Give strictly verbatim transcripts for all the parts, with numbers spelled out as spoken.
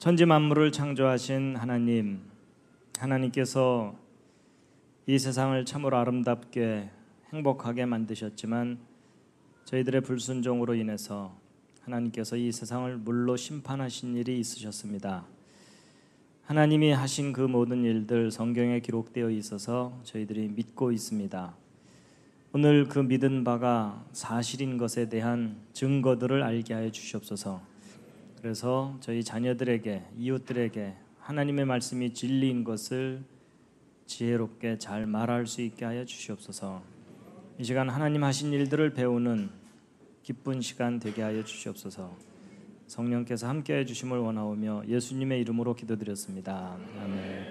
천지 만물을 창조하신 하나님, 하나님께서 이 세상을 참으로 아름답게 행복하게 만드셨지만 저희들의 불순종으로 인해서 하나님께서 이 세상을 물로 심판하신 일이 있으셨습니다. 하나님이 하신 그 모든 일들 성경에 기록되어 있어서 저희들이 믿고 있습니다. 오늘 그 믿은 바가 사실인 것에 대한 증거들을 알게 하여 주시옵소서. 그래서 저희 자녀들에게, 이웃들에게 하나님의 말씀이 진리인 것을 지혜롭게 잘 말할 수 있게 하여 주시옵소서. 이 시간 하나님 하신 일들을 배우는 기쁜 시간 되게 하여 주시옵소서. 성령께서 함께해 주심을 원하오며 예수님의 이름으로 기도드렸습니다. 아멘.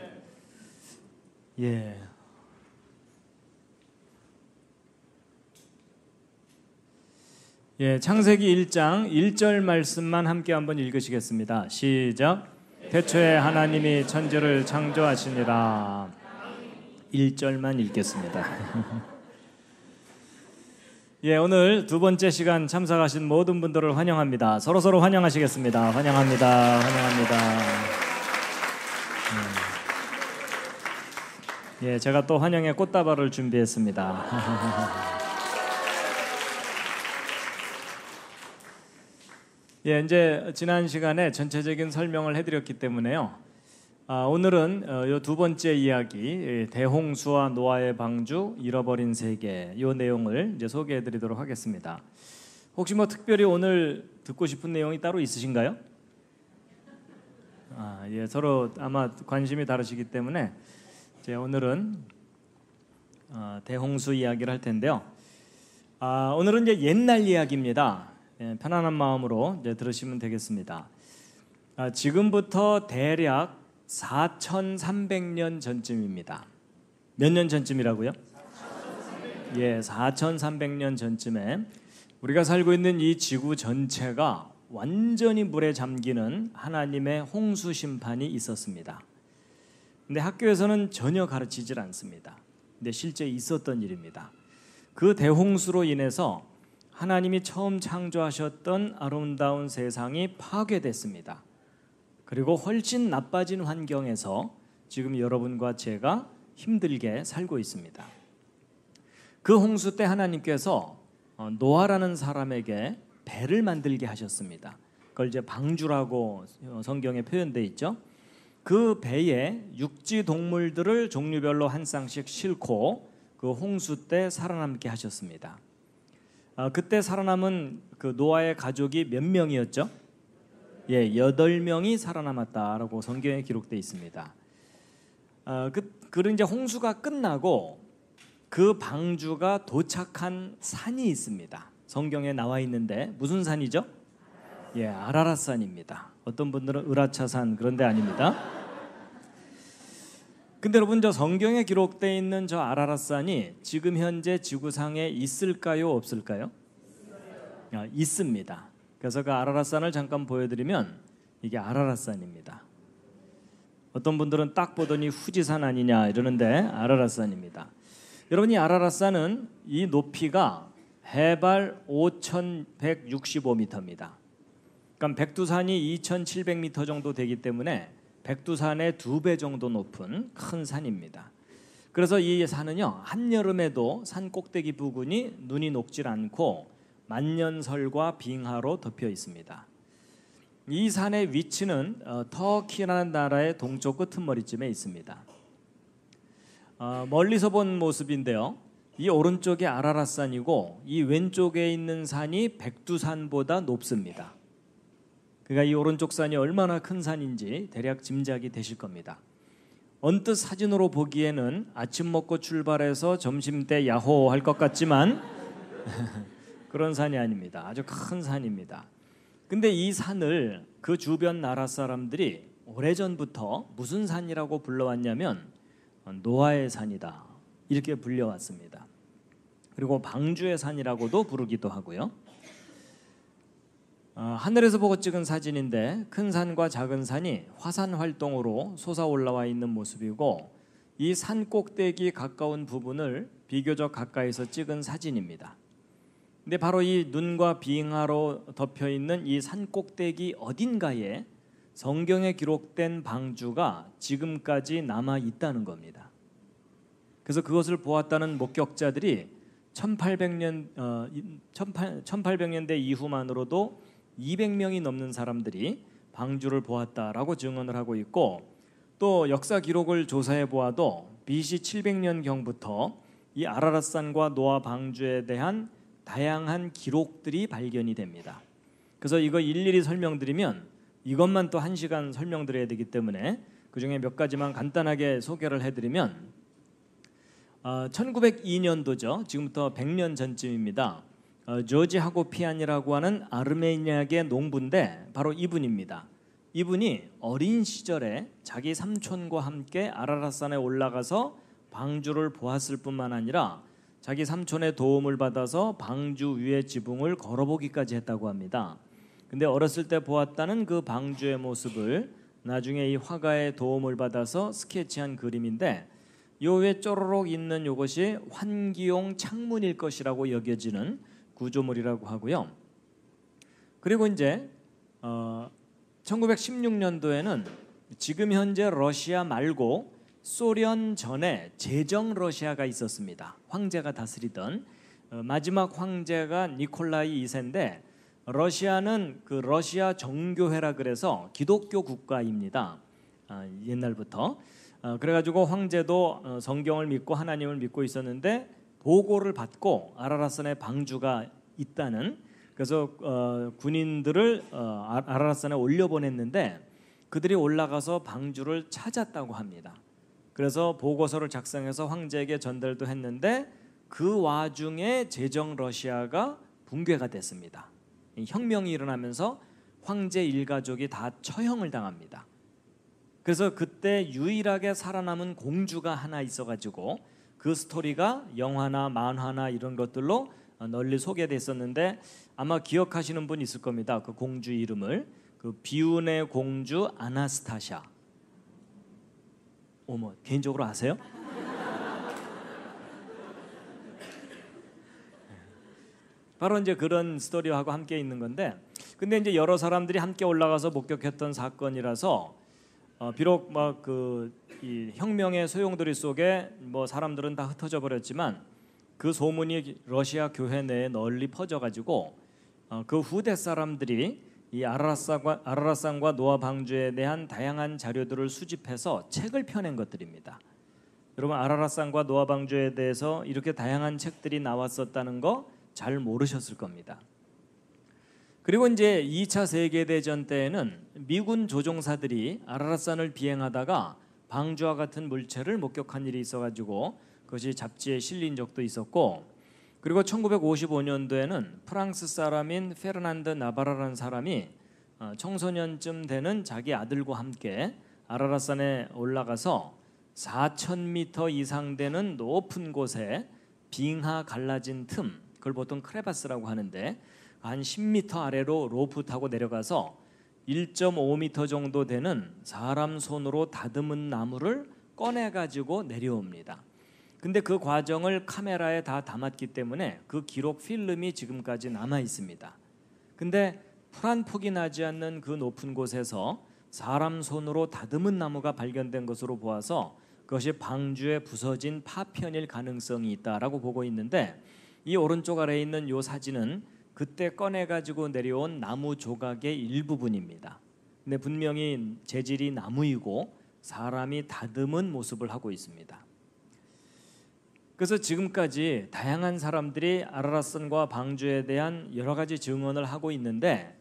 예. 예, 창세기 일 장 일 절 말씀만 함께 한번 읽으시겠습니다. 시작. 태초에 하나님이 천지를 창조하시니라. 일 절만 읽겠습니다. 예, 오늘 두 번째 시간 참석하신 모든 분들을 환영합니다. 서로서로 환영하시겠습니다. 환영합니다. 환영합니다. 예, 제가 또 환영의 꽃다발을 준비했습니다. 예, 이제 지난 시간에 전체적인 설명을 해드렸기 때문에요. 아, 오늘은 이 두 번째 이야기, 대홍수와 노아의 방주, 잃어버린 세계, 이 내용을 이제 소개해드리도록 하겠습니다. 혹시 뭐 특별히 오늘 듣고 싶은 내용이 따로 있으신가요? 아, 예, 서로 아마 관심이 다르시기 때문에 이제 오늘은 어, 대홍수 이야기를 할 텐데요. 아, 오늘은 이제 옛날 이야기입니다. 예, 편안한 마음으로 이제 들으시면 되겠습니다. 아, 지금부터 대략 사천삼백 년 전쯤입니다. 몇 년 전쯤이라고요? 예, 사천삼백 년 전쯤에 우리가 살고 있는 이 지구 전체가 완전히 물에 잠기는 하나님의 홍수 심판이 있었습니다. 근데 학교에서는 전혀 가르치질 않습니다. 근데 실제 있었던 일입니다. 그 대홍수로 인해서 하나님이 처음 창조하셨던 아름다운 세상이 파괴됐습니다. 그리고 훨씬 나빠진 환경에서 지금 여러분과 제가 힘들게 살고 있습니다. 그 홍수 때 하나님께서 노아라는 사람에게 배를 만들게 하셨습니다. 그걸 이제 방주라고 성경에 표현되어 있죠. 그 배에 육지 동물들을 종류별로 한 쌍씩 싣고 그 홍수 때 살아남게 하셨습니다. 아, 그때 살아남은 그 노아의 가족이 몇 명이었죠? 예, 여덟 명이 살아남았다라고 성경에 기록되어 있습니다. 아, 그, 그런 이제 홍수가 끝나고 그 방주가 도착한 산이 있습니다. 성경에 나와 있는데 무슨 산이죠? 예, 아라랏산입니다. 어떤 분들은 으라차산 그런 데 아닙니다. 근데 여러분, 저 성경에 기록되어 있는 저 아라랏산이 지금 현재 지구상에 있을까요, 없을까요? 아, 있습니다. 그래서 그 아라랏산을 잠깐 보여드리면 이게 아라랏산입니다. 어떤 분들은 딱 보더니 후지산 아니냐 이러는데 아라랏산입니다. 여러분, 이 아라랏산은 이 높이가 해발 오천백육십오 미터입니다. 그러니까 백두산이 이천칠백 미터 정도 되기 때문에 백두산의 두 배 정도 높은 큰 산입니다. 그래서 이 산은요, 한여름에도 산 꼭대기 부근이 눈이 녹질 않고 만년설과 빙하로 덮여 있습니다. 이 산의 위치는 어, 터키라는 나라의 동쪽 끄트머리쯤에 있습니다. 어, 멀리서 본 모습인데요, 이 오른쪽이 아라랏산이고 이 왼쪽에 있는 산이 백두산보다 높습니다. 그러니까 이 오른쪽 산이 얼마나 큰 산인지 대략 짐작이 되실 겁니다. 언뜻 사진으로 보기에는 아침 먹고 출발해서 점심때 야호 할 것 같지만 그런 산이 아닙니다. 아주 큰 산입니다. 근데 이 산을 그 주변 나라 사람들이 오래전부터 무슨 산이라고 불러왔냐면 노아의 산이다 이렇게 불려왔습니다. 그리고 방주의 산이라고도 부르기도 하고요. 어, 하늘에서 보고 찍은 사진인데 큰 산과 작은 산이 화산 활동으로 솟아올라와 있는 모습이고 이 산 꼭대기 가까운 부분을 비교적 가까이서 찍은 사진입니다. 근데 바로 이 눈과 빙하로 덮여 있는 이 산 꼭대기 어딘가에 성경에 기록된 방주가 지금까지 남아 있다는 겁니다. 그래서 그것을 보았다는 목격자들이 천팔백 년, 어, 천팔백 년대 이후만으로도 이백 명이 넘는 사람들이 방주를 보았다라고 증언을 하고 있고, 또 역사 기록을 조사해 보아도 비씨 칠백 년경부터 이 아라랏산과 노아 방주에 대한 다양한 기록들이 발견이 됩니다. 그래서 이거 일일이 설명드리면 이것만 또 한 시간 설명드려야 되기 때문에 그 중에 몇 가지만 간단하게 소개를 해드리면, 어, 천구백이 년도죠. 지금부터 백 년 전쯤입니다. 어, 조지 하고피안이라고 하는 아르메니아계 농부인데 바로 이분입니다. 이분이 어린 시절에 자기 삼촌과 함께 아라랏산에 올라가서 방주를 보았을 뿐만 아니라 자기 삼촌의 도움을 받아서 방주 위의 지붕을 걸어보기까지 했다고 합니다. 근데 어렸을 때 보았다는 그 방주의 모습을 나중에 이 화가의 도움을 받아서 스케치한 그림인데, 요 위에 쪼로록 있는 요것이 환기용 창문일 것이라고 여겨지는 구조물이라고 하고요. 그리고 이제 어, 천구백십육 년도에는 지금 현재 러시아 말고 소련 전에 제정 러시아가 있었습니다. 황제가 다스리던 어, 마지막 황제가 니콜라이 이 세인데, 러시아는 그 러시아 정교회라 그래서 기독교 국가입니다. 아, 옛날부터. 어, 그래가지고 황제도 어, 성경을 믿고 하나님을 믿고 있었는데 보고를 받고 아라랏산에 방주가 있다는, 그래서 어, 군인들을 어, 아라랏산에 올려보냈는데 그들이 올라가서 방주를 찾았다고 합니다. 그래서 보고서를 작성해서 황제에게 전달도 했는데 그 와중에 제정 러시아가 붕괴가 됐습니다. 혁명이 일어나면서 황제 일가족이 다 처형을 당합니다. 그래서 그때 유일하게 살아남은 공주가 하나 있어가지고 그 스토리가 영화나 만화나 이런 것들로 널리 소개됐었는데, 아마 기억하시는 분 있을 겁니다. 그 공주 이름을, 그 비운의 공주 아나스타샤. 어머, 개인적으로 아세요? 바로 이제 그런 스토리하고 함께 있는 건데, 근데 이제 여러 사람들이 함께 올라가서 목격했던 사건이라서 어, 비록 막 그 이 혁명의 소용돌이 속에 뭐 사람들은 다 흩어져 버렸지만 그 소문이 러시아 교회 내에 널리 퍼져가지고 어, 그 후대 사람들이 이 아라랏산과 아라랏산과 노아 방주에 대한 다양한 자료들을 수집해서 책을 펴낸 것들입니다. 여러분, 아라랏산과 노아 방주에 대해서 이렇게 다양한 책들이 나왔었다는 거 잘 모르셨을 겁니다. 그리고 이제 이 차 세계대전 때에는 미군 조종사들이 아라랏산을 비행하다가 방주와 같은 물체를 목격한 일이 있어가지고 그것이 잡지에 실린 적도 있었고, 그리고 천구백오십오 년도에는 프랑스 사람인 페르난드 나바라라는 사람이 청소년쯤 되는 자기 아들과 함께 아라랏산에 올라가서 사천 미터 이상 되는 높은 곳에 빙하 갈라진 틈, 그걸 보통 크레바스라고 하는데 한 십 미터 아래로 로프 타고 내려가서 일 점 오 미터 정도 되는 사람 손으로 다듬은 나무를 꺼내 가지고 내려옵니다. 근데 그 과정을 카메라에 다 담았기 때문에 그 기록 필름이 지금까지 남아 있습니다. 근데 풀 한 폭이 나지 않는 그 높은 곳에서 사람 손으로 다듬은 나무가 발견된 것으로 보아서 그것이 방주에 부서진 파편일 가능성이 있다라고 보고 있는데, 이 오른쪽 아래에 있는 이 사진은 그때 꺼내가지고 내려온 나무 조각의 일부분입니다. 근데 분명히 재질이 나무이고 사람이 다듬은 모습을 하고 있습니다. 그래서 지금까지 다양한 사람들이 아라랏산과 방주에 대한 여러 가지 증언을 하고 있는데,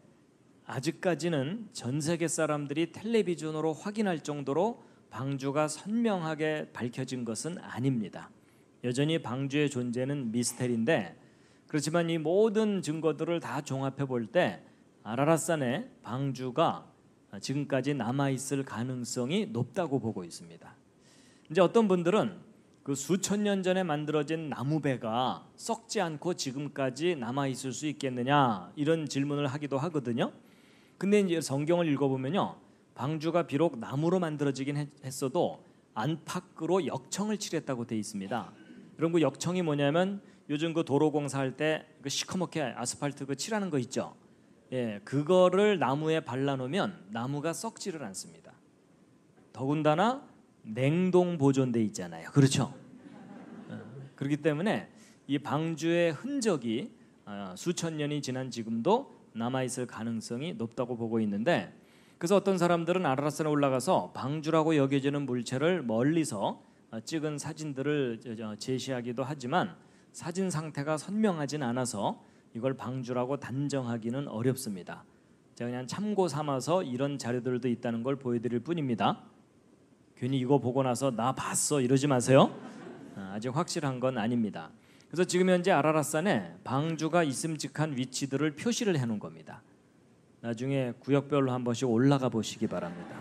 아직까지는 전 세계 사람들이 텔레비전으로 확인할 정도로 방주가 선명하게 밝혀진 것은 아닙니다. 여전히 방주의 존재는 미스테리인데, 그렇지만 이 모든 증거들을 다 종합해 볼 때 아라랏산에 방주가 지금까지 남아 있을 가능성이 높다고 보고 있습니다. 이제 어떤 분들은 그 수천 년 전에 만들어진 나무배가 썩지 않고 지금까지 남아 있을 수 있겠느냐, 이런 질문을 하기도 하거든요. 근데 이제 성경을 읽어보면요, 방주가 비록 나무로 만들어지긴 했어도 안팎으로 역청을 칠했다고 돼 있습니다. 여러분, 그 역청이 뭐냐면 요즘 그 도로 공사할 때 그 시커멓게 아스팔트 그 칠하는 거 있죠. 예, 그거를 나무에 발라놓으면 나무가 썩지를 않습니다. 더군다나 냉동 보존돼 있잖아요. 그렇죠? 어, 그렇기 때문에 이 방주의 흔적이 어, 수천 년이 지난 지금도 남아있을 가능성이 높다고 보고 있는데, 그래서 어떤 사람들은 아라랏산에 올라가서 방주라고 여겨지는 물체를 멀리서 찍은 사진들을 제시하기도 하지만 사진 상태가 선명하진 않아서 이걸 방주라고 단정하기는 어렵습니다. 제가 그냥 참고 삼아서 이런 자료들도 있다는 걸 보여드릴 뿐입니다. 괜히 이거 보고 나서 나 봤어 이러지 마세요. 아직 확실한 건 아닙니다. 그래서 지금 현재 아라랏산에 방주가 있음직한 위치들을 표시를 해놓은 겁니다. 나중에 구역별로 한 번씩 올라가 보시기 바랍니다.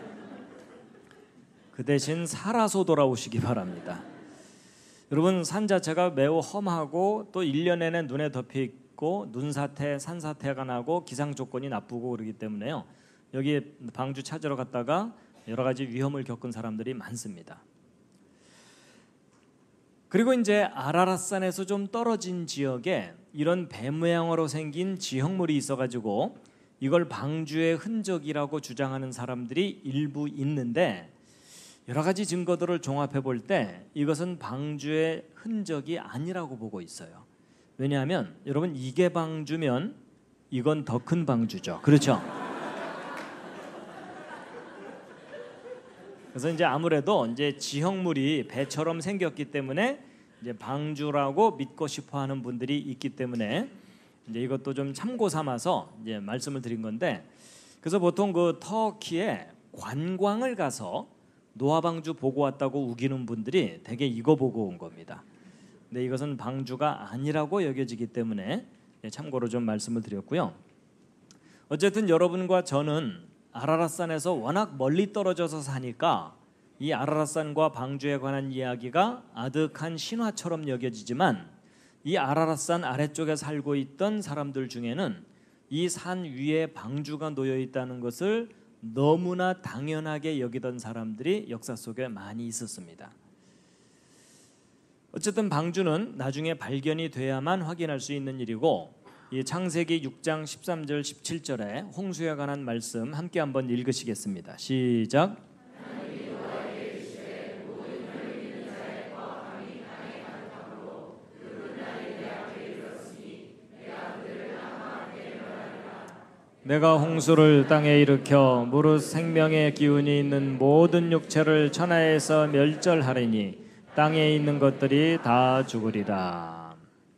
그 대신 살아서 돌아오시기 바랍니다. 여러분, 산 자체가 매우 험하고 또 일 년 내내 눈에 덮여 있고 눈사태, 산사태가 나고 기상 조건이 나쁘고 그러기 때문에요. 여기 방주 찾으러 갔다가 여러 가지 위험을 겪은 사람들이 많습니다. 그리고 이제 아라랏산에서 좀 떨어진 지역에 이런 배 모양으로 생긴 지형물이 있어가지고 이걸 방주의 흔적이라고 주장하는 사람들이 일부 있는데, 여러 가지 증거들을 종합해 볼 때 이것은 방주의 흔적이 아니라고 보고 있어요. 왜냐하면 여러분, 이게 방주면 이건 더 큰 방주죠. 그렇죠? 그래서 이제 아무래도 이제 지형물이 배처럼 생겼기 때문에 이제 방주라고 믿고 싶어하는 분들이 있기 때문에 이제 이것도 좀 참고 삼아서 이제 말씀을 드린 건데, 그래서 보통 그 터키에 관광을 가서 노아 방주 보고 왔다고 우기는 분들이 대개 이거 보고 온 겁니다. 근데 이것은 방주가 아니라고 여겨지기 때문에 참고로 좀 말씀을 드렸고요. 어쨌든 여러분과 저는 아라랏산에서 워낙 멀리 떨어져서 사니까 이 아라랏산과 방주에 관한 이야기가 아득한 신화처럼 여겨지지만, 이 아라랏산 아래쪽에 살고 있던 사람들 중에는 이 산 위에 방주가 놓여 있다는 것을 너무나 당연하게 여기던 사람들이 역사 속에 많이 있었습니다. 어쨌든 방주는 나중에 발견이 돼야만 확인할 수 있는 일이고, 이 창세기 육 장 십삼 절 십칠 절에 홍수에 관한 말씀 함께 한번 읽으시겠습니다. 시작. 내가 홍수를 땅에 일으켜 무릇 생명의 기운이 있는 모든 육체를 천하에서 멸절하리니 땅에 있는 것들이 다 죽으리라.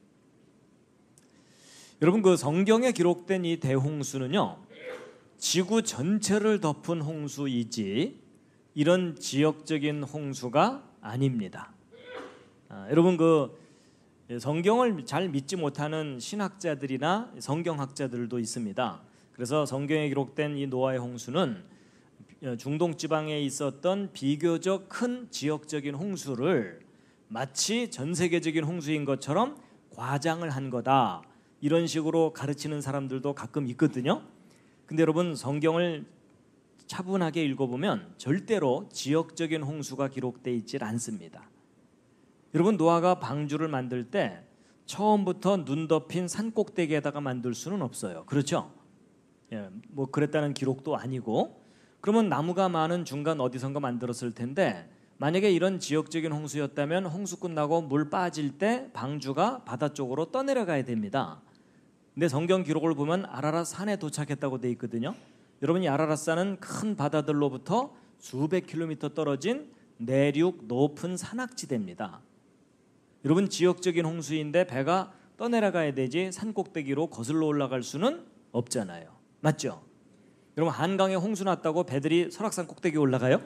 여러분, 그 성경에 기록된 이 대홍수는요, 지구 전체를 덮은 홍수이지 이런 지역적인 홍수가 아닙니다. 아, 여러분, 그 성경을 잘 믿지 못하는 신학자들이나 성경학자들도 있습니다. 그래서 성경에 기록된 이 노아의 홍수는 중동 지방에 있었던 비교적 큰 지역적인 홍수를 마치 전 세계적인 홍수인 것처럼 과장을 한 거다, 이런 식으로 가르치는 사람들도 가끔 있거든요. 근데 여러분, 성경을 차분하게 읽어보면 절대로 지역적인 홍수가 기록되어 있질 않습니다. 여러분, 노아가 방주를 만들 때 처음부터 눈 덮인 산 꼭대기에다가 만들 수는 없어요. 그렇죠? 예, 뭐 그랬다는 기록도 아니고, 그러면 나무가 많은 중간 어디선가 만들었을 텐데, 만약에 이런 지역적인 홍수였다면 홍수 끝나고 물 빠질 때 방주가 바다 쪽으로 떠내려가야 됩니다. 근데 성경 기록을 보면 아라랏 산에 도착했다고 돼 있거든요. 여러분이 아라랏 산은 큰 바다들로부터 수백 킬로미터 떨어진 내륙 높은 산악지대입니다. 여러분, 지역적인 홍수인데 배가 떠내려가야 되지 산 꼭대기로 거슬러 올라갈 수는 없잖아요. 맞죠? 여러분, 한강에 홍수 났다고 배들이 설악산 꼭대기 올라가요?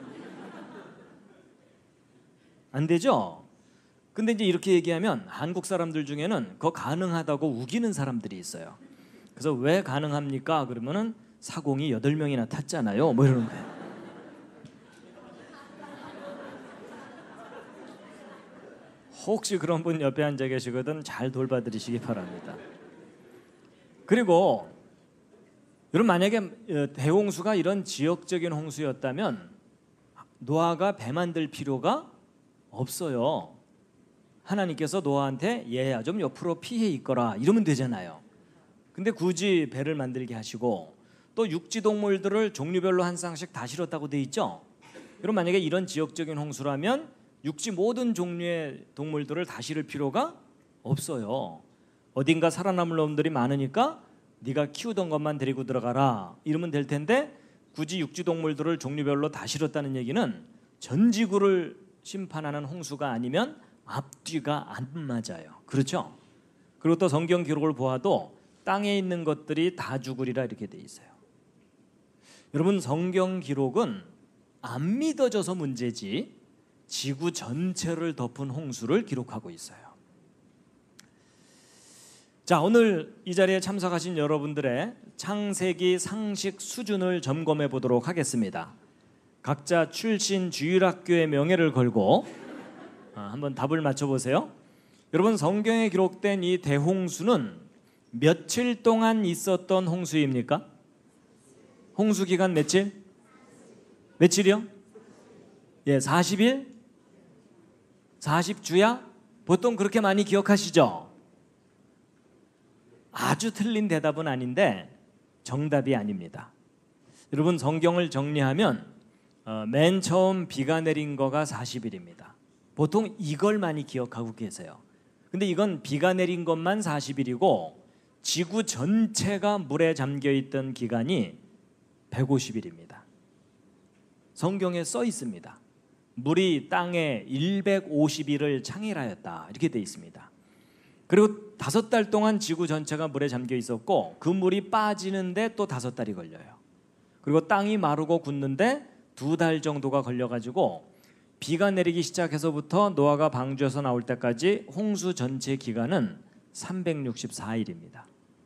안 되죠? 근데 이제 이렇게 얘기하면 한국 사람들 중에는 그거 가능하다고 우기는 사람들이 있어요. 그래서 왜 가능합니까? 그러면은 사공이 여덟 명이나 탔잖아요. 뭐 이러는 거예요. 혹시 그런 분 옆에 앉아 계시거든 잘 돌봐드리시기 바랍니다. 그리고 여러분, 만약에 대홍수가 이런 지역적인 홍수였다면 노아가 배 만들 필요가 없어요. 하나님께서 노아한테 얘야 좀 옆으로 피해 있거라 이러면 되잖아요. 근데 굳이 배를 만들게 하시고 또 육지 동물들을 종류별로 한 쌍씩 다 실었다고 돼 있죠. 그럼 만약에 이런 지역적인 홍수라면 육지 모든 종류의 동물들을 다 실을 필요가 없어요. 어딘가 살아남을 놈들이 많으니까 네가 키우던 것만 데리고 들어가라 이러면 될 텐데, 굳이 육지 동물들을 종류별로 다 실었다는 얘기는 전 지구를 심판하는 홍수가 아니면 앞뒤가 안 맞아요. 그렇죠? 그리고 또 성경 기록을 보아도 땅에 있는 것들이 다 죽으리라 이렇게 돼 있어요. 여러분, 성경 기록은 안 믿어져서 문제지 지구 전체를 덮은 홍수를 기록하고 있어요. 자, 오늘 이 자리에 참석하신 여러분들의 창세기 상식 수준을 점검해 보도록 하겠습니다. 각자 출신 주일학교의 명예를 걸고 한번 답을 맞춰보세요. 여러분, 성경에 기록된 이 대홍수는 며칠 동안 있었던 홍수입니까? 홍수 기간 며칠? 며칠이요? 예, 사십 일? 사십 주야? 보통 그렇게 많이 기억하시죠? 아주 틀린 대답은 아닌데 정답이 아닙니다. 여러분, 성경을 정리하면 어, 맨 처음 비가 내린 거가 사십 일입니다. 보통 이걸 많이 기억하고 계세요. 근데 이건 비가 내린 것만 사십 일이고 지구 전체가 물에 잠겨있던 기간이 백오십 일입니다. 성경에 써 있습니다. 물이 땅에 백오십 일을 창일하였다 이렇게 돼 있습니다. 그리고 다섯 달 동안 지구 전체가 물에 잠겨 있었고 그 물이 빠지는데 또 다섯 달이 걸려요. 그리고 땅이 마르고 굳는데 두 달 정도가 걸려가지고 비가 내리기 시작해서부터 노아가 방주에서 나올 때까지 홍수 전체 기간은 삼백육십사 일입니다.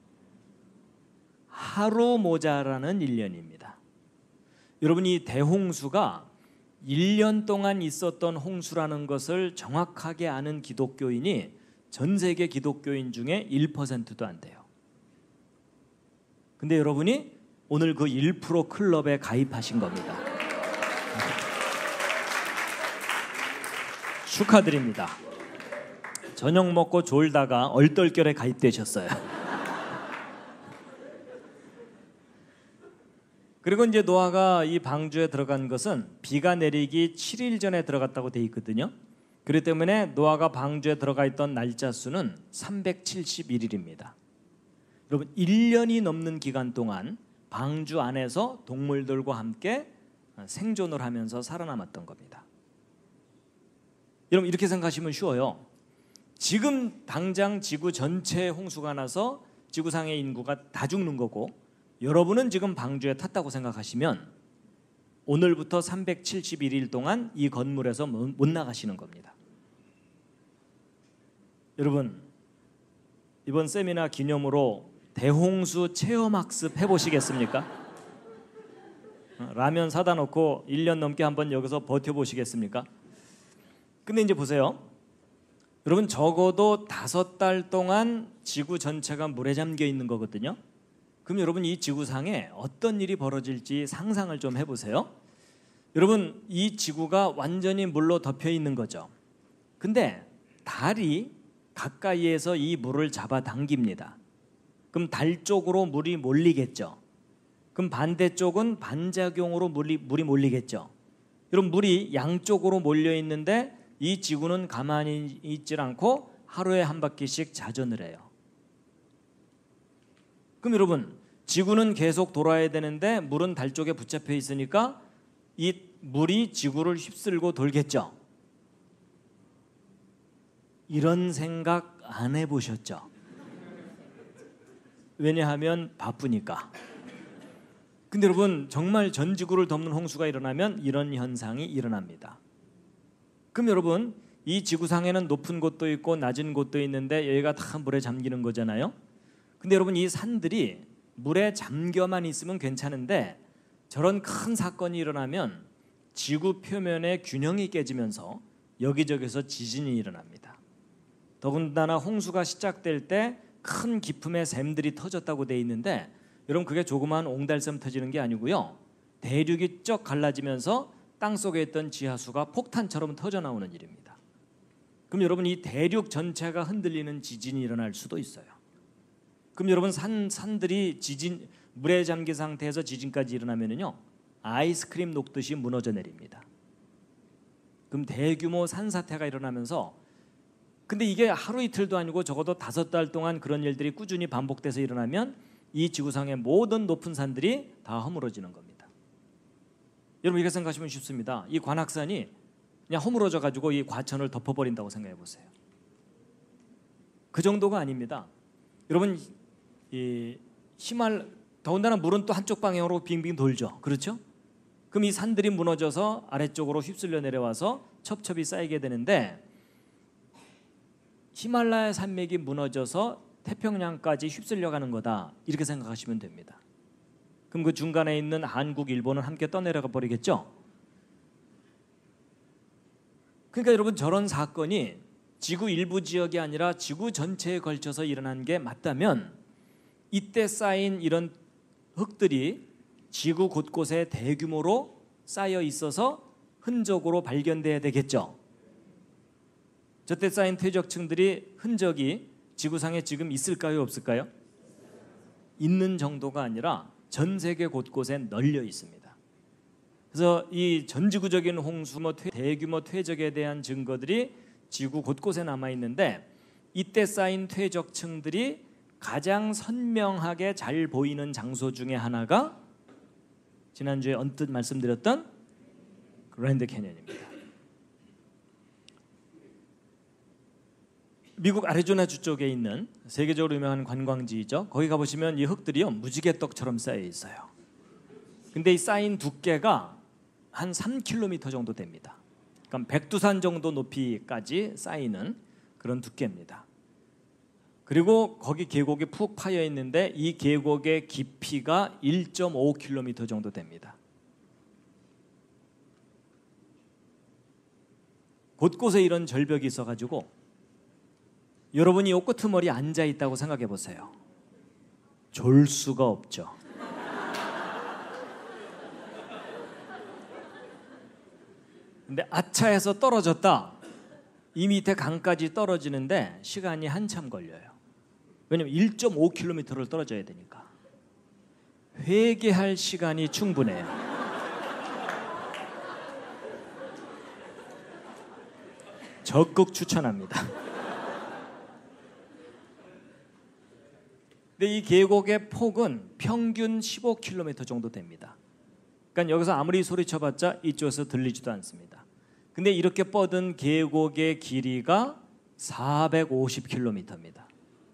하루 모자라는 일 년입니다. 여러분, 이 대홍수가 일 년 동안 있었던 홍수라는 것을 정확하게 아는 기독교인이 전 세계 기독교인 중에 일 퍼센트도 안 돼요. 근데 여러분이 오늘 그 일 퍼센트 클럽에 가입하신 겁니다. 축하드립니다. 저녁 먹고 졸다가 얼떨결에 가입되셨어요. 그리고 이제 노아가 이 방주에 들어간 것은 비가 내리기 칠 일 전에 들어갔다고 돼 있거든요. 그렇기 때문에 노아가 방주에 들어가 있던 날짜 수는 삼백칠십일 일입니다. 여러분, 일 년이 넘는 기간 동안 방주 안에서 동물들과 함께 생존을 하면서 살아남았던 겁니다. 여러분, 이렇게 생각하시면 쉬워요. 지금 당장 지구 전체에 홍수가 나서 지구상의 인구가 다 죽는 거고 여러분은 지금 방주에 탔다고 생각하시면 오늘부터 삼백칠십일 일 동안 이 건물에서 못 나가시는 겁니다. 여러분, 이번 세미나 기념으로 대홍수 체험학습 해보시겠습니까? 라면 사다 놓고 일 년 넘게 한번 여기서 버텨보시겠습니까? 근데 이제 보세요. 여러분, 적어도 다섯 달 동안 지구 전체가 물에 잠겨 있는 거거든요. 그럼 여러분, 이 지구상에 어떤 일이 벌어질지 상상을 좀 해보세요. 여러분, 이 지구가 완전히 물로 덮여 있는 거죠. 근데 달이 가까이에서 이 물을 잡아당깁니다. 그럼 달 쪽으로 물이 몰리겠죠. 그럼 반대쪽은 반작용으로 물이, 물이 몰리겠죠. 여러분, 물이 양쪽으로 몰려 있는데 이 지구는 가만히 있질 않고 하루에 한 바퀴씩 자전을 해요. 그럼 여러분, 지구는 계속 돌아야 되는데 물은 달 쪽에 붙잡혀 있으니까 이 물이 지구를 휩쓸고 돌겠죠. 이런 생각 안 해보셨죠? 왜냐하면 바쁘니까. 근데 여러분, 정말 전 지구를 덮는 홍수가 일어나면 이런 현상이 일어납니다. 그럼 여러분, 이 지구상에는 높은 곳도 있고 낮은 곳도 있는데 여기가 다 물에 잠기는 거잖아요. 근데 여러분, 이 산들이 물에 잠겨만 있으면 괜찮은데 저런 큰 사건이 일어나면 지구 표면의 균형이 깨지면서 여기저기서 지진이 일어납니다. 더군다나 홍수가 시작될 때 큰 기품의 샘들이 터졌다고 돼 있는데 여러분, 그게 조그마한 옹달샘 터지는 게 아니고요. 대륙이 쩍 갈라지면서 땅속에 있던 지하수가 폭탄처럼 터져나오는 일입니다. 그럼 여러분, 이 대륙 전체가 흔들리는 지진이 일어날 수도 있어요. 그럼 여러분 산 산들이 지진 물에 잠긴 상태에서 지진까지 일어나면은요 아이스크림 녹듯이 무너져 내립니다. 그럼 대규모 산사태가 일어나면서 근데 이게 하루 이틀도 아니고 적어도 다섯 달 동안 그런 일들이 꾸준히 반복돼서 일어나면 이 지구상의 모든 높은 산들이 다 허물어지는 겁니다. 여러분 이렇게 생각하시면 쉽습니다. 이 관악산이 그냥 허물어져 가지고 이 과천을 덮어버린다고 생각해 보세요. 그 정도가 아닙니다. 여러분 이 히말 더군다나 물은 또 한쪽 방향으로 빙빙 돌죠. 그렇죠? 그럼 이 산들이 무너져서 아래쪽으로 휩쓸려 내려와서 첩첩이 쌓이게 되는데 히말라야 산맥이 무너져서 태평양까지 휩쓸려 가는 거다. 이렇게 생각하시면 됩니다. 그럼 그 중간에 있는 한국, 일본은 함께 떠내려가 버리겠죠? 그러니까 여러분 저런 사건이 지구 일부 지역이 아니라 지구 전체에 걸쳐서 일어난 게 맞다면 이때 쌓인 이런 흙들이 지구 곳곳에 대규모로 쌓여 있어서 흔적으로 발견돼야 되겠죠. 저때 쌓인 퇴적층들이 흔적이 지구상에 지금 있을까요, 없을까요? 있는 정도가 아니라 전 세계 곳곳에 널려 있습니다. 그래서 이 전지구적인 홍수, 뭐 대규모 퇴적에 대한 증거들이 지구 곳곳에 남아 있는데 이때 쌓인 퇴적층들이 가장 선명하게 잘 보이는 장소 중에 하나가 지난주에 언뜻 말씀드렸던 그랜드 캐니언입니다. 미국 애리조나주 쪽에 있는 세계적으로 유명한 관광지이죠. 거기 가보시면 이 흙들이요 무지개떡처럼 쌓여 있어요. 근데 이 쌓인 두께가 한 삼 킬로미터 정도 됩니다. 그러니까 백두산 정도 높이까지 쌓이는 그런 두께입니다. 그리고 거기 계곡이 푹 파여 있는데 이 계곡의 깊이가 일 점 오 킬로미터 정도 됩니다. 곳곳에 이런 절벽이 있어가지고 여러분이 요 끄트머리에 앉아 있다고 생각해 보세요. 졸 수가 없죠. 근데 아차해서 떨어졌다. 이 밑에 강까지 떨어지는데 시간이 한참 걸려요. 왜냐면 일 점 오 킬로미터를 떨어져야 되니까. 회개할 시간이 충분해요. 적극 추천합니다. 근데 이 계곡의 폭은 평균 십오 킬로미터 정도 됩니다. 그러니까 여기서 아무리 소리쳐봤자 이쪽에서 들리지도 않습니다. 근데 이렇게 뻗은 계곡의 길이가 사백오십 킬로미터입니다.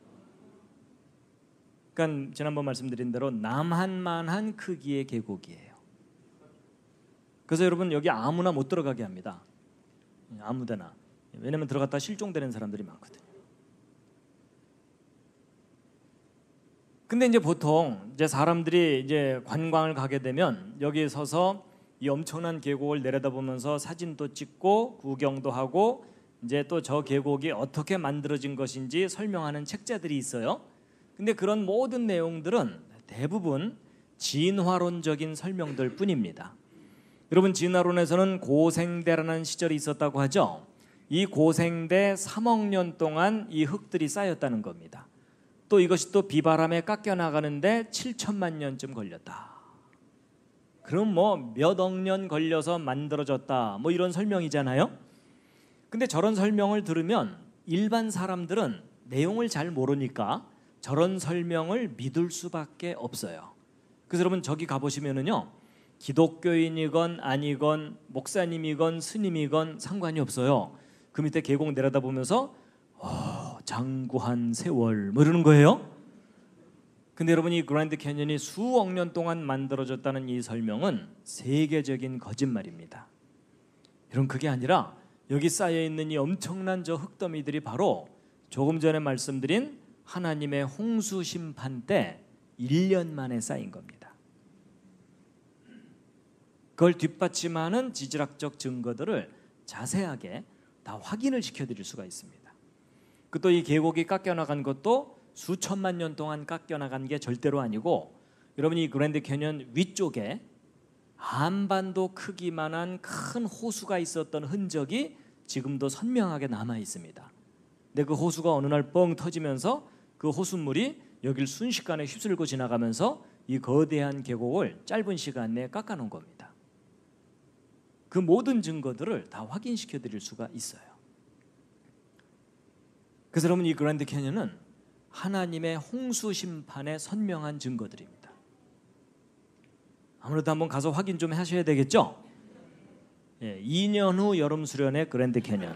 그러니까 지난번 말씀드린 대로 남한만한 크기의 계곡이에요. 그래서 여러분 여기 아무나 못 들어가게 합니다. 아무데나. 왜냐면 들어갔다 실종되는 사람들이 많거든요. 근데 이제 보통 이제 사람들이 이제 관광을 가게 되면 여기에 서서 이 엄청난 계곡을 내려다보면서 사진도 찍고 구경도 하고 이제 또 저 계곡이 어떻게 만들어진 것인지 설명하는 책자들이 있어요. 근데 그런 모든 내용들은 대부분 진화론적인 설명들 뿐입니다. 여러분 진화론에서는 고생대라는 시절이 있었다고 하죠. 이 고생대 삼억 년 동안 이 흙들이 쌓였다는 겁니다. 또 이것이 또 비바람에 깎여나가는데 칠천만 년쯤 걸렸다. 그럼 뭐 몇 억 년 걸려서 만들어졌다. 뭐 이런 설명이잖아요. 근데 저런 설명을 들으면 일반 사람들은 내용을 잘 모르니까 저런 설명을 믿을 수밖에 없어요. 그래서 여러분 저기 가보시면은요. 기독교인이건 아니건 목사님이건 스님이건 상관이 없어요. 그 밑에 계곡 내려다보면서 어, 장구한 세월 뭐 이러는 거예요. 근데 여러분 이 그랜드 캐니언이 수억 년 동안 만들어졌다는 이 설명은 세계적인 거짓말입니다. 여러분 그게 아니라 여기 쌓여있는 이 엄청난 저 흙더미들이 바로 조금 전에 말씀드린 하나님의 홍수 심판 때 일 년 만에 쌓인 겁니다. 그걸 뒷받침하는 지질학적 증거들을 자세하게 다 확인을 시켜드릴 수가 있습니다. 그 또 이 계곡이 깎여나간 것도 수천만 년 동안 깎여나간 게 절대로 아니고 여러분이 이 그랜드 캐니언 위쪽에 한반도 크기만한 큰 호수가 있었던 흔적이 지금도 선명하게 남아 있습니다. 근데 그 호수가 어느 날 뻥 터지면서 그 호수물이 여길 순식간에 휩쓸고 지나가면서 이 거대한 계곡을 짧은 시간 내에 깎아놓은 겁니다. 그 모든 증거들을 다 확인시켜 드릴 수가 있어요. 그래서 여러분, 이 그랜드 캐년은 하나님의 홍수 심판의 선명한 증거들입니다. 아무래도 한번 가서 확인 좀 하셔야 되겠죠? 예, 이 년 후 여름 수련회 그랜드 캐년.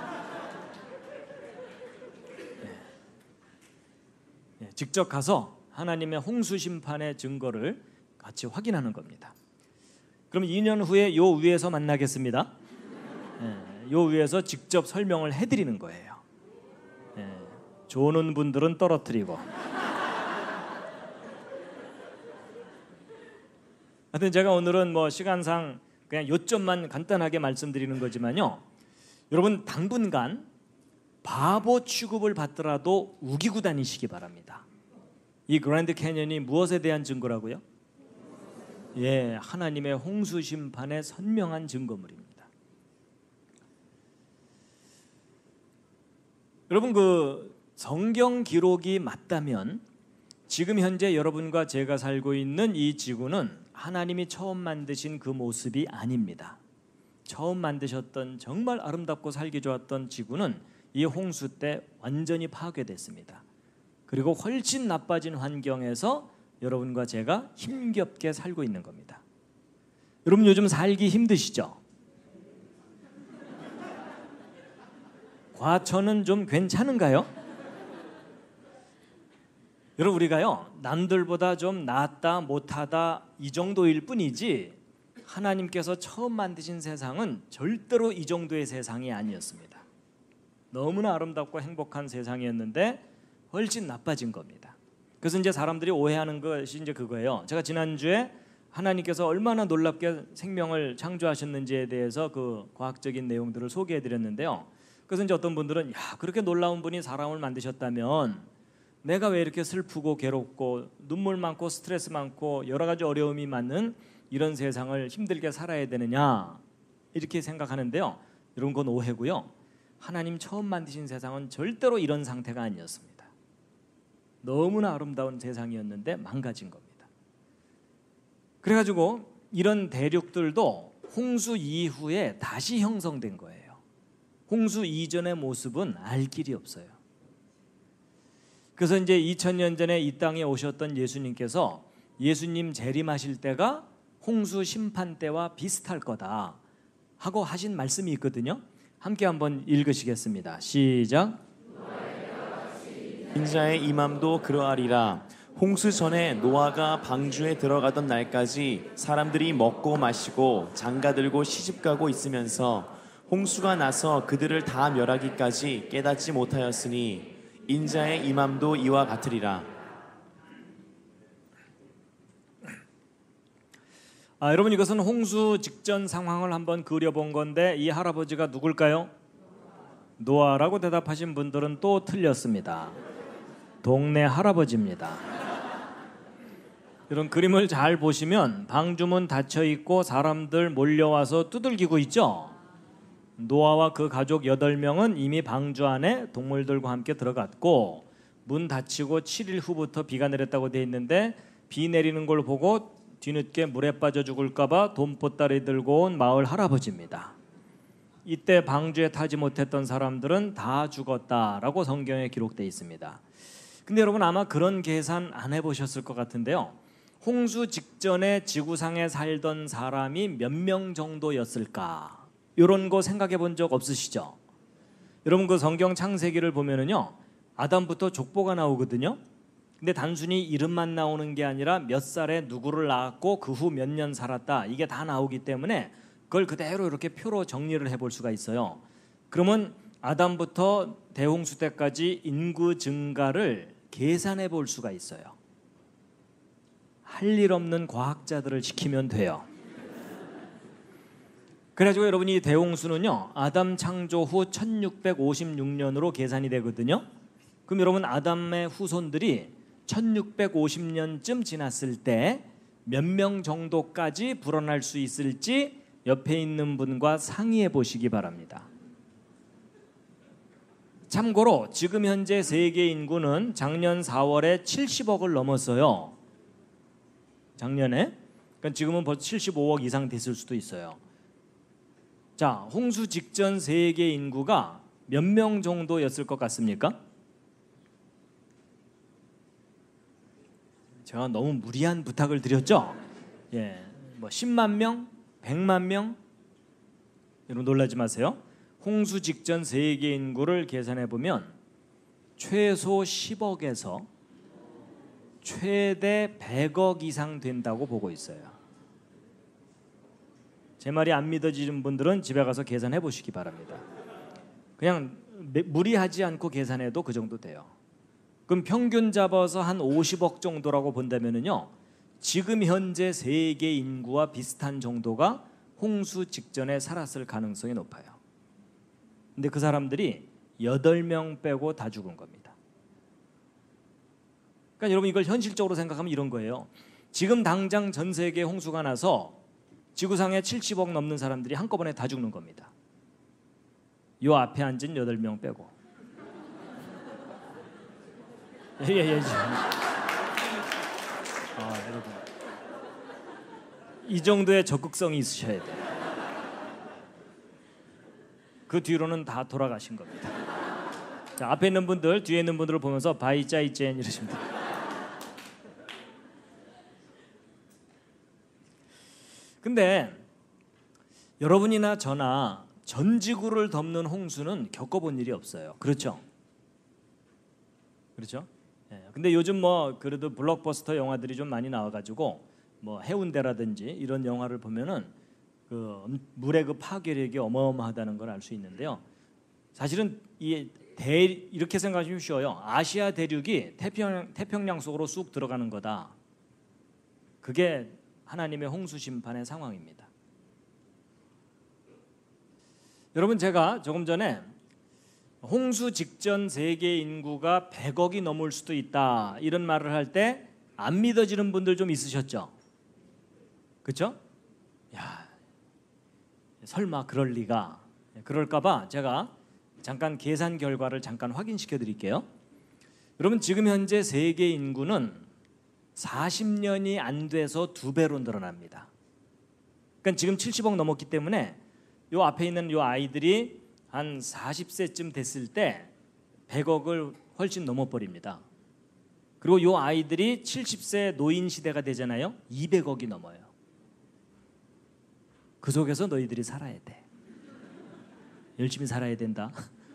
예, 예, 직접 가서 하나님의 홍수 심판의 증거를 같이 확인하는 겁니다. 그럼 이 년 후에 요 위에서 만나겠습니다. 예, 요 위에서 직접 설명을 해드리는 거예요. 예, 조는 분들은 떨어뜨리고. 하여튼 제가 오늘은 뭐 시간상 그냥 요점만 간단하게 말씀드리는 거지만요, 여러분 당분간 바보 취급을 받더라도 우기고 다니시기 바랍니다. 이 그랜드 캐년이 무엇에 대한 증거라고요? 예, 하나님의 홍수 심판의 선명한 증거물입니다. 여러분, 그 성경 기록이 맞다면 지금 현재 여러분과 제가 살고 있는 이 지구는 하나님이 처음 만드신 그 모습이 아닙니다. 처음 만드셨던 정말 아름답고 살기 좋았던 지구는 이 홍수 때 완전히 파괴됐습니다. 그리고 훨씬 나빠진 환경에서 여러분과 제가 힘겹게 살고 있는 겁니다. 여러분, 요즘 살기 힘드시죠? 과천은 좀 괜찮은가요? 여러분, 우리가요 남들보다 좀 낫다 못하다 이 정도일 뿐이지 하나님께서 처음 만드신 세상은 절대로 이 정도의 세상이 아니었습니다. 너무나 아름답고 행복한 세상이었는데 훨씬 나빠진 겁니다. 그래서 이제 사람들이 오해하는 것이 이제 그거예요. 제가 지난주에 하나님께서 얼마나 놀랍게 생명을 창조하셨는지에 대해서 그 과학적인 내용들을 소개해 드렸는데요. 그래서 이제 어떤 분들은 야, 그렇게 놀라운 분이 사람을 만드셨다면 내가 왜 이렇게 슬프고 괴롭고 눈물 많고 스트레스 많고 여러 가지 어려움이 많은 이런 세상을 힘들게 살아야 되느냐, 이렇게 생각하는데요. 여러분, 그건 오해고요. 하나님 처음 만드신 세상은 절대로 이런 상태가 아니었습니다. 너무나 아름다운 세상이었는데 망가진 겁니다. 그래가지고 이런 대륙들도 홍수 이후에 다시 형성된 거예요. 홍수 이전의 모습은 알 길이 없어요. 그래서 이제 이천 년 전에 이 땅에 오셨던 예수님께서 예수님 재림하실 때가 홍수 심판 때와 비슷할 거다 하고 하신 말씀이 있거든요. 함께 한번 읽으시겠습니다. 시작. 인자의 임함도 그러하리라. 홍수 전에 노아가 방주에 들어가던 날까지 사람들이 먹고 마시고 장가들고 시집가고 있으면서 홍수가 나서 그들을 다 멸하기까지 깨닫지 못하였으니 인자의 임함도 이와 같으리라. 아, 여러분, 이것은 홍수 직전 상황을 한번 그려본 건데 이 할아버지가 누굴까요? 노아라고 대답하신 분들은 또 틀렸습니다. 동네 할아버지입니다. 이런 그림을 잘 보시면 방주문 닫혀 있고 사람들 몰려와서 두들기고 있죠. 노아와 그 가족 여덟 명은 이미 방주 안에 동물들과 함께 들어갔고 문 닫히고 칠 일 후부터 비가 내렸다고 돼 있는데 비 내리는 걸 보고 뒤늦게 물에 빠져 죽을까 봐 돈보따리 들고 온 마을 할아버지입니다. 이때 방주에 타지 못했던 사람들은 다 죽었다라고 성경에 기록되어 있습니다. 근데 여러분, 아마 그런 계산 안 해보셨을 것 같은데요. 홍수 직전에 지구상에 살던 사람이 몇 명 정도였을까? 이런 거 생각해 본 적 없으시죠? 여러분, 그 성경 창세기를 보면은요, 아담부터 족보가 나오거든요. 근데 단순히 이름만 나오는 게 아니라 몇 살에 누구를 낳았고 그 후 몇 년 살았다, 이게 다 나오기 때문에 그걸 그대로 이렇게 표로 정리를 해볼 수가 있어요. 그러면 아담부터 대홍수 때까지 인구 증가를 계산해 볼 수가 있어요. 할 일 없는 과학자들을 시키면 돼요. 그래가지고 여러분이 대홍수는요, 아담 창조 후 천육백오십육 년으로 계산이 되거든요. 그럼 여러분, 아담의 후손들이 천육백오십 년쯤 지났을 때 몇 명 정도까지 불어날 수 있을지 옆에 있는 분과 상의해 보시기 바랍니다. 참고로 지금 현재 세계 인구는 작년 사월에 칠십억을 넘었어요. 작년에. 그러니까 지금은 벌써 칠십오억 이상 됐을 수도 있어요. 자, 홍수 직전 세계 인구가 몇 명 정도였을 것 같습니까? 제가 너무 무리한 부탁을 드렸죠? 예, 뭐 십만 명, 백만 명? 여러분 놀라지 마세요. 홍수 직전 세계 인구를 계산해 보면 최소 십억에서 최대 백억 이상 된다고 보고 있어요. 제 말이 안 믿어지는 분들은 집에 가서 계산해 보시기 바랍니다. 그냥 무리하지 않고 계산해도 그 정도 돼요. 그럼 평균 잡아서 한 오십억 정도라고 본다면은요, 지금 현재 세계 인구와 비슷한 정도가 홍수 직전에 살았을 가능성이 높아요. 근데 그 사람들이 여덟 명 빼고 다 죽은 겁니다. 그러니까 여러분 이걸 현실적으로 생각하면 이런 거예요. 지금 당장 전 세계에 홍수가 나서 지구상에 칠십억 넘는 사람들이 한꺼번에 다 죽는 겁니다. 요 앞에 앉은 여덟 명 빼고. 예예 예. 예. 아, 여러분. 이 정도의 적극성이 있으셔야 돼요. 그 뒤로는 다 돌아가신 겁니다. 자, 앞에 있는 분들, 뒤에 있는 분들을 보면서 바이 짜이 젠 이러시면 돼요. 근데 여러분이나 저나 전 지구를 덮는 홍수는 겪어본 일이 없어요. 그렇죠? 그렇죠? 예. 근데 요즘 뭐 그래도 블록버스터 영화들이 좀 많이 나와가지고 뭐 해운대라든지 이런 영화를 보면은 그 물의 그 파괴력이 어마어마하다는 걸 알 수 있는데요. 사실은 이 대, 이렇게 생각하시면 쉬워요. 아시아 대륙이 태평양, 태평양 속으로 쑥 들어가는 거다. 그게 하나님의 홍수 심판의 상황입니다. 여러분, 제가 조금 전에 홍수 직전 세계 인구가 백억이 넘을 수도 있다 이런 말을 할 때 안 믿어지는 분들 좀 있으셨죠? 그렇죠? 야, 설마 그럴 리가. 그럴까 봐 제가 잠깐 계산 결과를 잠깐 확인시켜 드릴게요. 여러분, 지금 현재 세계 인구는 사십 년이 안 돼서 두 배로 늘어납니다. 그러니까 지금 칠십억 넘었기 때문에 요 앞에 있는 요 아이들이 한 사십 세쯤 됐을 때 백억을 훨씬 넘어버립니다. 그리고 요 아이들이 칠십 세 노인 시대가 되잖아요. 이백억이 넘어요. 그 속에서 너희들이 살아야 돼. 열심히 살아야 된다.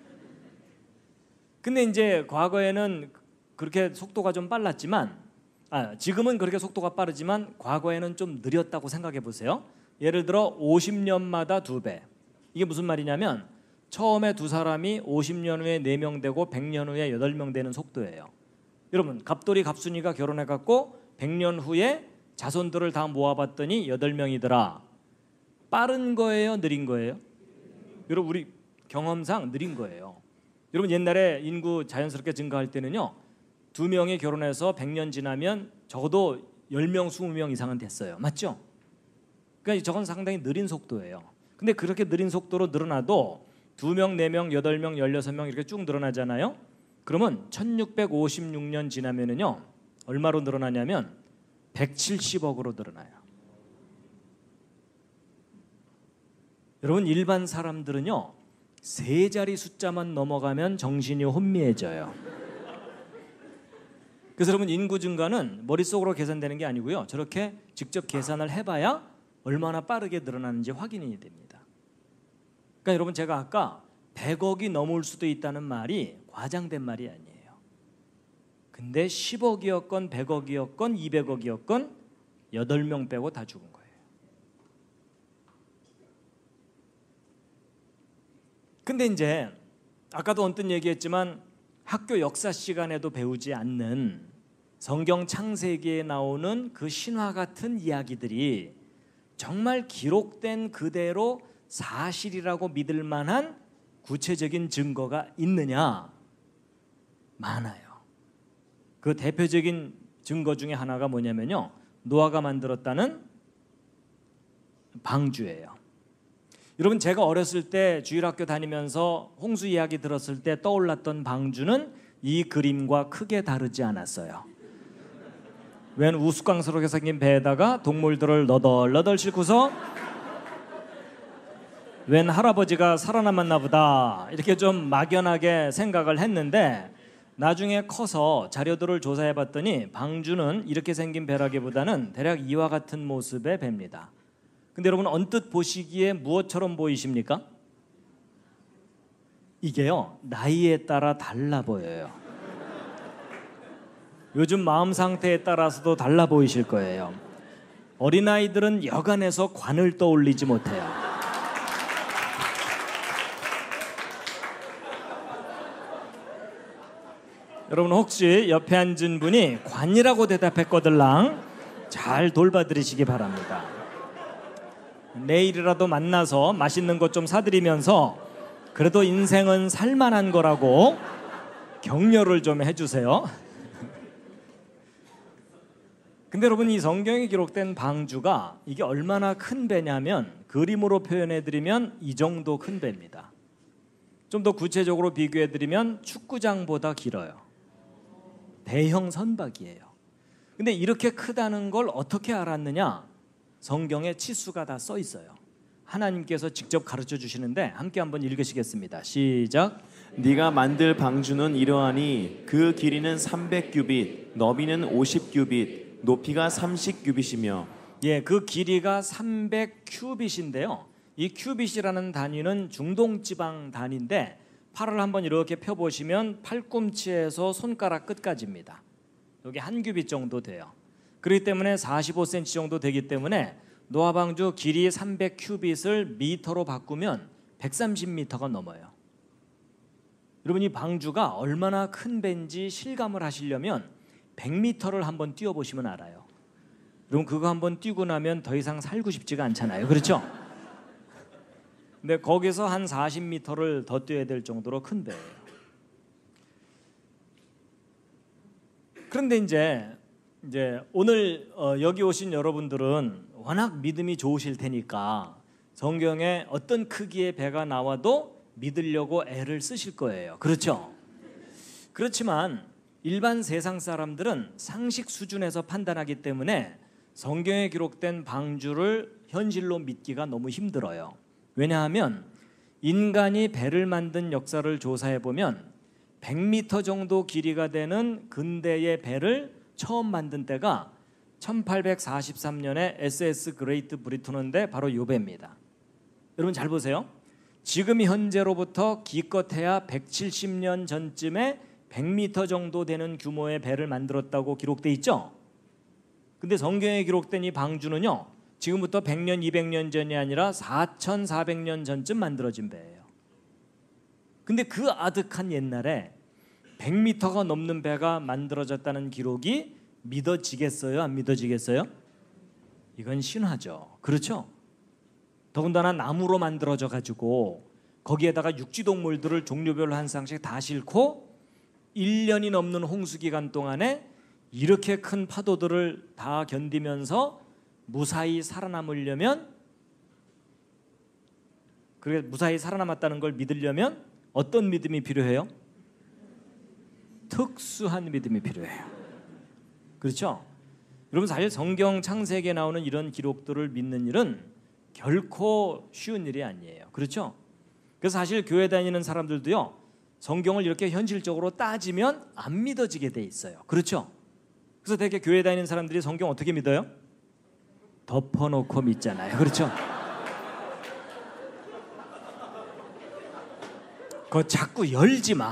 근데 이제 과거에는 그렇게 속도가 좀 빨랐지만, 아, 지금은 그렇게 속도가 빠르지만 과거에는 좀 느렸다고 생각해 보세요. 예를 들어 오십 년마다 두 배. 이게 무슨 말이냐면 처음에 두 사람이 오십 년 후에 네 명 되고 백 년 후에 여덟 명 되는 속도예요. 여러분, 갑돌이 갑순이가 결혼해 갖고 백 년 후에 자손들을 다 모아봤더니 여덟 명이더라. 빠른 거예요, 느린 거예요? 여러분, 우리 경험상 느린 거예요. 여러분, 옛날에 인구 자연스럽게 증가할 때는요, 두 명이 결혼해서 백 년 지나면 적어도 열 명, 이십 명 이상은 됐어요. 맞죠? 그러니까 저건 상당히 느린 속도예요. 근데 그렇게 느린 속도로 늘어나도 두 명, 네 명, 여덟 명, 열여섯 명 이렇게 쭉 늘어나잖아요. 그러면 천육백오십육 년 지나면은요, 얼마로 늘어나냐면 백칠십억으로 늘어나요. 여러분, 일반 사람들은요, 세 자리 숫자만 넘어가면 정신이 혼미해져요. 그래서 여러분, 인구 증가는 머릿속으로 계산되는 게 아니고요, 저렇게 직접 계산을 해봐야 얼마나 빠르게 늘어나는지 확인이 됩니다. 그러니까 여러분, 제가 아까 백억이 넘을 수도 있다는 말이 과장된 말이 아니에요. 근데 십억이었건 백억이었건 이백억이었건 여덟 명 빼고 다 죽은 거예요. 근데 이제 아까도 언뜻 얘기했지만 학교 역사 시간에도 배우지 않는 성경 창세기에 나오는 그 신화 같은 이야기들이 정말 기록된 그대로 사실이라고 믿을 만한 구체적인 증거가 있느냐? 많아요. 그 대표적인 증거 중에 하나가 뭐냐면요, 노아가 만들었다는 방주예요. 여러분 제가 어렸을 때 주일학교 다니면서 홍수 이야기 들었을 때 떠올랐던 방주는 이 그림과 크게 다르지 않았어요. 웬 우스꽝스럽게 생긴 배에다가 동물들을 너덜너덜 싣고서 웬 할아버지가 살아남았나 보다 이렇게 좀 막연하게 생각을 했는데 나중에 커서 자료들을 조사해 봤더니 방주는 이렇게 생긴 배라기보다는 대략 이와 같은 모습의 배입니다. 근데 여러분 언뜻 보시기에 무엇처럼 보이십니까? 이게요 나이에 따라 달라 보여요. 요즘 마음 상태에 따라서도 달라 보이실 거예요. 어린아이들은 여간해서 관을 떠올리지 못해요. 여러분 혹시 옆에 앉은 분이 관이라고 대답했거들랑 잘 돌봐드리시기 바랍니다. 내일이라도 만나서 맛있는 것 좀 사드리면서 그래도 인생은 살만한 거라고 격려를 좀 해주세요. 근데 여러분 이 성경에 기록된 방주가 이게 얼마나 큰 배냐면 그림으로 표현해드리면 이 정도 큰 배입니다. 좀 더 구체적으로 비교해드리면 축구장보다 길어요. 대형 선박이에요. 근데 이렇게 크다는 걸 어떻게 알았느냐? 성경에 치수가 다 써 있어요. 하나님께서 직접 가르쳐 주시는데 함께 한번 읽으시겠습니다. 시작. 네가 만들 방주는 이러하니 그 길이는 삼백 규빗, 너비는 오십 규빗, 높이가 삼십 규빗이며. 예, 그 길이가 삼백 큐빗인데요. 이 큐빗이라는 단위는 중동 지방 단위인데 팔을 한번 이렇게 펴 보시면 팔꿈치에서 손가락 끝까지입니다. 여기 한 규빗 정도 돼요. 그렇기 때문에 사십오 센티미터 정도 되기 때문에 노아 방주 길이 삼백 큐빗을 미터로 바꾸면 백삼십 미터가 넘어요. 여러분 이 방주가 얼마나 큰 배인지 실감을 하시려면 백 미터를 한번 뛰어보시면 알아요. 여러분 그거 한번 뛰고 나면 더 이상 살고 싶지가 않잖아요. 그렇죠? 근데 거기서 한 사십 미터를 더 뛰어야 될 정도로 큰 배예요. 그런데 이제 이제 오늘 어 여기 오신 여러분들은 워낙 믿음이 좋으실 테니까 성경에 어떤 크기의 배가 나와도 믿으려고 애를 쓰실 거예요. 그렇죠? 그렇지만 일반 세상 사람들은 상식 수준에서 판단하기 때문에 성경에 기록된 방주를 현실로 믿기가 너무 힘들어요. 왜냐하면 인간이 배를 만든 역사를 조사해 보면 백 미터 정도 길이가 되는 근대의 배를 처음 만든 때가 천팔백사십삼 년에 에스에스 그레이트 브리튼인데 바로 요 배입니다. 여러분 잘 보세요. 지금 현재로부터 기껏해야 백칠십 년 전쯤에 백 미터 정도 되는 규모의 배를 만들었다고 기록돼 있죠. 근데 성경에 기록된 이 방주는요 지금부터 백 년, 이백 년 전이 아니라 사천사백 년 전쯤 만들어진 배예요. 근데 그 아득한 옛날에 백 미터가 넘는 배가 만들어졌다는 기록이 믿어지겠어요? 안 믿어지겠어요? 이건 신화죠. 그렇죠? 더군다나 나무로 만들어져 가지고 거기에다가 육지동물들을 종류별로 한 쌍씩 다 싣고 일 년이 넘는 홍수 기간 동안에 이렇게 큰 파도들을 다 견디면서 무사히 살아남으려면, 그게 무사히 살아남았다는 걸 믿으려면 어떤 믿음이 필요해요? 특수한 믿음이 필요해요. 그렇죠? 여러분 사실 성경 창세기에 나오는 이런 기록들을 믿는 일은 결코 쉬운 일이 아니에요. 그렇죠? 그래서 사실 교회 다니는 사람들도요 성경을 이렇게 현실적으로 따지면 안 믿어지게 돼 있어요. 그렇죠? 그래서 되게 교회 다니는 사람들이 성경 어떻게 믿어요? 덮어놓고 믿잖아요. 그렇죠? 그거 자꾸 열지 마.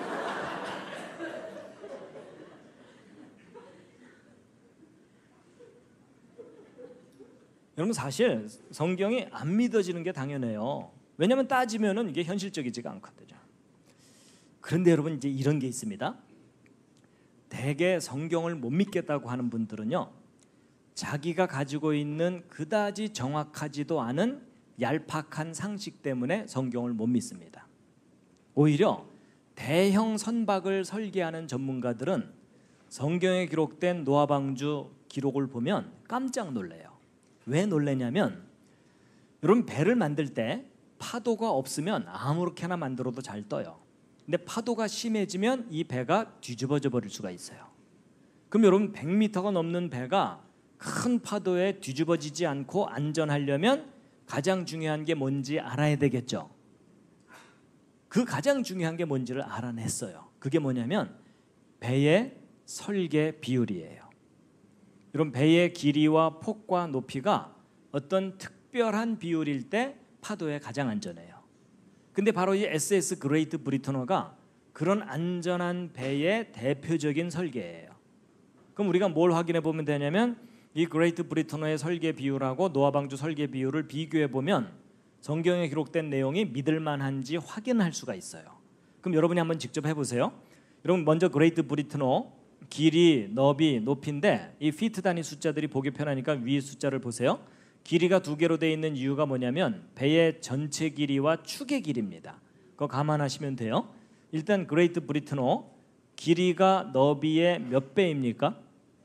여러분 사실 성경이 안 믿어지는 게 당연해요. 왜냐하면 따지면은 이게 현실적이지가 않거든요. 그런데 여러분 이제 이런 게 있습니다. 대개 성경을 못 믿겠다고 하는 분들은요, 자기가 가지고 있는 그다지 정확하지도 않은 얄팍한 상식 때문에 성경을 못 믿습니다. 오히려 대형 선박을 설계하는 전문가들은 성경에 기록된 노아 방주 기록을 보면 깜짝 놀래요. 왜 놀래냐면 여러분 배를 만들 때 파도가 없으면 아무렇게나 만들어도 잘 떠요. 근데 파도가 심해지면 이 배가 뒤집어져 버릴 수가 있어요. 그럼 여러분 백 미터가 넘는 배가 큰 파도에 뒤집어지지 않고 안전하려면 가장 중요한 게 뭔지 알아야 되겠죠. 그 가장 중요한 게 뭔지를 알아냈어요. 그게 뭐냐면 배의 설계 비율이에요. 여러분 배의 길이와 폭과 높이가 어떤 특별한 비율일 때 파도에 가장 안전해요. 근데 바로 이 에스에스 그레이트 브리터너가 그런 안전한 배의 대표적인 설계예요. 그럼 우리가 뭘 확인해 보면 되냐면 이 그레이트 브리터너의 설계 비율하고 노아 방주 설계 비율을 비교해 보면 성경에 기록된 내용이 믿을 만한지 확인할 수가 있어요. 그럼 여러분이 한번 직접 해보세요. 여러분 먼저 그레이트 브리터너 길이, 너비, 높이인데 이 피트 단위 숫자들이 보기 편하니까 위의 숫자를 보세요. 길이가 두 개로 되어 있는 이유가 뭐냐면 배의 전체 길이와 축의 길이입니다. 그거 감안하시면 돼요. 일단 그레이트 브리터너 길이가 너비의 몇 배입니까?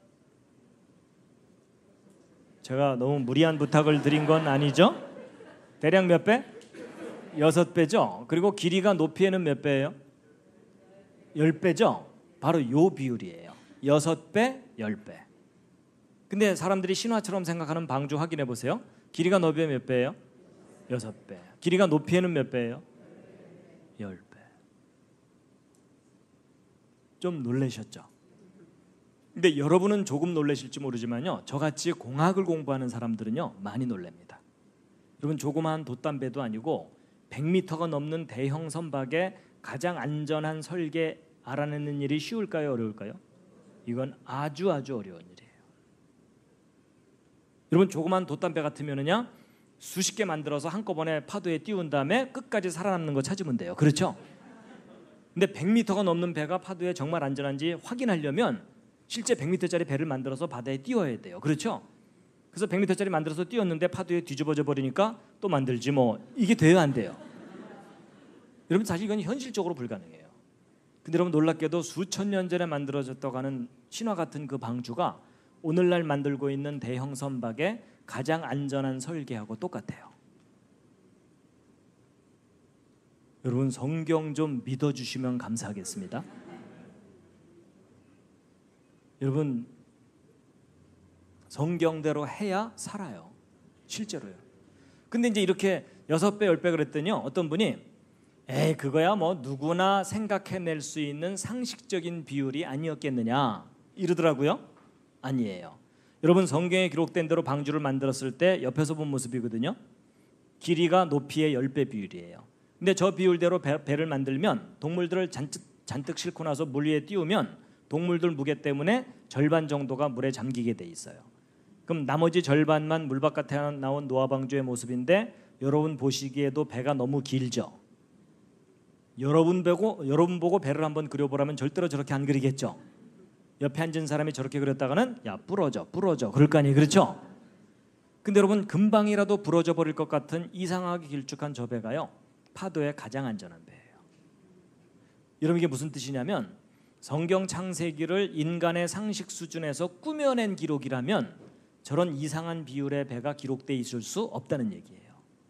제가 너무 무리한 부탁을 드린 건 아니죠? 대략 몇 배? 여섯 배죠. 그리고 길이가 높이에는 몇 배예요? 열 배죠. 바로 요 비율이에요. 여섯 배, 열 배. 근데 사람들이 신화처럼 생각하는 방주 확인해 보세요. 길이가 너비에 몇 배예요? 여섯 배. 길이가 높이에는 몇 배예요? 열 배. 좀 놀라셨죠? 근데 여러분은 조금 놀라실지 모르지만요. 저같이 공학을 공부하는 사람들은요. 많이 놀랍니다. 여러분 조그마한 돛담배도 아니고 백 미터가 넘는 대형 선박의 가장 안전한 설계 알아내는 일이 쉬울까요? 어려울까요? 이건 아주 아주 어려운 일이에요. 여러분 조그만 돛담배 같으면은요 수십 개 만들어서 한꺼번에 파도에 띄운 다음에 끝까지 살아남는 거 찾으면 돼요. 그렇죠? 근데 백 미터가 넘는 배가 파도에 정말 안전한지 확인하려면 실제 백 미터짜리 배를 만들어서 바다에 띄워야 돼요. 그렇죠? 그래서 백 미터짜리 만들어서 띄웠는데 파도에 뒤집어져 버리니까 또 만들지 뭐. 이게 돼요 안 돼요? 여러분 사실 이건 현실적으로 불가능해요. 근데 여러분 놀랍게도 수천 년 전에 만들어졌다고 하는 신화 같은 그 방주가 오늘날 만들고 있는 대형 선박의 가장 안전한 설계하고 똑같아요. 여러분 성경 좀 믿어주시면 감사하겠습니다. 여러분 성경대로 해야 살아요. 실제로요. 근데 이제 이렇게 여섯 배, 열 배 그랬더니요. 어떤 분이 에이 그거야 뭐 누구나 생각해낼 수 있는 상식적인 비율이 아니었겠느냐 이러더라고요. 아니에요. 여러분 성경에 기록된 대로 방주를 만들었을 때 옆에서 본 모습이거든요. 길이가 높이의 열 배 비율이에요. 근데 저 비율대로 배, 배를 만들면 동물들을 잔뜩, 잔뜩 싣고 나서 물 위에 띄우면 동물들 무게 때문에 절반 정도가 물에 잠기게 돼 있어요. 그럼 나머지 절반만 물 바깥에 나온 노아 방주의 모습인데 여러분 보시기에도 배가 너무 길죠. 여러분 보고 여러분 보고 배를 한번 그려보라면 절대로 저렇게 안 그리겠죠. 옆에 앉은 사람이 저렇게 그렸다가는 야 부러져 부러져 그럴 거 아니에요. 그렇죠? 근데 여러분 금방이라도 부러져 버릴 것 같은 이상하게 길쭉한 저 배가요 파도에 가장 안전한 배예요. 여러분 이게 무슨 뜻이냐면 성경 창세기를 인간의 상식 수준에서 꾸며낸 기록이라면 저런 이상한 비율의 배가 기록돼 있을 수 없다는 얘기예요.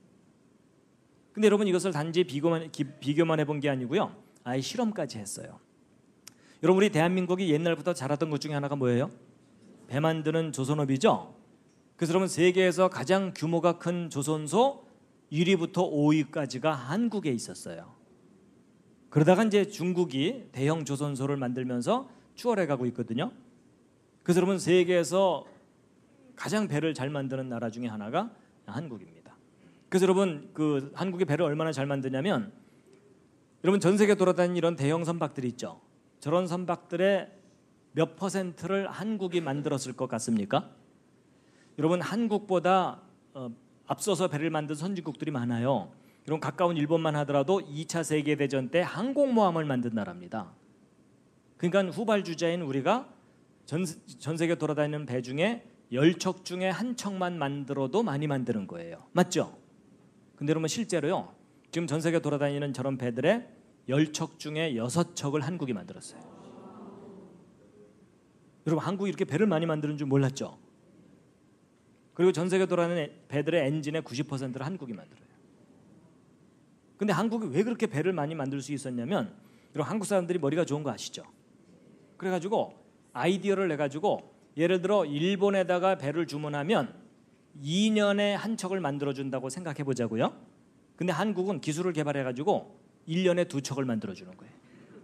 근데 여러분 이것을 단지 비교만, 비교만 해본 게 아니고요. 아예 실험까지 했어요. 여러분 우리 대한민국이 옛날부터 잘하던 것 중에 하나가 뭐예요? 배 만드는 조선업이죠. 그래서 여러분 세계에서 가장 규모가 큰 조선소 일 위부터 오 위까지가 한국에 있었어요. 그러다가 이제 중국이 대형 조선소를 만들면서 추월해 가고 있거든요. 그래서 여러분 세계에서 가장 배를 잘 만드는 나라 중에 하나가 한국입니다. 그래서 여러분 그 한국이 배를 얼마나 잘 만드냐면 여러분 전 세계 돌아다니는 이런 대형 선박들이 있죠. 저런 선박들의 몇 퍼센트를 한국이 만들었을 것 같습니까? 여러분 한국보다 어, 앞서서 배를 만든 선진국들이 많아요. 여러분 가까운 일본만 하더라도 이 차 세계대전 때 항공모함을 만든 나라입니다. 그러니까 후발주자인 우리가 전, 전 세계 돌아다니는 배 중에 열 척 중에 한 척만 만들어도 많이 만드는 거예요. 맞죠? 근데 여러분 실제로요. 지금 전 세계 돌아다니는 저런 배들의 열 척 중에 여섯 척을 한국이 만들었어요. 여러분 한국이 이렇게 배를 많이 만드는 줄 몰랐죠? 그리고 전 세계 돌아다니는 배들의 엔진의 구십 퍼센트를 한국이 만들어요. 근데 한국이 왜 그렇게 배를 많이 만들 수 있었냐면 여러분 한국 사람들이 머리가 좋은 거 아시죠? 그래가지고 아이디어를 내가지고 예를 들어 일본에다가 배를 주문하면 이 년에 한 척을 만들어준다고 생각해 보자고요. 근데 한국은 기술을 개발해가지고 일 년에 두 척을 만들어주는 거예요.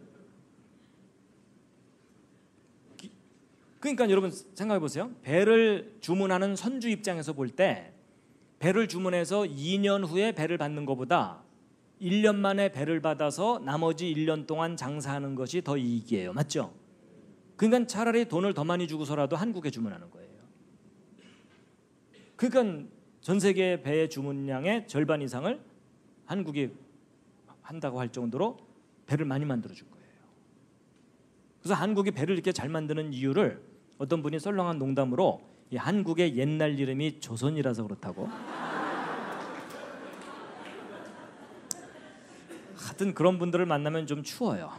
그러니까 여러분 생각해 보세요. 배를 주문하는 선주 입장에서 볼 때 배를 주문해서 이 년 후에 배를 받는 것보다 일 년 만에 배를 받아서 나머지 일 년 동안 장사하는 것이 더 이익이에요. 맞죠? 그러니까 차라리 돈을 더 많이 주고서라도 한국에 주문하는 거예요. 그러니까 전 세계 배의 주문량의 절반 이상을 한국이 한다고 할 정도로 배를 많이 만들어 줄 거예요. 그래서 한국이 배를 이렇게 잘 만드는 이유를 어떤 분이 썰렁한 농담으로 이 한국의 옛날 이름이 조선이라서 그렇다고. 하여튼 그런 분들을 만나면 좀 추워요.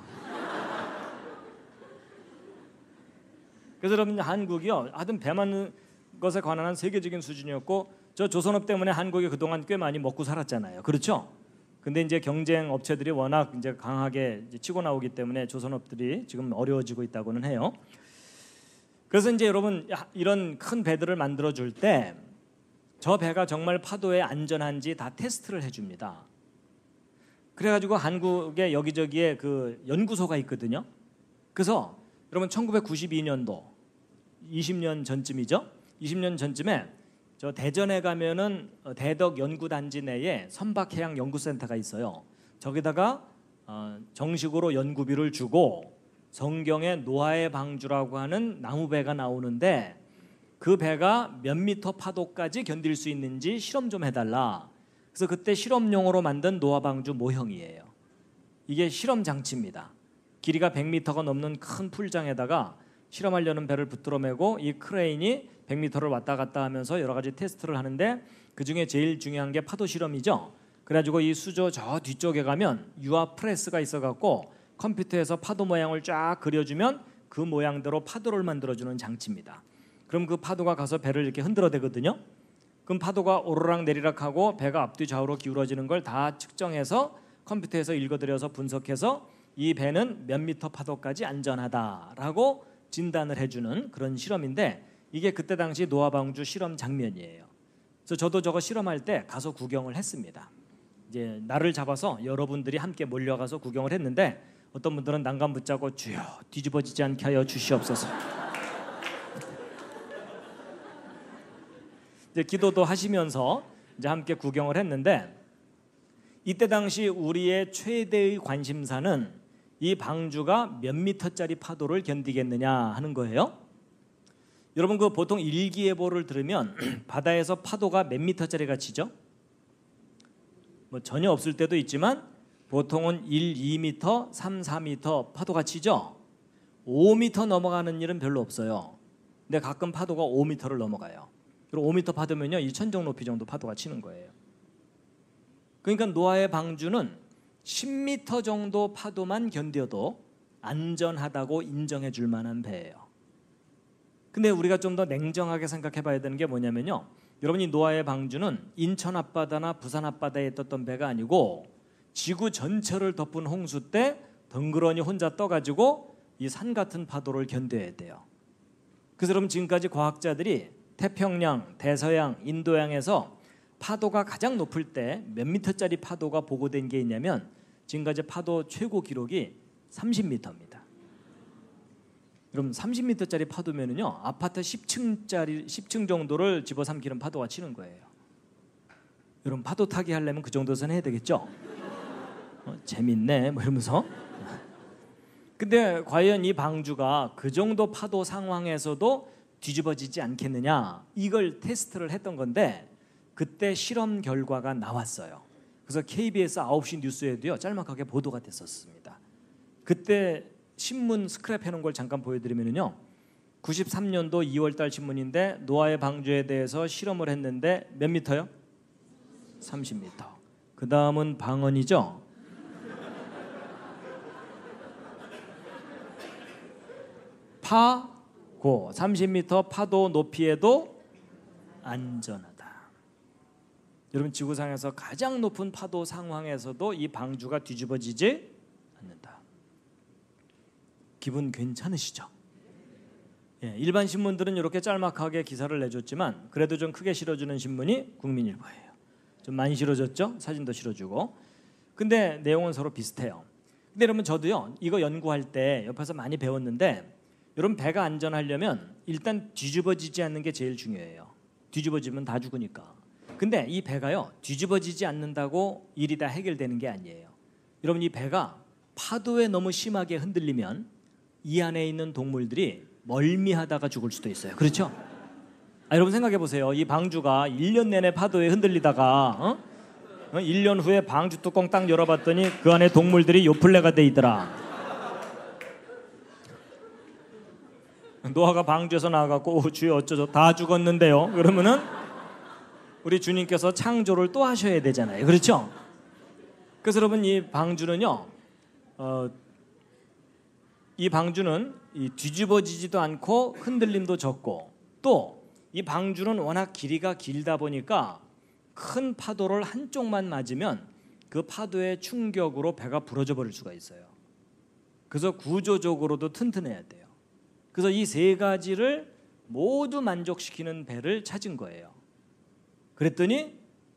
그래서 여러분 한국이요, 하여튼 배 만드는 것에 관한 세계적인 수준이었고 저 조선업 때문에 한국이 그동안 꽤 많이 먹고 살았잖아요. 그렇죠? 근데 이제 경쟁 업체들이 워낙 이제 강하게 이제 치고 나오기 때문에 조선업들이 지금 어려워지고 있다고는 해요. 그래서 이제 여러분 이런 큰 배들을 만들어 줄 때 저 배가 정말 파도에 안전한지 다 테스트를 해줍니다. 그래가지고 한국에 여기저기에 그 연구소가 있거든요. 그래서 여러분 천구백구십이 년도 이십 년 전쯤이죠. 이십 년 전쯤에 저 대전에 가면은 대덕 연구단지 내에 선박해양 연구센터가 있어요. 저기다가 어 정식으로 연구비를 주고 성경의 노아의 방주라고 하는 나무배가 나오는데 그 배가 몇 미터 파도까지 견딜 수 있는지 실험 좀 해달라. 그래서 그때 실험용으로 만든 노아 방주 모형이에요. 이게 실험 장치입니다. 길이가 백 미터가 넘는 큰 풀장에다가 실험하려는 배를 붙들어 메고 이 크레인이 백 미터를 왔다 갔다 하면서 여러 가지 테스트를 하는데 그중에 제일 중요한 게 파도 실험이죠. 그래가지고 이 수조 저 뒤쪽에 가면 유압 프레스가 있어갖고 컴퓨터에서 파도 모양을 쫙 그려주면 그 모양대로 파도를 만들어주는 장치입니다. 그럼 그 파도가 가서 배를 이렇게 흔들어대거든요. 그럼 파도가 오르락 내리락하고 배가 앞뒤 좌우로 기울어지는 걸 다 측정해서 컴퓨터에서 읽어들여서 분석해서 이 배는 몇 미터 파도까지 안전하다라고 진단을 해주는 그런 실험인데 이게 그때 당시 노아 방주 실험 장면이에요. 그래서 저도 저거 실험할 때 가서 구경을 했습니다. 이제 날을 잡아서 여러분들이 함께 몰려가서 구경을 했는데 어떤 분들은 난간 붙잡고 주여 뒤집어지지 않게 하여 주시옵소서. 이제 기도도 하시면서 이제 함께 구경을 했는데 이때 당시 우리의 최대의 관심사는 이 방주가 몇 미터짜리 파도를 견디겠느냐 하는 거예요. 여러분 그 보통 일기예보를 들으면 바다에서 파도가 몇 미터짜리가 치죠? 뭐 전혀 없을 때도 있지만 보통은 일, 이 미터, 삼, 사 미터 파도가 치죠. 오 미터 넘어가는 일은 별로 없어요. 근데 가끔 파도가 오 미터를 넘어가요. 그리고 오 미터 파도면요 이 천정 높이 정도 파도가 치는 거예요. 그러니까 노아의 방주는 십 미터 정도 파도만 견뎌도 안전하다고 인정해 줄 만한 배예요. 근데 우리가 좀 더 냉정하게 생각해 봐야 되는 게 뭐냐면요, 여러분이 노아의 방주는 인천 앞바다나 부산 앞바다에 떴던 배가 아니고 지구 전체를 덮은 홍수 때 덩그러니 혼자 떠가지고 이 산 같은 파도를 견뎌야 돼요. 그래서 여러분 지금까지 과학자들이 태평양, 대서양, 인도양에서 파도가 가장 높을 때 몇 미터짜리 파도가 보고된 게 있냐면 지금까지 파도 최고 기록이 삼십 미터입니다. 그럼 삼십 미터짜리 파도면은요 아파트 십 층짜리 십 층 정도를 집어삼키는 파도가 치는 거예요. 여러분 파도 타기 하려면 그 정도 선 해야 되겠죠? 어, 재밌네 뭐 이러면서. 근데 과연 이 방주가 그 정도 파도 상황에서도 뒤집어지지 않겠느냐 이걸 테스트를 했던 건데 그때 실험 결과가 나왔어요. 그래서 케이비에스 아홉 시 뉴스에도요 짤막하게 보도가 됐었습니다. 그때 신문 스크랩 해놓은 걸 잠깐 보여드리면요, 구십삼 년도 이월 달 신문인데 노아의 방주에 대해서 실험을 했는데 몇 미터요? 삼십 미터. 그 다음은 방언이죠. 파고 삼십 미터 파도 높이에도 안전하다. 여러분, 지구상에서 가장 높은 파도 상황에서도 이 방주가 뒤집어지지 않는다. 기분 괜찮으시죠? 예, 일반 신문들은 이렇게 짤막하게 기사를 내줬지만 그래도 좀 크게 실어주는 신문이 국민일보예요. 좀 많이 실어줬죠? 사진도 실어주고. 근데 내용은 서로 비슷해요. 근데 여러분, 저도요 이거 연구할 때 옆에서 많이 배웠는데, 여러분 배가 안전하려면 일단 뒤집어지지 않는 게 제일 중요해요. 뒤집어지면 다 죽으니까. 근데 이 배가요 뒤집어지지 않는다고 일이 다 해결되는 게 아니에요. 여러분, 이 배가 파도에 너무 심하게 흔들리면 이 안에 있는 동물들이 멀미하다가 죽을 수도 있어요. 그렇죠? 아, 여러분 생각해 보세요. 이 방주가 일 년 내내 파도에 흔들리다가 어? 어? 일 년 후에 방주 뚜껑 딱 열어봤더니 그 안에 동물들이 요플레가 돼 있더라. 노아가 방주에서 나와갖고 주여 어쩌죠? 다 죽었는데요. 그러면은 우리 주님께서 창조를 또 하셔야 되잖아요. 그렇죠? 그래서 여러분, 이 방주는요 어, 이 방주는 이 뒤집어지지도 않고 흔들림도 적고, 또 이 방주는 워낙 길이가 길다 보니까 큰 파도를 한쪽만 맞으면 그 파도의 충격으로 배가 부러져 버릴 수가 있어요. 그래서 구조적으로도 튼튼해야 돼요. 그래서 이 세 가지를 모두 만족시키는 배를 찾은 거예요. 그랬더니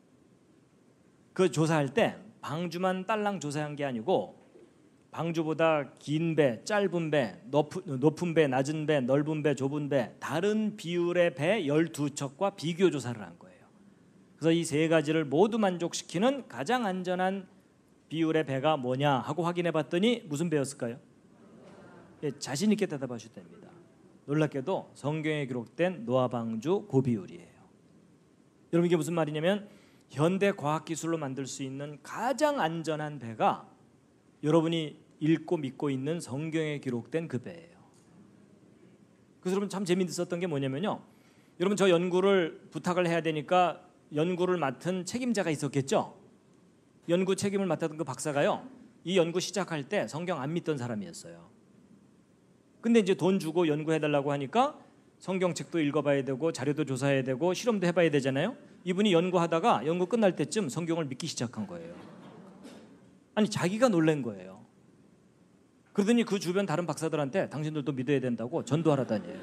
그 조사할 때 방주만 딸랑 조사한 게 아니고 방주보다 긴 배, 짧은 배, 높은 배, 낮은 배, 넓은 배, 좁은 배, 다른 비율의 배 열두 척과 비교 조사를 한 거예요. 그래서 이 세 가지를 모두 만족시키는 가장 안전한 비율의 배가 뭐냐 하고 확인해 봤더니 무슨 배였을까요? 예, 자신 있게 대답하셔도 됩니다. 놀랍게도 성경에 기록된 노아 방주 고비율이에요. 여러분, 이게 무슨 말이냐면 현대 과학 기술로 만들 수 있는 가장 안전한 배가 여러분이 읽고 믿고 있는 성경에 기록된 그 배예요. 그래서 여러분, 참 재미있었던 게 뭐냐면요, 여러분 저 연구를 부탁을 해야 되니까 연구를 맡은 책임자가 있었겠죠. 연구 책임을 맡았던 그 박사가요, 이 연구 시작할 때 성경 안 믿던 사람이었어요. 근데 이제 돈 주고 연구해달라고 하니까 성경책도 읽어봐야 되고 자료도 조사해야 되고 실험도 해봐야 되잖아요. 이분이 연구하다가 연구 끝날 때쯤 성경을 믿기 시작한 거예요. 아니, 자기가 놀란 거예요. 그러더니 그 주변 다른 박사들한테 당신들도 믿어야 된다고 전도하러 다녀요.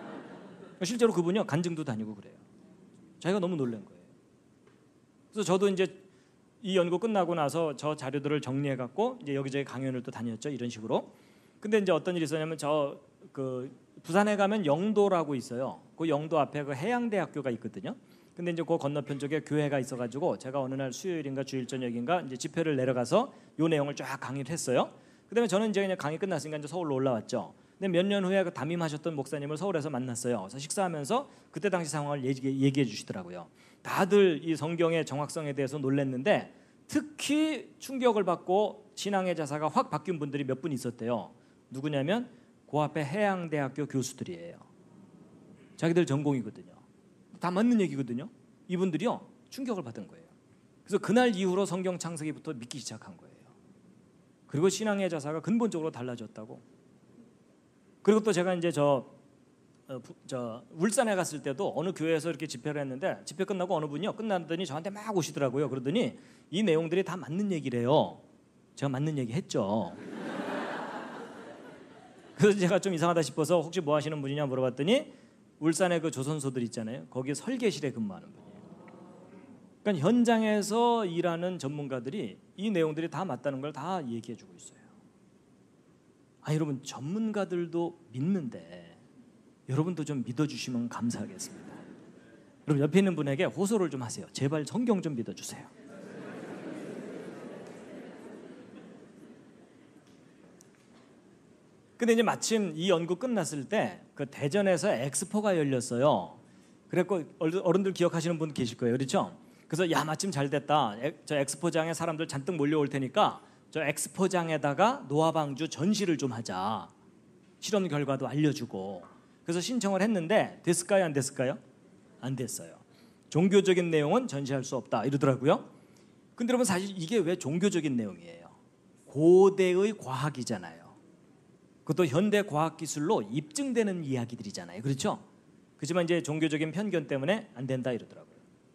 실제로 그분이요 간증도 다니고 그래요. 자기가 너무 놀란 거예요. 그래서 저도 이제 이 연구 끝나고 나서 저 자료들을 정리해 갖고 이제 여기저기 강연을 또 다녔죠. 이런 식으로. 근데 이제 어떤 일이 있었냐면, 저 그 부산에 가면 영도라고 있어요. 그 영도 앞에 그 해양대학교가 있거든요. 근데 이제 그 건너편 쪽에 교회가 있어가지고 제가 어느 날 수요일인가 주일 저녁인가 이제 집회를 내려가서 요 내용을 쫙 강의를 했어요. 그다음에 저는 이제 그냥 강의 끝났으니까 이제 서울로 올라왔죠. 근데 몇 년 후에 그 담임하셨던 목사님을 서울에서 만났어요. 그래서 식사하면서 그때 당시 상황을 얘기, 얘기해 주시더라고요. 다들 이 성경의 정확성에 대해서 놀랐는데 특히 충격을 받고 신앙의 자세가 확 바뀐 분들이 몇 분 있었대요. 누구냐면 그 앞에 해양대학교 교수들이에요. 자기들 전공이거든요. 다 맞는 얘기거든요. 이분들이요 충격을 받은 거예요. 그래서 그날 이후로 성경 창세기부터 믿기 시작한 거예요. 그리고 신앙의 자세가 근본적으로 달라졌다고. 그리고 또 제가 이제 저, 어, 저 울산에 갔을 때도 어느 교회에서 이렇게 집회를 했는데 집회 끝나고 어느 분이요 끝났더니 저한테 막 오시더라고요. 그러더니 이 내용들이 다 맞는 얘기래요. 제가 맞는 얘기 했죠. 그래서 제가 좀 이상하다 싶어서 혹시 뭐 하시는 분이냐 물어봤더니 울산의 그 조선소들 있잖아요. 거기 설계실에 근무하는 분이에요. 그러니까 현장에서 일하는 전문가들이 이 내용들이 다 맞다는 걸 다 얘기해주고 있어요. 아, 여러분 전문가들도 믿는데 여러분도 좀 믿어주시면 감사하겠습니다. 여러분 옆에 있는 분에게 호소를 좀 하세요. 제발 성경 좀 믿어주세요. 근데 이제 마침 이 연구 끝났을 때 그 대전에서 엑스포가 열렸어요. 그랬고 어른들 기억하시는 분 계실 거예요, 그렇죠? 그래서 야 마침 잘 됐다. 저 엑스포장에 사람들 잔뜩 몰려올 테니까 저 엑스포장에다가 노아방주 전시를 좀 하자. 실험 결과도 알려주고. 그래서 신청을 했는데 됐을까요, 안 됐을까요? 안 됐어요. 종교적인 내용은 전시할 수 없다 이러더라고요. 근데 여러분 사실 이게 왜 종교적인 내용이에요? 고대의 과학이잖아요. 그것도 현대 과학 기술로 입증되는 이야기들이잖아요. 그렇죠? 그렇지만 이제 종교적인 편견 때문에 안 된다 이러더라고요.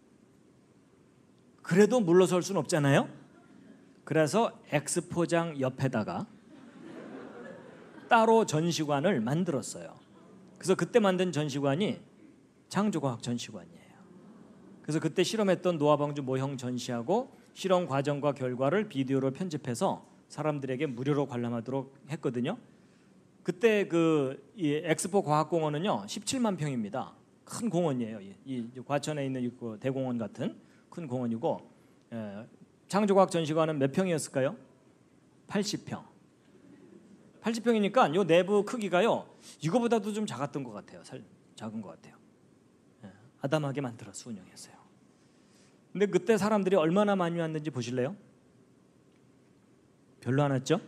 그래도 물러설 수는 없잖아요. 그래서 엑스포장 옆에다가 따로 전시관을 만들었어요. 그래서 그때 만든 전시관이 창조과학 전시관이에요. 그래서 그때 실험했던 노아방주 모형 전시하고 실험 과정과 결과를 비디오로 편집해서 사람들에게 무료로 관람하도록 했거든요. 그때 그 이 엑스포 과학공원은요 십칠만 평입니다. 큰 공원이에요. 이, 이 과천에 있는 이 대공원 같은 큰 공원이고, 예, 창조과학 전시관은 몇 평이었을까요? 팔십 평. 팔십 평이니까 요 내부 크기가요 이거보다도 좀 작았던 것 같아요. 살, 작은 것 같아요. 예, 아담하게 만들어서 운영했어요. 근데 그때 사람들이 얼마나 많이 왔는지 보실래요? 별로 안 왔죠?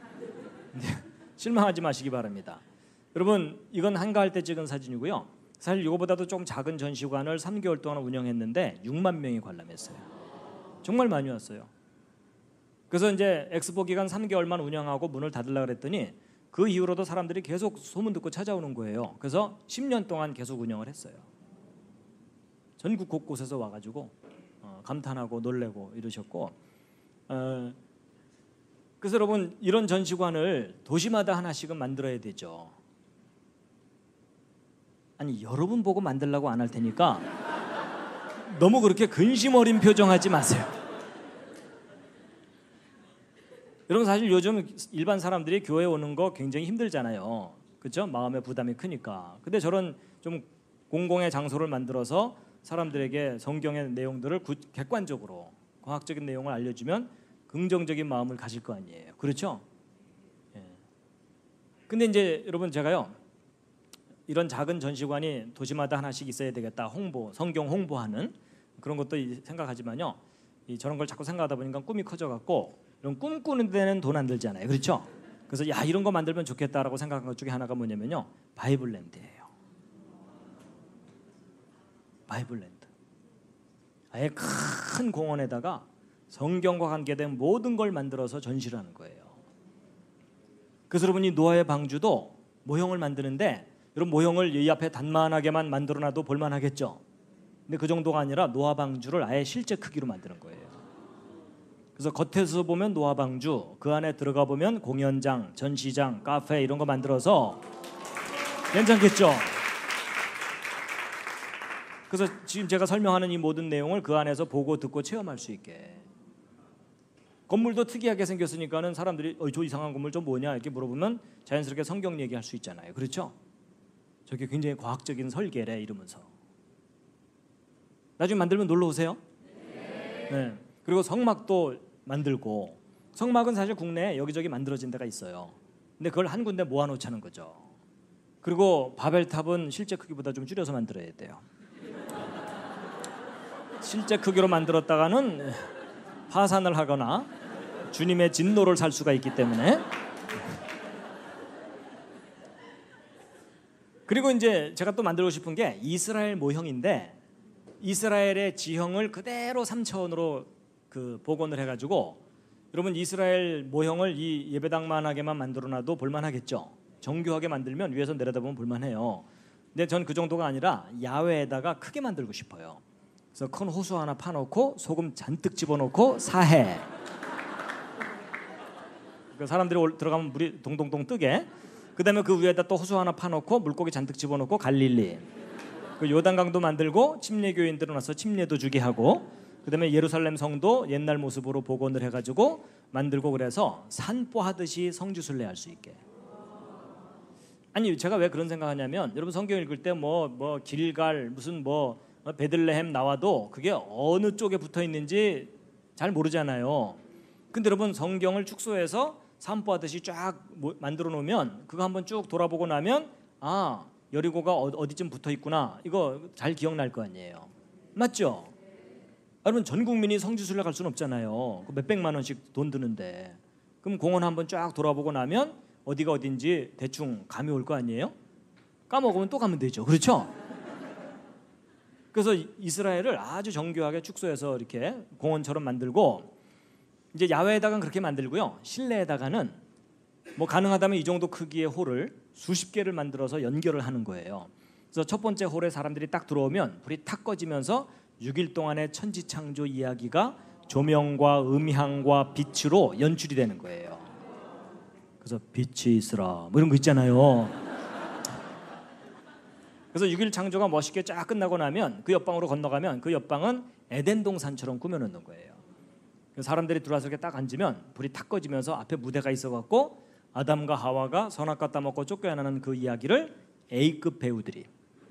실망하지 마시기 바랍니다. 여러분, 이건 한가할 때 찍은 사진이고요. 사실 이거보다도 좀 작은 전시관을 삼 개월 동안 운영했는데 육만 명이 관람했어요. 정말 많이 왔어요. 그래서 이제 엑스포 기간 삼 개월만 운영하고 문을 닫으려고 그랬더니 그 이후로도 사람들이 계속 소문 듣고 찾아오는 거예요. 그래서 십 년 동안 계속 운영을 했어요. 전국 곳곳에서 와가지고 어, 감탄하고 놀래고 이러셨고, 어, 그래서 여러분 이런 전시관을 도시마다 하나씩은 만들어야 되죠. 아니 여러분 보고 만들라고 안 할 테니까 너무 그렇게 근심 어린 표정하지 마세요. 여러분 사실 요즘 일반 사람들이 교회 오는 거 굉장히 힘들잖아요. 그렇죠? 마음의 부담이 크니까. 근데 저런 좀 공공의 장소를 만들어서 사람들에게 성경의 내용들을 구, 객관적으로 과학적인 내용을 알려주면 긍정적인 마음을 가질 거 아니에요. 그렇죠? 예. 근데 이제 여러분 제가요 이런 작은 전시관이 도시마다 하나씩 있어야 되겠다. 홍보, 성경 홍보하는 그런 것도 생각하지만요. 이 저런 걸 자꾸 생각하다 보니까 꿈이 커져갖고 이런 꿈꾸는 데는 돈 안 들잖아요. 그렇죠? 그래서 야 이런 거 만들면 좋겠다라고 생각한 것 중에 하나가 뭐냐면요. 바이블랜드예요. 바이블랜드. 아예 큰 공원에다가 성경과 관계된 모든 걸 만들어서 전시를 하는 거예요. 그래서 여러분이 노아의 방주도 모형을 만드는데 여러분 모형을 이 앞에 단만하게만 만들어놔도 볼만하겠죠. 근데 그 정도가 아니라 노아 방주를 아예 실제 크기로 만드는 거예요. 그래서 겉에서 보면 노아 방주, 그 안에 들어가 보면 공연장, 전시장, 카페 이런 거 만들어서 괜찮겠죠. 그래서 지금 제가 설명하는 이 모든 내용을 그 안에서 보고 듣고 체험할 수 있게. 건물도 특이하게 생겼으니까는 사람들이 어, 저 이상한 건물 좀 뭐냐 이렇게 물어보면 자연스럽게 성경 얘기할 수 있잖아요. 그렇죠? 저게 굉장히 과학적인 설계래 이러면서. 나중에 만들면 놀러 오세요. 네. 네. 그리고 성막도 만들고, 성막은 사실 국내에 여기저기 만들어진 데가 있어요. 근데 그걸 한 군데 모아놓자는 거죠. 그리고 바벨탑은 실제 크기보다 좀 줄여서 만들어야 돼요. 실제 크기로 만들었다가는 파산을 하거나 주님의 진노를 살 수가 있기 때문에. 그리고 이제 제가 또 만들고 싶은 게 이스라엘 모형인데 이스라엘의 지형을 그대로 삼 차원으로 그 복원을 해가지고 여러분 이스라엘 모형을 이 예배당만하게만 만들어놔도 볼만하겠죠. 정교하게 만들면 위에서 내려다보면 볼만해요. 근데 전 그 정도가 아니라 야외에다가 크게 만들고 싶어요. 그래서 큰 호수 하나 파놓고 소금 잔뜩 집어넣고 사해. 그 사람들이 들어가면 물이 동동동 뜨게. 그다음에 그 위에다 또 호수 하나 파놓고 물고기 잔뜩 집어넣고 갈릴리. 그 요단강도 만들고 침례교인들은 와서 침례도 주게 하고, 그다음에 예루살렘 성도 옛날 모습으로 복원을 해가지고 만들고, 그래서 산보하듯이 성지순례 할 수 있게. 아니 제가 왜 그런 생각하냐면 여러분 성경 읽을 때 뭐 뭐 길갈 무슨 뭐 베들레헴 나와도 그게 어느 쪽에 붙어 있는지 잘 모르잖아요. 근데 여러분 성경을 축소해서 산보하듯이 쫙 만들어 놓으면 그거 한번 쭉 돌아보고 나면 아 여리고가 어디쯤 붙어 있구나 이거 잘 기억날 거 아니에요. 맞죠? 여러분 전 국민이 성지순례 갈 수는 없잖아요. 몇백만 원씩 돈 드는데. 그럼 공원 한번 쫙 돌아보고 나면 어디가 어딘지 대충 감이 올 거 아니에요? 까먹으면 또 가면 되죠. 그렇죠? 그래서 이스라엘을 아주 정교하게 축소해서 이렇게 공원처럼 만들고, 이제 야외에다가는 그렇게 만들고요. 실내에다가는 뭐 가능하다면 이 정도 크기의 홀을 수십 개를 만들어서 연결을 하는 거예요. 그래서 첫 번째 홀에 사람들이 딱 들어오면 불이 탁 꺼지면서 육 일 동안의 천지창조 이야기가 조명과 음향과 빛으로 연출이 되는 거예요. 그래서 빛이 있으라 뭐 이런 거 있잖아요. 그래서 육 일 창조가 멋있게 쫙 끝나고 나면 그 옆방으로 건너가면 그 옆방은 에덴 동산처럼 꾸며놓는 거예요. 사람들이 들어와서 이렇게 딱 앉으면 불이 탁 꺼지면서 앞에 무대가 있어갖고 아담과 하와가 선악과 따먹고 쫓겨나는 그 이야기를 A급 배우들이,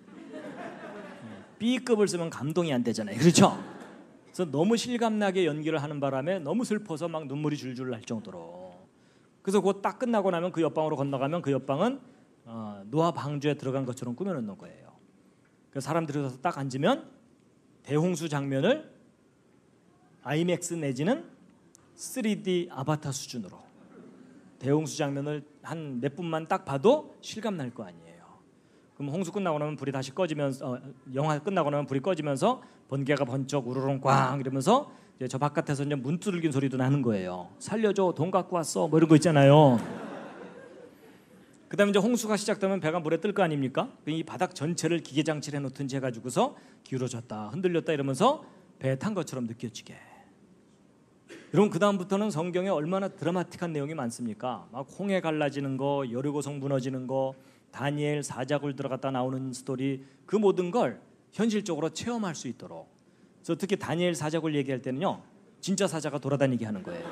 B급을 쓰면 감동이 안 되잖아요. 그렇죠? 그래서 너무 실감나게 연기를 하는 바람에 너무 슬퍼서 막 눈물이 줄줄 날 정도로. 그래서 그거 딱 끝나고 나면 그 옆방으로 건너가면 그 옆방은 어, 노아 방주에 들어간 것처럼 꾸며놓는 거예요. 그래서 사람들이 가서 딱 앉으면 대홍수 장면을 아이맥스 내지는 쓰리디 아바타 수준으로 대홍수 장면을 한 몇 분만 딱 봐도 실감 날 거 아니에요. 그럼 홍수 끝나고 나면 불이 다시 꺼지면서 어, 영화 끝나고 나면 불이 꺼지면서 번개가 번쩍 우르릉 꽝 이러면서 이제 저 바깥에서 이제 문 두들긴 소리도 나는 거예요. 살려줘, 돈 갖고 왔어, 뭐 이런 거 있잖아요. 그다음에 이제 홍수가 시작되면 배가 물에 뜰 거 아닙니까? 이 바닥 전체를 기계 장치를 해놓든지 해가지고서 기울어졌다, 흔들렸다 이러면서 배에 탄 것처럼 느껴지게. 여러분 그 다음부터는 성경에 얼마나 드라마틱한 내용이 많습니까? 막 홍해 갈라지는 거, 여리고성 무너지는 거, 다니엘 사자굴 들어갔다 나오는 스토리, 그 모든 걸 현실적으로 체험할 수 있도록. 그래서 특히 다니엘 사자굴 얘기할 때는요, 진짜 사자가 돌아다니게 하는 거예요.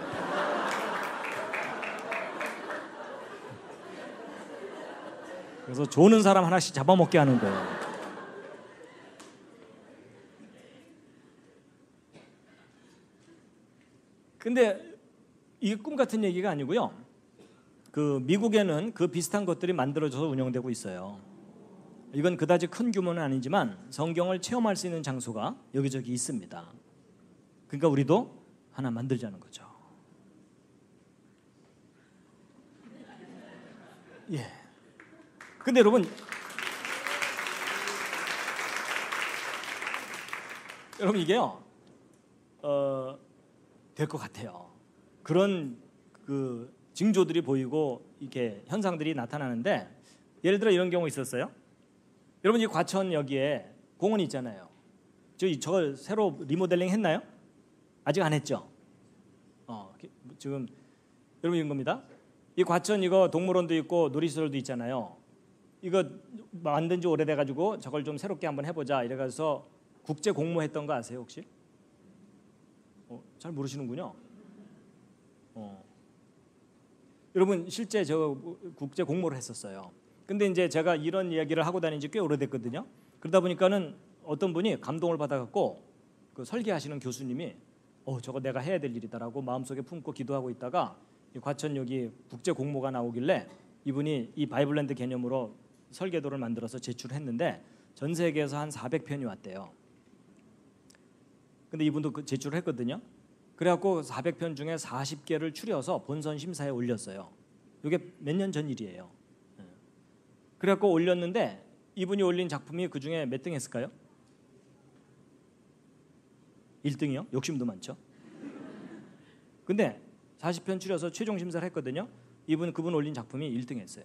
그래서 조는 사람 하나씩 잡아먹게 하는 거예요. 근데 이게 꿈 같은 얘기가 아니고요. 그 미국에는 그 비슷한 것들이 만들어져서 운영되고 있어요. 이건 그다지 큰 규모는 아니지만 성경을 체험할 수 있는 장소가 여기저기 있습니다. 그러니까 우리도 하나 만들자는 거죠. 예. 근데 여러분, 여러분 이게요, 어, 될 것 같아요. 그런 그 징조들이 보이고 이렇게 현상들이 나타나는데, 예를 들어 이런 경우 있었어요. 여러분 이 과천 여기에 공원이 있잖아요. 저 저 새로 리모델링 했나요? 아직 안 했죠. 어, 지금 여러분 이런 겁니다. 이 과천 이거 동물원도 있고 놀이시설도 있잖아요. 이거 만든 지 오래돼 가지고 저걸 좀 새롭게 한번 해보자 이래가서 국제 공모했던 거 아세요 혹시? 어, 잘 모르시는군요. 어. 여러분 실제 저 국제 공모를 했었어요. 근데 이제 제가 이런 이야기를 하고 다닌 지 꽤 오래됐거든요. 그러다 보니까는 어떤 분이 감동을 받아갖고 그 설계하시는 교수님이 어 저거 내가 해야 될 일이다라고 마음속에 품고 기도하고 있다가 이 과천 여기 국제 공모가 나오길래 이분이 이 바이블랜드 개념으로 설계도를 만들어서 제출했는데 전 세계에서 한 사백 편이 왔대요. 근데 이분도 그 제출을 했거든요. 그래갖고 사백 편 중에 사십 개를 추려서 본선 심사에 올렸어요. 이게 몇 년 전 일이에요. 그래갖고 올렸는데 이분이 올린 작품이 그 중에 몇 등 했을까요? 일 등이요? 욕심도 많죠. 근데 사십 편 추려서 최종 심사를 했거든요. 이분 그분 올린 작품이 일 등 했어요.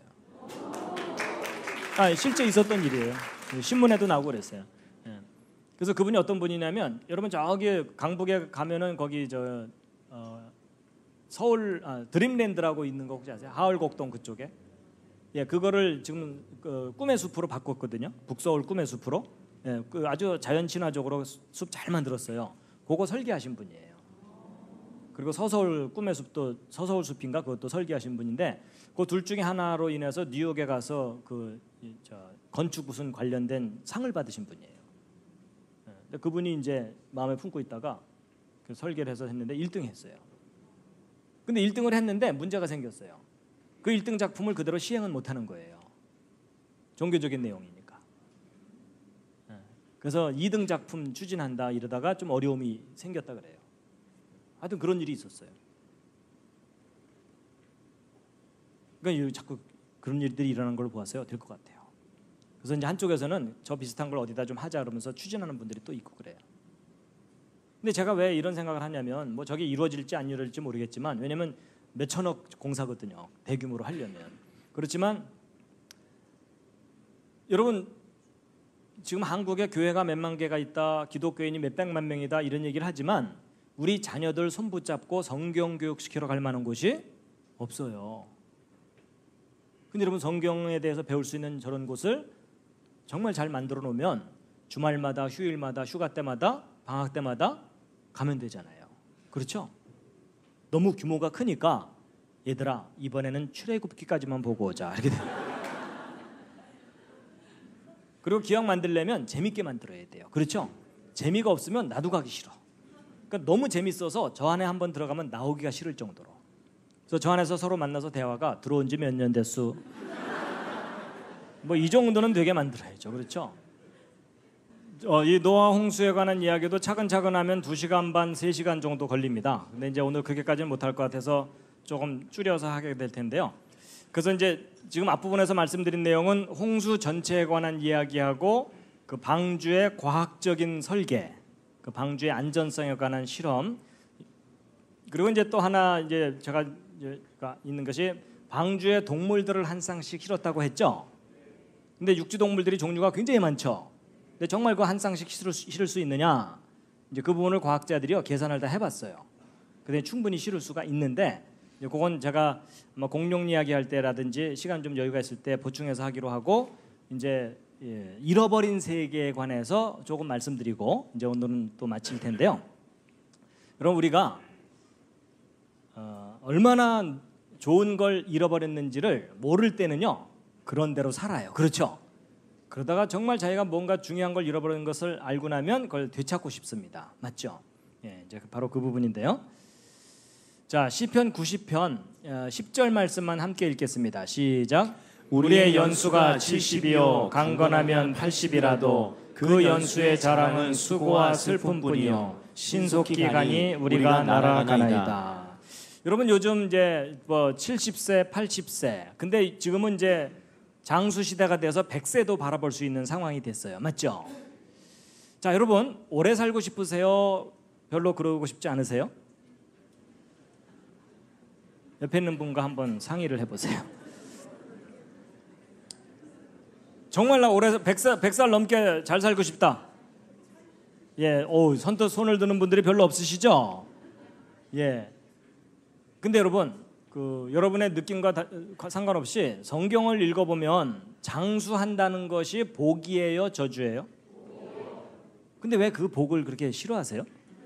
아, 실제 있었던 일이에요. 신문에도 나오고 그랬어요. 예. 그래서 그분이 어떤 분이냐면 여러분 저기 강북에 가면은 거기 저 어, 서울 아, 드림랜드라고 있는 거 혹시 아세요? 하월곡동 그쪽에. 예, 그거를 지금 그 꿈의 숲으로 바꿨거든요. 북서울 꿈의 숲으로. 예, 그 아주 자연 친화적으로 숲 잘 만들었어요. 그거 설계하신 분이에요. 그리고 서서울 꿈의 숲도 서서울 숲인가 그것도 설계하신 분인데 그 둘 중에 하나로 인해서 뉴욕에 가서 그 저 건축 무슨 관련된 상을 받으신 분이에요. 예, 근데 그분이 이제 마음에 품고 있다가 그 설계를 해서 했는데 일 등 했어요. 근데 일 등을 했는데 문제가 생겼어요. 그 일 등 작품을 그대로 시행은 못하는 거예요. 종교적인 내용이니까. 그래서 이 등 작품 추진한다 이러다가 좀 어려움이 생겼다 그래요. 하여튼 그런 일이 있었어요. 그러니까 자꾸 그런 일들이 일어나는 걸 보았어요. 될 것 같아요. 그래서 이제 한쪽에서는 저 비슷한 걸 어디다 좀 하자 그러면서 추진하는 분들이 또 있고 그래요. 근데 제가 왜 이런 생각을 하냐면 뭐 저게 이루어질지 안 이루어질지 모르겠지만 왜냐면 몇천억 공사거든요. 대규모로 하려면. 그렇지만 여러분 지금 한국에 교회가 몇만 개가 있다, 기독교인이 몇백만 명이다 이런 얘기를 하지만 우리 자녀들 손 붙잡고 성경 교육 시키러 갈 만한 곳이 없어요. 근데 여러분 성경에 대해서 배울 수 있는 저런 곳을 정말 잘 만들어 놓으면 주말마다, 휴일마다, 휴가 때마다, 방학 때마다 가면 되잖아요. 그렇죠? 너무 규모가 크니까 얘들아 이번에는 출애굽기까지만 보고 오자 이렇게 돼요. 그리고 기억 만들려면 재밌게 만들어야 돼요. 그렇죠? 재미가 없으면 나도 가기 싫어. 그러니까 너무 재밌어서 저 안에 한번 들어가면 나오기가 싫을 정도로. 그래서 저 안에서 서로 만나서 대화가 들어온 지 몇 년 됐수. 뭐 이 정도는 되게 만들어야죠. 그렇죠? 어, 이 노아 홍수에 관한 이야기도 차근차근 하면 두 시간 반, 세 시간 정도 걸립니다. 근데 이제 오늘 그렇게까지는 못할 것 같아서 조금 줄여서 하게 될 텐데요. 그래서 이제 지금 앞부분에서 말씀드린 내용은 홍수 전체에 관한 이야기하고 그 방주의 과학적인 설계, 그 방주의 안전성에 관한 실험, 그리고 이제 또 하나 이제 제가 이제 있는 것이 방주의 동물들을 한 쌍씩 실었다고 했죠. 근데 육지 동물들이 종류가 굉장히 많죠. 근데 정말 그 한 쌍씩 실을 수, 실을 수 있느냐? 이제 그 부분을 과학자들이요 계산을 다 해봤어요. 근데 충분히 실을 수가 있는데. 그건 제가 뭐 공룡 이야기할 때라든지 시간 좀 여유가 있을 때 보충해서 하기로 하고 이제 예, 잃어버린 세계에 관해서 조금 말씀드리고 이제 오늘은 또 마칠 텐데요. 여러분 우리가 어, 얼마나 좋은 걸 잃어버렸는지를 모를 때는요 그런 대로 살아요. 그렇죠? 그러다가 정말 자기가 뭔가 중요한 걸 잃어버린 것을 알고 나면 그걸 되찾고 싶습니다. 맞죠? 예, 이제 바로 그 부분인데요. 자, 시편 구십 편 십 절 말씀만 함께 읽겠습니다. 시작. 우리의 연수가 칠십이요 강건하면 팔십이라도 그 연수의 자랑은 수고와 슬픔뿐이요 신속히 가니 우리가 날아가나이다. 여러분 요즘 이제 뭐 칠십 세, 팔십 세. 근데 지금은 이제 장수 시대가 돼서 백 세도 바라볼 수 있는 상황이 됐어요. 맞죠? 자, 여러분 오래 살고 싶으세요? 별로 그러고 싶지 않으세요? 옆에 있는 분과 한번 상의를 해보세요. 정말 나 올해 백 살, 백 살 넘게 잘 살고 싶다. 예, 오, 선뜻 손을 드는 분들이 별로 없으시죠? 예. 근데 여러분, 그 여러분의 느낌과 다, 상관없이 성경을 읽어보면 장수한다는 것이 복이에요, 저주예요? 근데 왜 그 복을 그렇게 싫어하세요?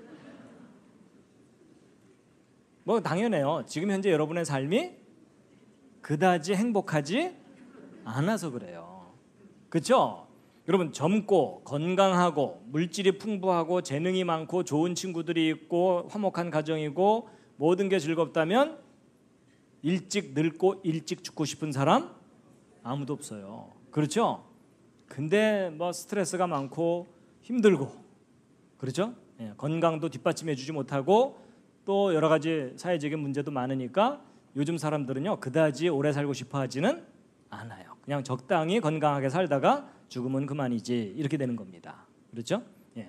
뭐 당연해요. 지금 현재 여러분의 삶이 그다지 행복하지 않아서 그래요. 그렇죠? 여러분 젊고 건강하고 물질이 풍부하고 재능이 많고 좋은 친구들이 있고 화목한 가정이고 모든 게 즐겁다면 일찍 늙고 일찍 죽고 싶은 사람 아무도 없어요. 그렇죠? 근데 뭐 스트레스가 많고 힘들고 그렇죠? 예, 건강도 뒷받침해 주지 못하고 또 여러 가지 사회적인 문제도 많으니까 요즘 사람들은요 그다지 오래 살고 싶어 하지는 않아요. 그냥 적당히 건강하게 살다가 죽으면 그만이지 이렇게 되는 겁니다. 그렇죠? 예.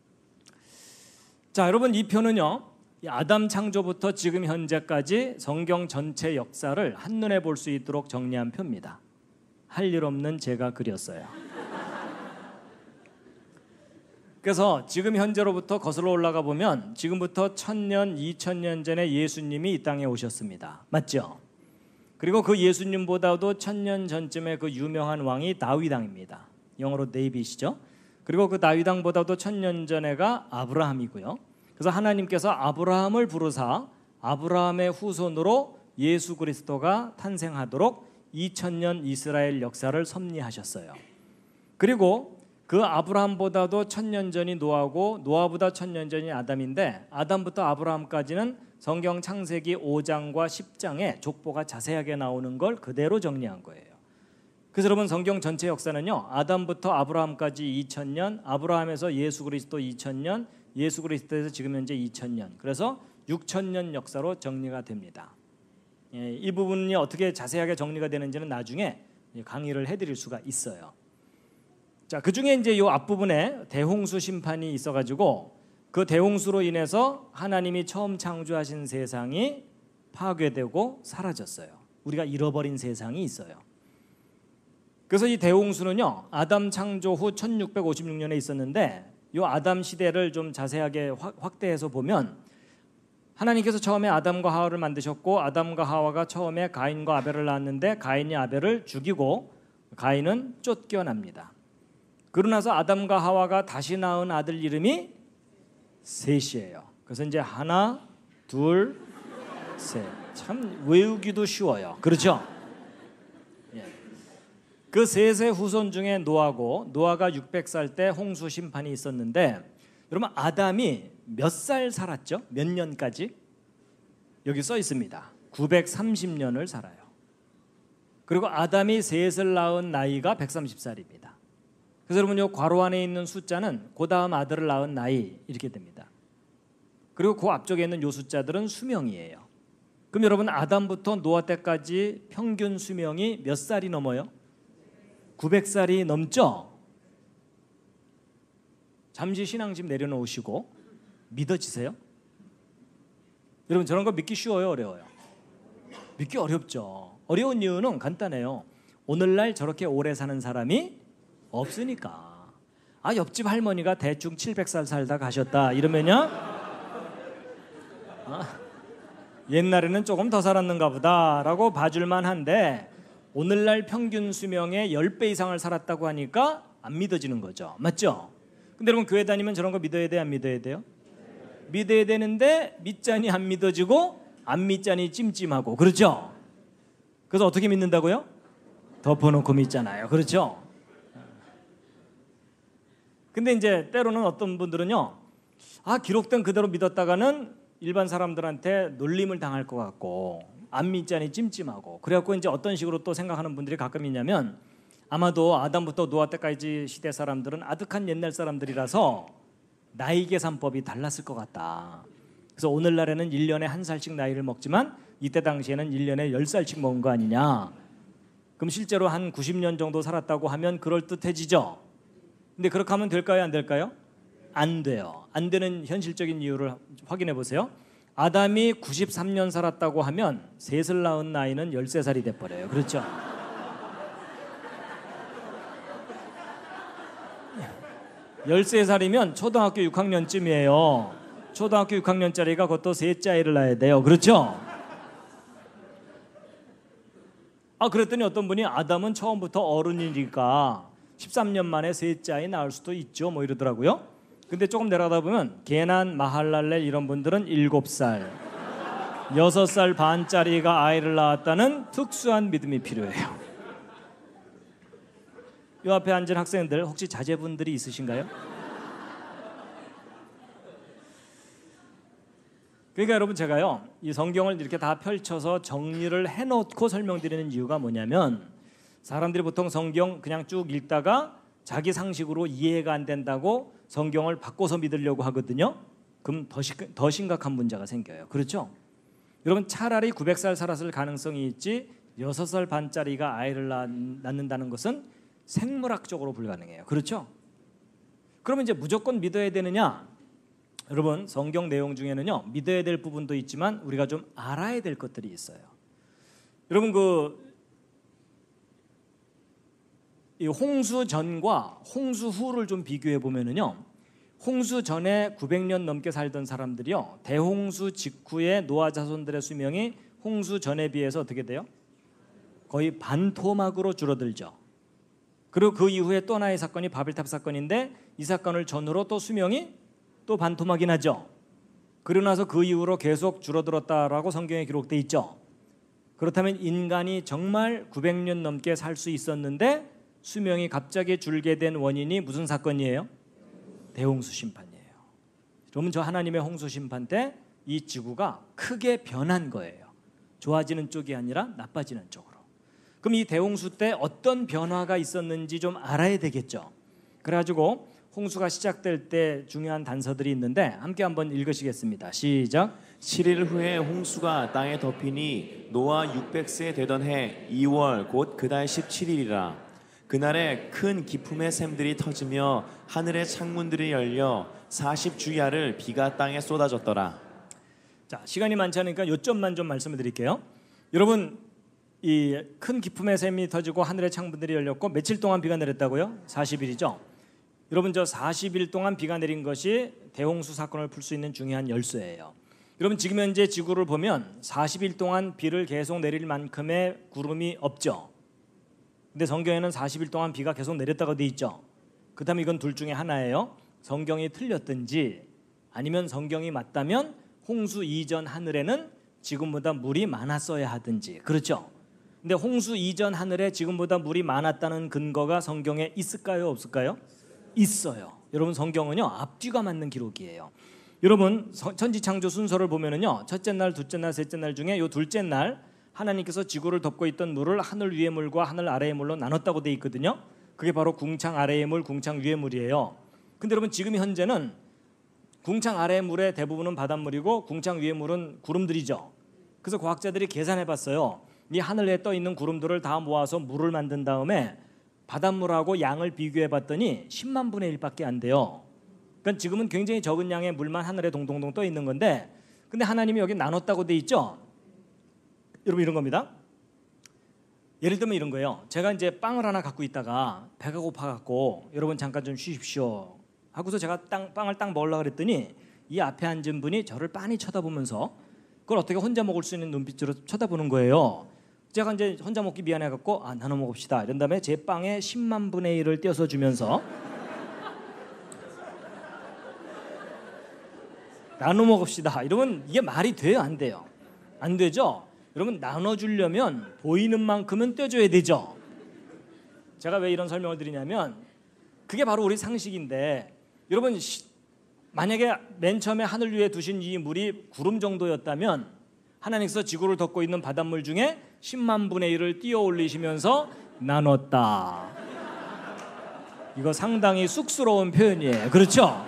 자, 여러분 이 표는요 아담 창조부터 지금 현재까지 성경 전체 역사를 한눈에 볼 수 있도록 정리한 표입니다. 할 일 없는 제가 그렸어요. 그래서 지금 현재로부터 거슬러 올라가 보면 지금부터 천년, 이천년 전에 예수님이 이 땅에 오셨습니다. 맞죠? 그리고 그 예수님보다도 천년 전쯤에 그 유명한 왕이 다윗 왕입니다. 영어로 데이빗이죠. 그리고 그 다윗 왕보다도 천년 전에가 아브라함이고요. 그래서 하나님께서 아브라함을 부르사 아브라함의 후손으로 예수 그리스도가 탄생하도록 이천년 이스라엘 역사를 섭리하셨어요. 그리고 그 아브라함보다도 천년 전이 노아고 노아보다 천년 전이 아담인데 아담부터 아브라함까지는 성경 창세기 오 장과 십 장에 족보가 자세하게 나오는 걸 그대로 정리한 거예요. 그래서 여러분 성경 전체 역사는요 아담부터 아브라함까지 이천년, 아브라함에서 예수 그리스도 이천년, 예수 그리스도에서 지금 현재 이천년, 그래서 육천년 역사로 정리가 됩니다. 예, 이 부분이 어떻게 자세하게 정리가 되는지는 나중에 강의를 해드릴 수가 있어요. 자, 그 중에 이제 이 앞부분에 대홍수 심판이 있어가지고 그 대홍수로 인해서 하나님이 처음 창조하신 세상이 파괴되고 사라졌어요. 우리가 잃어버린 세상이 있어요. 그래서 이 대홍수는요, 아담 창조 후 천육백오십육 년에 있었는데 이 아담 시대를 좀 자세하게 확대해서 보면 하나님께서 처음에 아담과 하와를 만드셨고 아담과 하와가 처음에 가인과 아벨을 낳았는데 가인이 아벨을 죽이고 가인은 쫓겨납니다. 그러고 나서 아담과 하와가 다시 낳은 아들 이름이 셋이에요. 그래서 이제 하나, 둘, 셋. 참 외우기도 쉬워요. 그렇죠? 예. 그 셋의 후손 중에 노아고, 노아가 육백 살 때 홍수 심판이 있었는데, 여러분 아담이 몇 살 살았죠? 몇 년까지? 여기 써 있습니다. 구백삼십 년을 살아요. 그리고 아담이 셋을 낳은 나이가 백삼십 살입니다. 그래서 여러분 이 괄호 안에 있는 숫자는 그 다음 아들을 낳은 나이 이렇게 됩니다. 그리고 그 앞쪽에 있는 요 숫자들은 수명이에요. 그럼 여러분 아담부터 노아 때까지 평균 수명이 몇 살이 넘어요? 구백 살이 넘죠? 잠시 신앙심 내려놓으시고 믿어지세요? 여러분 저런 거 믿기 쉬워요, 어려워요? 믿기 어렵죠. 어려운 이유는 간단해요. 오늘날 저렇게 오래 사는 사람이 없으니까. 아, 옆집 할머니가 대충 칠백 살 살다 가셨다 이러면요, 아, 옛날에는 조금 더 살았는가 보다라고 봐줄만 한데 오늘날 평균 수명의 십 배 이상을 살았다고 하니까 안 믿어지는 거죠. 맞죠? 근데 여러분 교회 다니면 저런 거 믿어야 돼요, 안 믿어야 돼요? 믿어야 되는데 믿자니 안 믿어지고 안 믿자니 찜찜하고, 그렇죠? 그래서 어떻게 믿는다고요? 덮어놓고 믿잖아요. 그렇죠? 근데 이제 때로는 어떤 분들은요, 아, 기록된 그대로 믿었다가는 일반 사람들한테 놀림을 당할 것 같고 안 믿자니 찜찜하고, 그래갖고 이제 어떤 식으로 또 생각하는 분들이 가끔 있냐면, 아마도 아담부터 노아 때까지 시대 사람들은 아득한 옛날 사람들이라서 나이 계산법이 달랐을 것 같다. 그래서 오늘날에는 일 년에 한 살씩 나이를 먹지만 이때 당시에는 일 년에 열 살씩 먹은 거 아니냐. 그럼 실제로 한 구십 년 정도 살았다고 하면 그럴듯해지죠. 근데 그렇게 하면 될까요, 안 될까요? 안 돼요. 안 되는 현실적인 이유를 확인해 보세요. 아담이 구십삼 년 살았다고 하면 셋을 낳은 나이는 열세 살이 돼버려요. 그렇죠? 열세 살이면 초등학교 육 학년쯤이에요. 초등학교 육 학년짜리가 그것도 셋째 아이를 낳아야 돼요. 그렇죠? 아, 그랬더니 어떤 분이 아담은 처음부터 어른이니까 십삼 년 만에 셋째 아이 낳을 수도 있죠, 뭐 이러더라고요. 근데 조금 내려가다 보면 게난, 마할랄렐 이런 분들은 일곱 살, 여섯 살 반짜리가 아이를 낳았다는 특수한 믿음이 필요해요. 이 앞에 앉은 학생들 혹시 자제분들이 있으신가요? 그러니까 여러분 제가요, 이 성경을 이렇게 다 펼쳐서 정리를 해놓고 설명드리는 이유가 뭐냐면, 사람들이 보통 성경 그냥 쭉 읽다가 자기 상식으로 이해가 안 된다고 성경을 바꿔서 믿으려고 하거든요. 그럼 더, 시, 더 심각한 문제가 생겨요. 그렇죠? 여러분 차라리 구백 살 살았을 가능성이 있지 여섯 살 반짜리가 아이를 낳는다는 것은 생물학적으로 불가능해요. 그렇죠? 그러면 이제 무조건 믿어야 되느냐? 여러분 성경 내용 중에는요, 믿어야 될 부분도 있지만 우리가 좀 알아야 될 것들이 있어요. 여러분 그 이 홍수 전과 홍수 후를 좀 비교해 보면은요, 홍수 전에 구백 년 넘게 살던 사람들이요, 대홍수 직후에 노아 자손들의 수명이 홍수 전에 비해서 어떻게 돼요? 거의 반토막으로 줄어들죠. 그리고 그 이후에 또 하나의 사건이 바벨탑 사건인데, 이 사건을 전후로 또 수명이 또 반토막이 나죠. 그러고 나서 그 이후로 계속 줄어들었다라고 성경에 기록돼 있죠. 그렇다면 인간이 정말 구백 년 넘게 살 수 있었는데 수명이 갑자기 줄게 된 원인이 무슨 사건이에요? 대홍수 심판이에요. 그러면 저 하나님의 홍수 심판 때 이 지구가 크게 변한 거예요. 좋아지는 쪽이 아니라 나빠지는 쪽으로. 그럼 이 대홍수 때 어떤 변화가 있었는지 좀 알아야 되겠죠. 그래가지고 홍수가 시작될 때 중요한 단서들이 있는데 함께 한번 읽으시겠습니다. 시작. 칠 일 후에 홍수가 땅에 덮이니 노아 육백 세 되던 해 이월 곧 그달 십칠 일이라. 그날에 큰 기품의 샘들이 터지며 하늘의 창문들이 열려 사십 주야를 비가 땅에 쏟아졌더라. 자, 시간이 많지 않으니까 요점만 좀 말씀을 드릴게요. 여러분 이 큰 기품의 샘이 터지고 하늘의 창문들이 열렸고 며칠 동안 비가 내렸다고요? 사십 일이죠. 여러분 저 사십 일 동안 비가 내린 것이 대홍수 사건을 풀 수 있는 중요한 열쇠예요. 여러분 지금 현재 지구를 보면 사십 일 동안 비를 계속 내릴 만큼의 구름이 없죠. 근데 성경에는 사십 일 동안 비가 계속 내렸다고 돼 있죠. 그렇다면 이건 둘 중에 하나예요. 성경이 틀렸든지 아니면 성경이 맞다면 홍수 이전 하늘에는 지금보다 물이 많았어야 하든지. 그렇죠. 근데 홍수 이전 하늘에 지금보다 물이 많았다는 근거가 성경에 있을까요? 없을까요? 있어요. 여러분 성경은요 앞뒤가 맞는 기록이에요. 여러분 천지창조 순서를 보면은요 첫째 날, 둘째 날, 셋째 날 중에 요 둘째 날 하나님께서 지구를 덮고 있던 물을 하늘 위의 물과 하늘 아래의 물로 나눴다고 돼 있거든요. 그게 바로 궁창 아래의 물, 궁창 위의 물이에요. 근데 여러분 지금 현재는 궁창 아래의 물의 대부분은 바닷물이고 궁창 위의 물은 구름들이죠. 그래서 과학자들이 계산해 봤어요. 이 하늘에 떠 있는 구름들을 다 모아서 물을 만든 다음에 바닷물하고 양을 비교해 봤더니 십만 분의 일밖에 안 돼요. 그러니까 지금은 굉장히 적은 양의 물만 하늘에 동동동 떠 있는 건데, 근데 하나님이 여기 나눴다고 돼 있죠. 여러분 이런 겁니다. 예를 들면 이런 거예요. 제가 이제 빵을 하나 갖고 있다가 배가 고파갖고 여러분 잠깐 좀 쉬십시오 하고서 제가 땅, 빵을 딱 먹으려고 그랬더니 이 앞에 앉은 분이 저를 빤히 쳐다보면서 그걸 어떻게 혼자 먹을 수 있는 눈빛으로 쳐다보는 거예요. 제가 이제 혼자 먹기 미안해갖고 아 나눠 먹읍시다 이런 다음에 제 빵에 십만 분의 일을 떼서 주면서 나눠 먹읍시다 이러면 이게 말이 돼요? 안 돼요? 안 되죠? 여러분 나눠주려면 보이는 만큼은 떼줘야 되죠. 제가 왜 이런 설명을 드리냐면 그게 바로 우리 상식인데, 여러분 시, 만약에 맨 처음에 하늘 위에 두신 이 물이 구름 정도였다면 하나님께서 지구를 덮고 있는 바닷물 중에 십만 분의 일을 띄어 올리시면서 나눴다. 이거 상당히 쑥스러운 표현이에요. 그렇죠?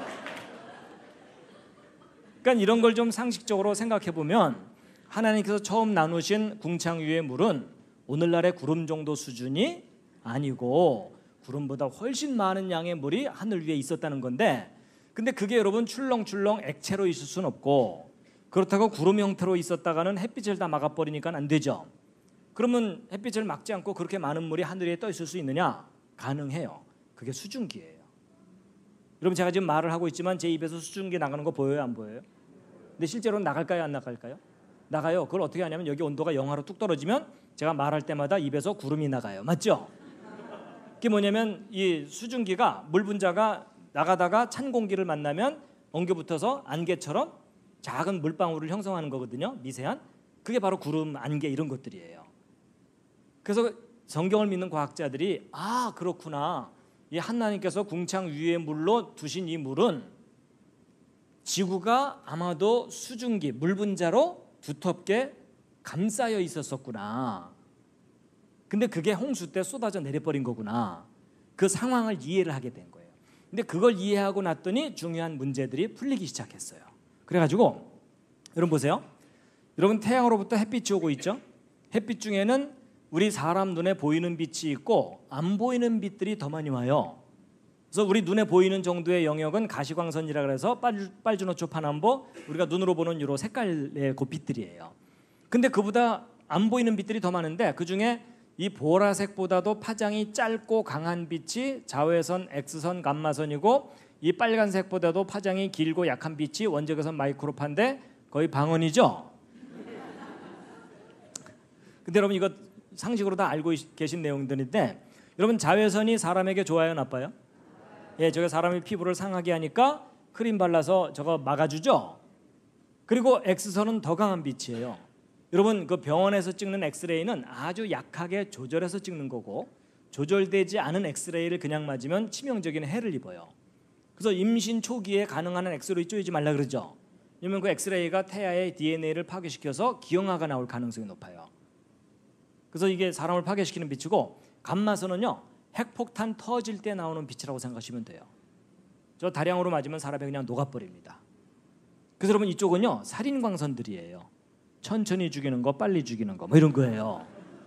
그러니까 이런 걸 좀 상식적으로 생각해 보면 하나님께서 처음 나누신 궁창 위의 물은 오늘날의 구름 정도 수준이 아니고 구름보다 훨씬 많은 양의 물이 하늘 위에 있었다는 건데, 근데 그게 여러분 출렁출렁 액체로 있을 수는 없고 그렇다고 구름 형태로 있었다가는 햇빛을 다 막아버리니까 안 되죠. 그러면 햇빛을 막지 않고 그렇게 많은 물이 하늘 위에 떠 있을 수 있느냐? 가능해요. 그게 수증기예요. 여러분 제가 지금 말을 하고 있지만 제 입에서 수증기 나가는 거 보여요? 안 보여요? 근데 실제로는 나갈까요? 안 나갈까요? 나가요. 그걸 어떻게 하냐면 여기 온도가 영하로 뚝 떨어지면 제가 말할 때마다 입에서 구름이 나가요. 맞죠? 그게 뭐냐면 이 수증기가 물 분자가 나가다가 찬 공기를 만나면 엉겨붙어서 안개처럼 작은 물방울을 형성하는 거거든요. 미세한. 그게 바로 구름, 안개 이런 것들이에요. 그래서 성경을 믿는 과학자들이 아 그렇구나. 이 하나님께서 궁창 위의 물로 두신 이 물은 지구가 아마도 수증기, 물 분자로 두텁게 감싸여 있었었구나. 근데 그게 홍수 때 쏟아져 내려버린 거구나. 그 상황을 이해를 하게 된 거예요. 근데 그걸 이해하고 났더니 중요한 문제들이 풀리기 시작했어요. 그래가지고 여러분 보세요. 여러분 태양으로부터 햇빛이 오고 있죠. 햇빛 중에는 우리 사람 눈에 보이는 빛이 있고 안 보이는 빛들이 더 많이 와요. 그래서 우리 눈에 보이는 정도의 영역은 가시광선이라 그래서 빨주노초 파남보, 우리가 눈으로 보는 유로 색깔의 그 빛들이에요. 근데 그보다 안 보이는 빛들이 더 많은데 그중에 이 보라색보다도 파장이 짧고 강한 빛이 자외선, X선, 감마선이고 이 빨간색보다도 파장이 길고 약한 빛이 원적외선, 마이크로파인데 거의 방언이죠. 근데 여러분 이거 상식으로 다 알고 계신 내용들인데, 여러분 자외선이 사람에게 좋아요, 나빠요? 예, 저게 사람의 피부를 상하게 하니까 크림 발라서 저거 막아주죠. 그리고 X선은 더 강한 빛이에요. 여러분 그 병원에서 찍는 엑스레이는 아주 약하게 조절해서 찍는 거고 조절되지 않은 엑스레이를 그냥 맞으면 치명적인 해를 입어요. 그래서 임신 초기에 가능한 한 엑스레이 쪼이지 말라 그러죠. 왜냐면 그 엑스레이가 태아의 디엔에이를 파괴시켜서 기형아가 나올 가능성이 높아요. 그래서 이게 사람을 파괴시키는 빛이고, 감마선은요 핵폭탄 터질 때 나오는 빛이라고 생각하시면 돼요. 저 다량으로 맞으면 사람이 그냥 녹아버립니다. 그래서 여러분 이쪽은요 살인광선들이에요. 천천히 죽이는 거, 빨리 죽이는 거, 뭐 이런 거예요.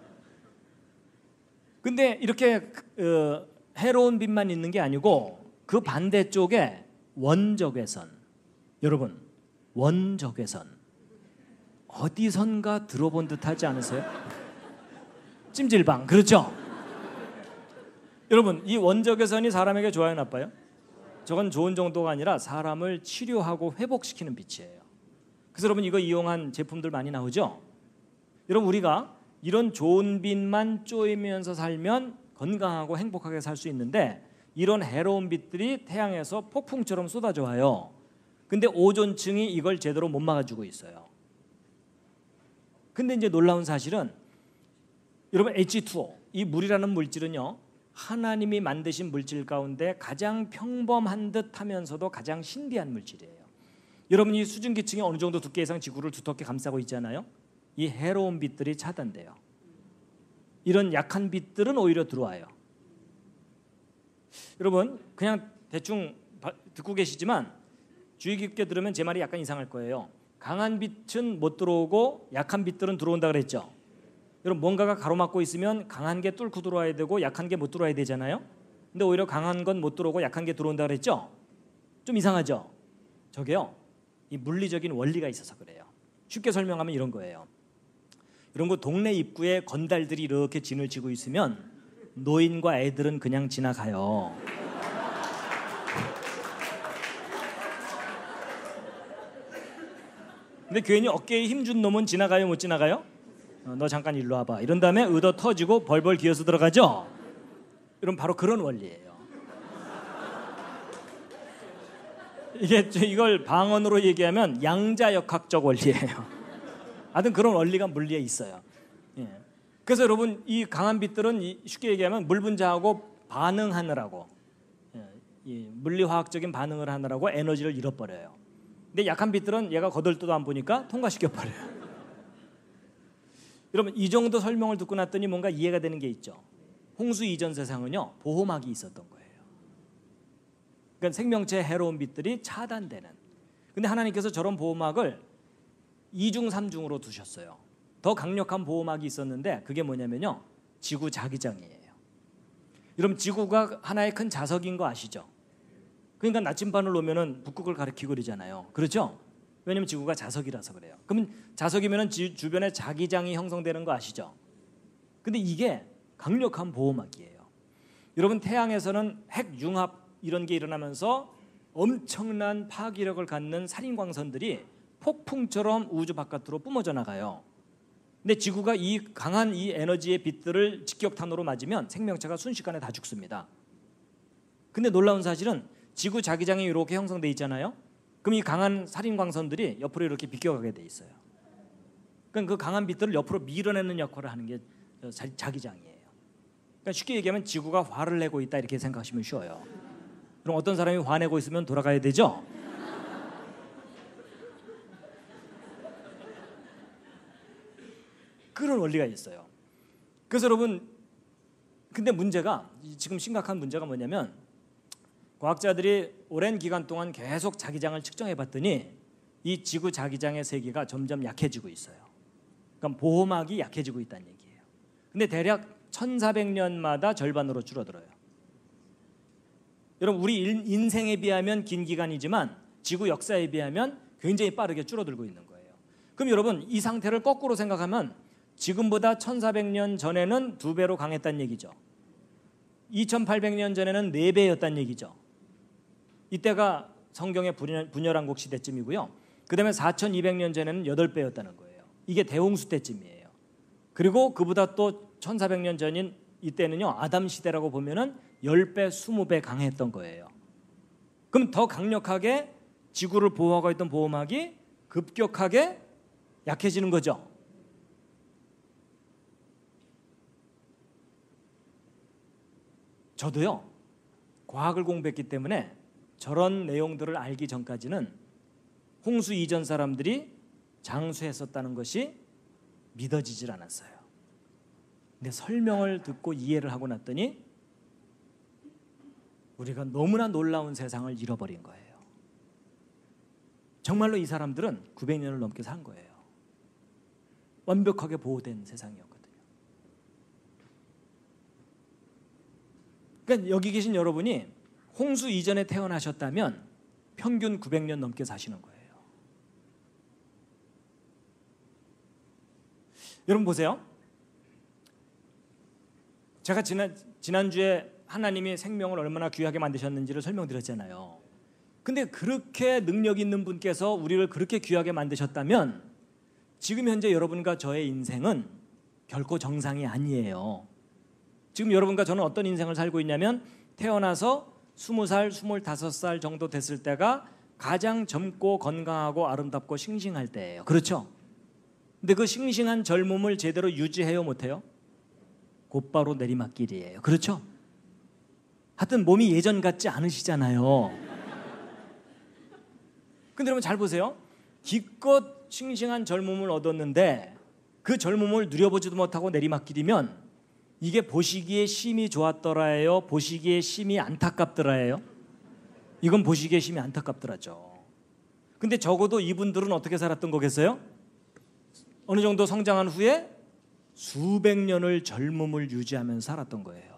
근데 이렇게 어, 해로운 빛만 있는 게 아니고 그 반대쪽에 원적외선, 여러분 원적외선 어디선가 들어본 듯하지 않으세요? 찜질방. 그렇죠? 여러분, 이 원적외선이 사람에게 좋아요, 나빠요? 저건 좋은 정도가 아니라 사람을 치료하고 회복시키는 빛이에요. 그래서 여러분, 이거 이용한 제품들 많이 나오죠? 여러분, 우리가 이런 좋은 빛만 쬐면서 살면 건강하고 행복하게 살 수 있는데, 이런 해로운 빛들이 태양에서 폭풍처럼 쏟아져 와요. 근데 오존층이 이걸 제대로 못 막아주고 있어요. 근데 이제 놀라운 사실은 여러분, 에이치 투 오, 이 물이라는 물질은요, 하나님이 만드신 물질 가운데 가장 평범한 듯 하면서도 가장 신비한 물질이에요. 여러분, 이 수증기층이 어느 정도 두께 이상 지구를 두텁게 감싸고 있잖아요. 이 해로운 빛들이 차단돼요. 이런 약한 빛들은 오히려 들어와요. 여러분, 그냥 대충 듣고 계시지만 주의 깊게 들으면 제 말이 약간 이상할 거예요. 강한 빛은 못 들어오고 약한 빛들은 들어온다 그랬죠. 여러분, 뭔가가 가로막고 있으면 강한 게 뚫고 들어와야 되고 약한 게 못 들어와야 되잖아요. 근데 오히려 강한 건 못 들어오고 약한 게 들어온다 그랬죠. 좀 이상하죠. 저게요, 이 물리적인 원리가 있어서 그래요. 쉽게 설명하면 이런 거예요. 이런 거 동네 입구에 건달들이 이렇게 진을 치고 있으면 노인과 애들은 그냥 지나가요. 근데 괜히 어깨에 힘준 놈은 지나가요, 못 지나가요? 어, 너 잠깐 일로 와봐. 이런 다음에 의도 터지고 벌벌 기어서 들어가죠. 이런 바로 그런 원리예요. 이게 이걸 방언으로 얘기하면 양자역학적 원리예요. 하여튼 그런 원리가 물리에 있어요. 예. 그래서 여러분, 이 강한 빛들은 쉽게 얘기하면 물 분자하고 반응하느라고, 예, 이 물리화학적인 반응을 하느라고 에너지를 잃어버려요. 근데 약한 빛들은 얘가 거들떠도 안 보니까 통과시켜버려요. 여러분, 이 정도 설명을 듣고 났더니 뭔가 이해가 되는 게 있죠. 홍수 이전 세상은요, 보호막이 있었던 거예요. 그러니까 생명체의 해로운 빛들이 차단되는. 근데 하나님께서 저런 보호막을 이중 삼중으로 두셨어요. 더 강력한 보호막이 있었는데 그게 뭐냐면요, 지구 자기장이에요. 여러분, 지구가 하나의 큰 자석인 거 아시죠? 그러니까 나침반을 놓으면은 북극을 가리키고 그러잖아요. 그렇죠? 왜냐면 지구가 자석이라서 그래요. 그러면 자석이면은 주변에 자기장이 형성되는 거 아시죠? 근데 이게 강력한 보호막이에요. 여러분, 태양에서는 핵융합 이런 게 일어나면서 엄청난 파괴력을 갖는 살인광선들이 폭풍처럼 우주 바깥으로 뿜어져 나가요. 근데 지구가 이 강한 이 에너지의 빛들을 직격탄으로 맞으면 생명체가 순식간에 다 죽습니다. 근데 놀라운 사실은 지구 자기장이 이렇게 형성돼 있잖아요. 그럼 이 강한 살인광선들이 옆으로 이렇게 비껴가게 돼 있어요. 그러니까 그 강한 빛들을 옆으로 밀어내는 역할을 하는 게 자기장이에요. 그러니까 쉽게 얘기하면 지구가 화를 내고 있다, 이렇게 생각하시면 쉬워요. 그럼 어떤 사람이 화내고 있으면 돌아가야 되죠? 그런 원리가 있어요. 그래서 여러분, 근데 문제가, 지금 심각한 문제가 뭐냐면, 과학자들이 오랜 기간 동안 계속 자기장을 측정해 봤더니 이 지구 자기장의 세기가 점점 약해지고 있어요. 그러니까 보호막이 약해지고 있다는 얘기예요. 근데 대략 천사백 년마다 절반으로 줄어들어요. 여러분, 우리 인생에 비하면 긴 기간이지만 지구 역사에 비하면 굉장히 빠르게 줄어들고 있는 거예요. 그럼 여러분, 이 상태를 거꾸로 생각하면 지금보다 천사백 년 전에는 두 배로 강했다는 얘기죠. 이천팔백 년 전에는 네 배였다는 얘기죠. 이때가 성경의 분열왕국 시대쯤이고요. 그 다음에 사천이백 년 전에는 여덟 배였다는 거예요. 이게 대홍수 때쯤이에요. 그리고 그보다 또 천사백 년 전인 이때는요, 아담 시대라고 보면은 십 배, 이십 배 강했던 거예요. 그럼 더 강력하게 지구를 보호하고 있던 보호막이 급격하게 약해지는 거죠. 저도요, 과학을 공부했기 때문에 저런 내용들을 알기 전까지는 홍수 이전 사람들이 장수했었다는 것이 믿어지질 않았어요. 근데 설명을 듣고 이해를 하고 났더니 우리가 너무나 놀라운 세상을 잃어버린 거예요. 정말로 이 사람들은 구백 년을 넘게 산 거예요. 완벽하게 보호된 세상이었거든요. 그러니까 여기 계신 여러분이 홍수 이전에 태어나셨다면 평균 구백 년 넘게 사시는 거예요. 여러분 보세요. 제가 지난 지난주에 하나님이 생명을 얼마나 귀하게 만드셨는지를 설명드렸잖아요. 근데 그렇게 능력 있는 분께서 우리를 그렇게 귀하게 만드셨다면 지금 현재 여러분과 저의 인생은 결코 정상이 아니에요. 지금 여러분과 저는 어떤 인생을 살고 있냐면 태어나서 스무 살, 스물다섯 살 정도 됐을 때가 가장 젊고 건강하고 아름답고 싱싱할 때예요. 그렇죠? 근데 그 싱싱한 젊음을 제대로 유지해요, 못해요? 곧바로 내리막길이에요. 그렇죠? 하여튼 몸이 예전 같지 않으시잖아요. 근데 여러분 잘 보세요. 기껏 싱싱한 젊음을 얻었는데 그 젊음을 누려보지도 못하고 내리막길이면 이게 보시기에 심히 좋았더라예요? 보시기에 심히 안타깝더라예요? 이건 보시기에 심히 안타깝더라죠. 근데 적어도 이분들은 어떻게 살았던 거겠어요? 어느 정도 성장한 후에 수백 년을 젊음을 유지하면서 살았던 거예요.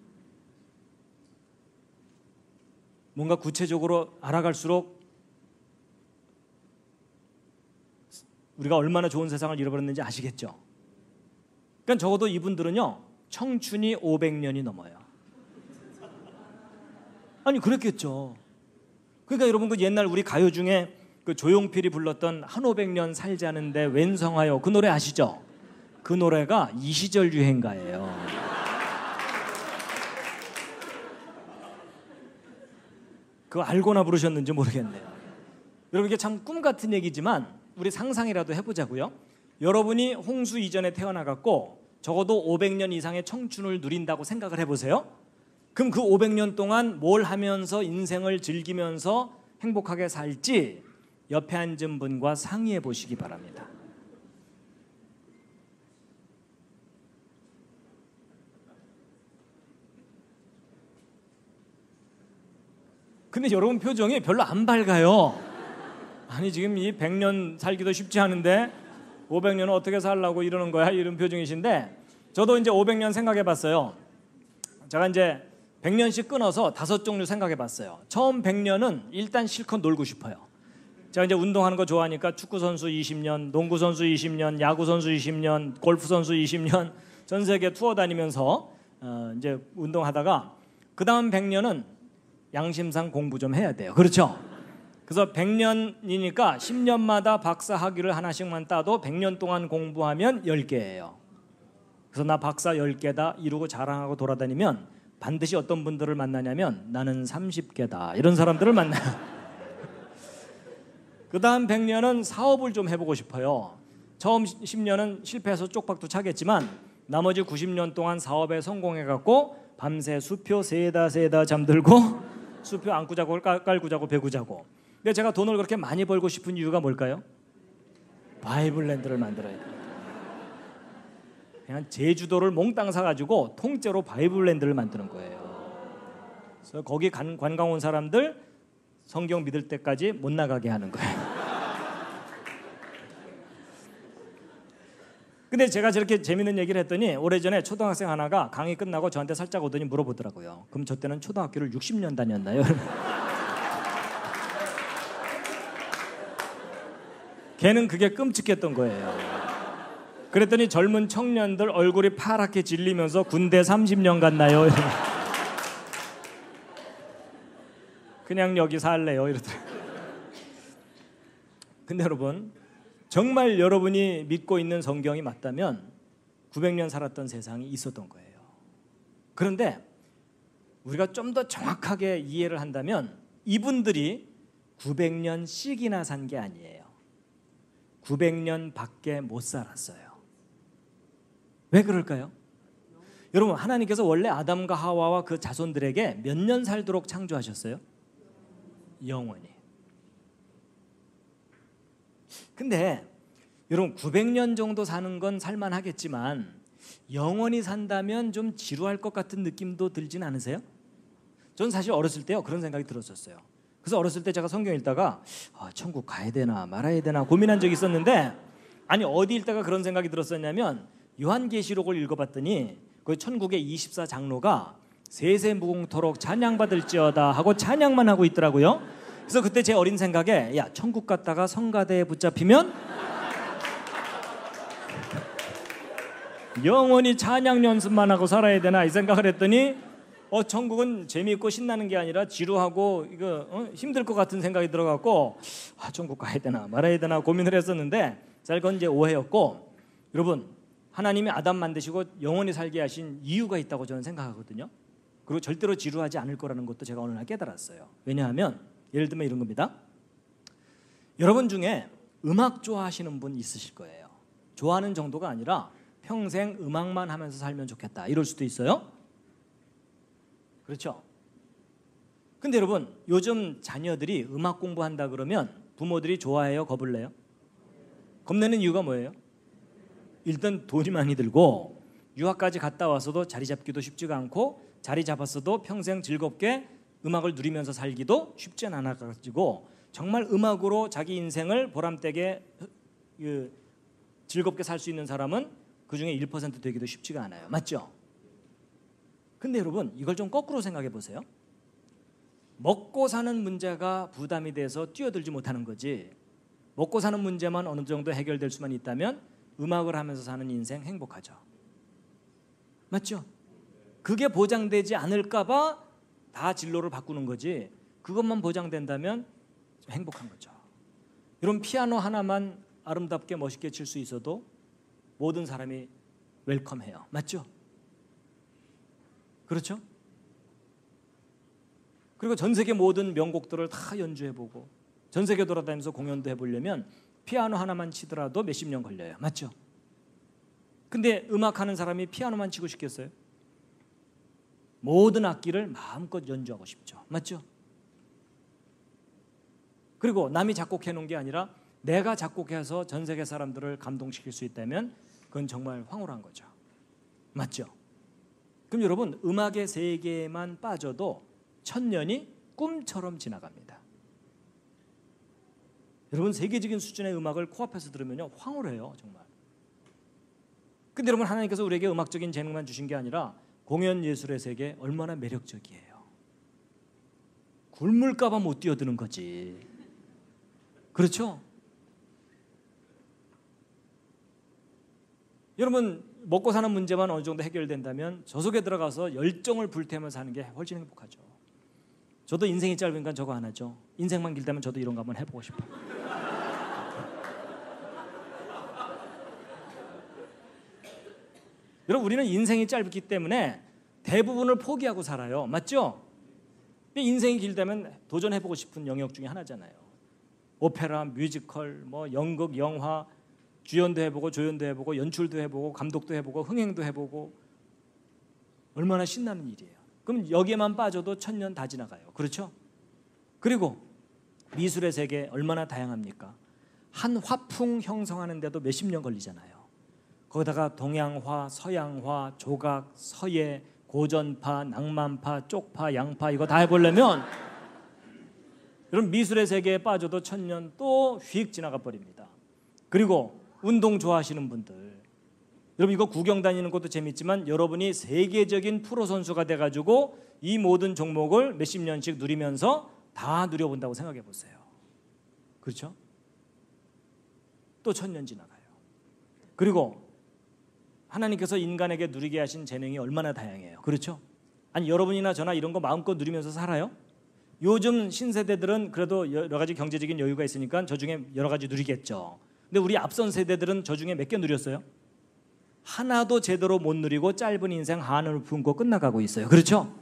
뭔가 구체적으로 알아갈수록 우리가 얼마나 좋은 세상을 잃어버렸는지 아시겠죠? 그러니까 적어도 이분들은요 청춘이 오백 년이 넘어요. 아니 그랬겠죠. 그러니까 여러분 그 옛날 우리 가요 중에 그 조용필이 불렀던 한 오백 년 살자는데 웬성하여 그 노래 아시죠? 그 노래가 이 시절 유행가예요. 그거 알고나 부르셨는지 모르겠네요. 여러분 이게 참 꿈 같은 얘기지만 우리 상상이라도 해보자고요. 여러분이 홍수 이전에 태어나갖고 적어도 오백 년 이상의 청춘을 누린다고 생각을 해보세요. 그럼 그 오백 년 동안 뭘 하면서 인생을 즐기면서 행복하게 살지 옆에 앉은 분과 상의해 보시기 바랍니다. 근데 여러분 표정이 별로 안 밝아요. 아니 지금 이 백 년 살기도 쉽지 않은데 오백 년은 어떻게 살라고 이러는 거야? 이런 표정이신데 저도 이제 오백 년 생각해 봤어요. 제가 이제 백 년씩 끊어서 다섯 종류 생각해 봤어요. 처음 백 년은 일단 실컷 놀고 싶어요. 제가 이제 운동하는 거 좋아하니까 축구 선수 이십 년, 농구 선수 이십 년, 야구 선수 이십 년, 골프 선수 이십 년 전 세계 투어 다니면서 어 이제 운동하다가 그 다음 백 년은 양심상 공부 좀 해야 돼요. 그렇죠? 그래서 백 년이니까 십 년마다 박사 학위를 하나씩만 따도 백 년 동안 공부하면 열 개예요. 그래서 나 박사 열 개다 이러고 자랑하고 돌아다니면 반드시 어떤 분들을 만나냐면 나는 삼십 개다 이런 사람들을 만나요. 그 다음 백 년은 사업을 좀 해보고 싶어요. 처음 십 년은 실패해서 쪽박도 차겠지만 나머지 구십 년 동안 사업에 성공해갖고 밤새 수표 세다 세다 잠들고 수표 안고 자고 깔고 자고 배고 자고. 근데 제가 돈을 그렇게 많이 벌고 싶은 이유가 뭘까요? 바이블랜드를 만들어야 돼요. 그냥 제주도를 몽땅 사가지고 통째로 바이블랜드를 만드는 거예요. 그래서 거기 관, 관광 온 사람들 성경 믿을 때까지 못 나가게 하는 거예요. 근데 제가 저렇게 재밌는 얘기를 했더니 오래전에 초등학생 하나가 강의 끝나고 저한테 살짝 오더니 물어보더라고요. 그럼 저 때는 초등학교를 육십 년 다녔나요? 걔는 그게 끔찍했던 거예요. 그랬더니 젊은 청년들 얼굴이 파랗게 질리면서 군대 삼십 년 갔나요? 그냥 여기 살래요 이러더라고요. 근데 여러분 정말 여러분이 믿고 있는 성경이 맞다면 구백 년 살았던 세상이 있었던 거예요. 그런데 우리가 좀 더 정확하게 이해를 한다면 이분들이 구백 년씩이나 산 게 아니에요. 구백 년 밖에 못 살았어요. 왜 그럴까요? 여러분 하나님께서 원래 아담과 하와와 그 자손들에게 몇 년 살도록 창조하셨어요? 영원히. 근데 여러분 구백 년 정도 사는 건 살만하겠지만 영원히 산다면 좀 지루할 것 같은 느낌도 들진 않으세요? 전 사실 어렸을 때요 그런 생각이 들었었어요. 그래서 어렸을 때 제가 성경 읽다가 아, 천국 가야 되나 말아야 되나 고민한 적이 있었는데 아니 어디 읽다가 그런 생각이 들었었냐면 요한계시록을 읽어봤더니 그 천국의 이십사 장로가 세세무궁토록 찬양받을지어다 하고 찬양만 하고 있더라고요. 그래서 그때 제 어린 생각에 야 천국 갔다가 성가대에 붙잡히면 영원히 찬양 연습만 하고 살아야 되나 이 생각을 했더니 어 천국은 재미있고 신나는 게 아니라 지루하고 이거 어? 힘들 것 같은 생각이 들어갖고 아 천국 가야 되나 말아야 되나 고민을 했었는데 자 그건 이제 오해였고 여러분 하나님이 아담 만드시고 영원히 살게 하신 이유가 있다고 저는 생각하거든요. 그리고 절대로 지루하지 않을 거라는 것도 제가 오늘 깨달았어요. 왜냐하면 예를 들면 이런 겁니다. 여러분 중에 음악 좋아하시는 분 있으실 거예요. 좋아하는 정도가 아니라 평생 음악만 하면서 살면 좋겠다 이럴 수도 있어요. 그렇죠? 근데 여러분 요즘 자녀들이 음악 공부한다 그러면 부모들이 좋아해요? 겁을 내요? 겁내는 이유가 뭐예요? 일단 돈이 많이 들고 유학까지 갔다 와서도 자리 잡기도 쉽지가 않고 자리 잡았어도 평생 즐겁게 음악을 누리면서 살기도 쉽지 않아가지고 정말 음악으로 자기 인생을 보람되게 그, 즐겁게 살 수 있는 사람은 그중에 일 퍼센트 되기도 쉽지가 않아요. 맞죠? 근데 여러분 이걸 좀 거꾸로 생각해 보세요. 먹고 사는 문제가 부담이 돼서 뛰어들지 못하는 거지 먹고 사는 문제만 어느 정도 해결될 수만 있다면 음악을 하면서 사는 인생 행복하죠. 맞죠? 그게 보장되지 않을까 봐 다 진로를 바꾸는 거지 그것만 보장된다면 행복한 거죠. 이런 피아노 하나만 아름답게 멋있게 칠 수 있어도 모든 사람이 웰컴해요. 맞죠? 그렇죠? 그리고 전 세계 모든 명곡들을 다 연주해보고 전 세계 돌아다니면서 공연도 해보려면 피아노 하나만 치더라도 몇십 년 걸려요. 맞죠? 근데 음악하는 사람이 피아노만 치고 싶겠어요? 모든 악기를 마음껏 연주하고 싶죠. 맞죠? 그리고 남이 작곡해 놓은 게 아니라 내가 작곡해서 전 세계 사람들을 감동시킬 수 있다면 그건 정말 황홀한 거죠. 맞죠? 그럼 여러분 음악의 세계에만 빠져도 천년이 꿈처럼 지나갑니다. 여러분 세계적인 수준의 음악을 코앞에서 들으면요 황홀해요 정말. 근데 여러분 하나님께서 우리에게 음악적인 재능만 주신 게 아니라 공연 예술의 세계 얼마나 매력적이에요. 굶을까 봐 못 뛰어드는 거지. 그렇죠? 여러분 먹고 사는 문제만 어느 정도 해결된다면 저 속에 들어가서 열정을 불태우며 사는 게 훨씬 행복하죠. 저도 인생이 짧으니까 저거 안 하죠. 인생만 길다면 저도 이런 거 한번 해보고 싶어요. 여러분 우리는 인생이 짧기 때문에 대부분을 포기하고 살아요. 맞죠? 인생이 길다면 도전해보고 싶은 영역 중에 하나잖아요. 오페라, 뮤지컬, 뭐 연극, 영화 주연도 해보고 조연도 해보고 연출도 해보고 감독도 해보고 흥행도 해보고 얼마나 신나는 일이에요. 그럼 여기에만 빠져도 천년 다 지나가요. 그렇죠? 그리고 미술의 세계 얼마나 다양합니까? 한 화풍 형성하는데도 몇십 년 걸리잖아요. 거기다가 동양화, 서양화, 조각, 서예, 고전파, 낭만파, 쪽파, 양파 이거 다 해보려면 여러분 미술의 세계에 빠져도 천년 또 휙 지나가 버립니다. 그리고 운동 좋아하시는 분들 여러분 이거 구경 다니는 것도 재밌지만 여러분이 세계적인 프로 선수가 돼가지고 이 모든 종목을 몇십 년씩 누리면서 다 누려본다고 생각해 보세요. 그렇죠? 또 천년 지나가요. 그리고 하나님께서 인간에게 누리게 하신 재능이 얼마나 다양해요. 그렇죠? 아니 여러분이나 저나 이런 거 마음껏 누리면서 살아요? 요즘 신세대들은 그래도 여러 가지 경제적인 여유가 있으니까 저 중에 여러 가지 누리겠죠. 근데 우리 앞선 세대들은 저 중에 몇 개 누렸어요? 하나도 제대로 못 누리고 짧은 인생 한을 품고 끝나가고 있어요. 그렇죠?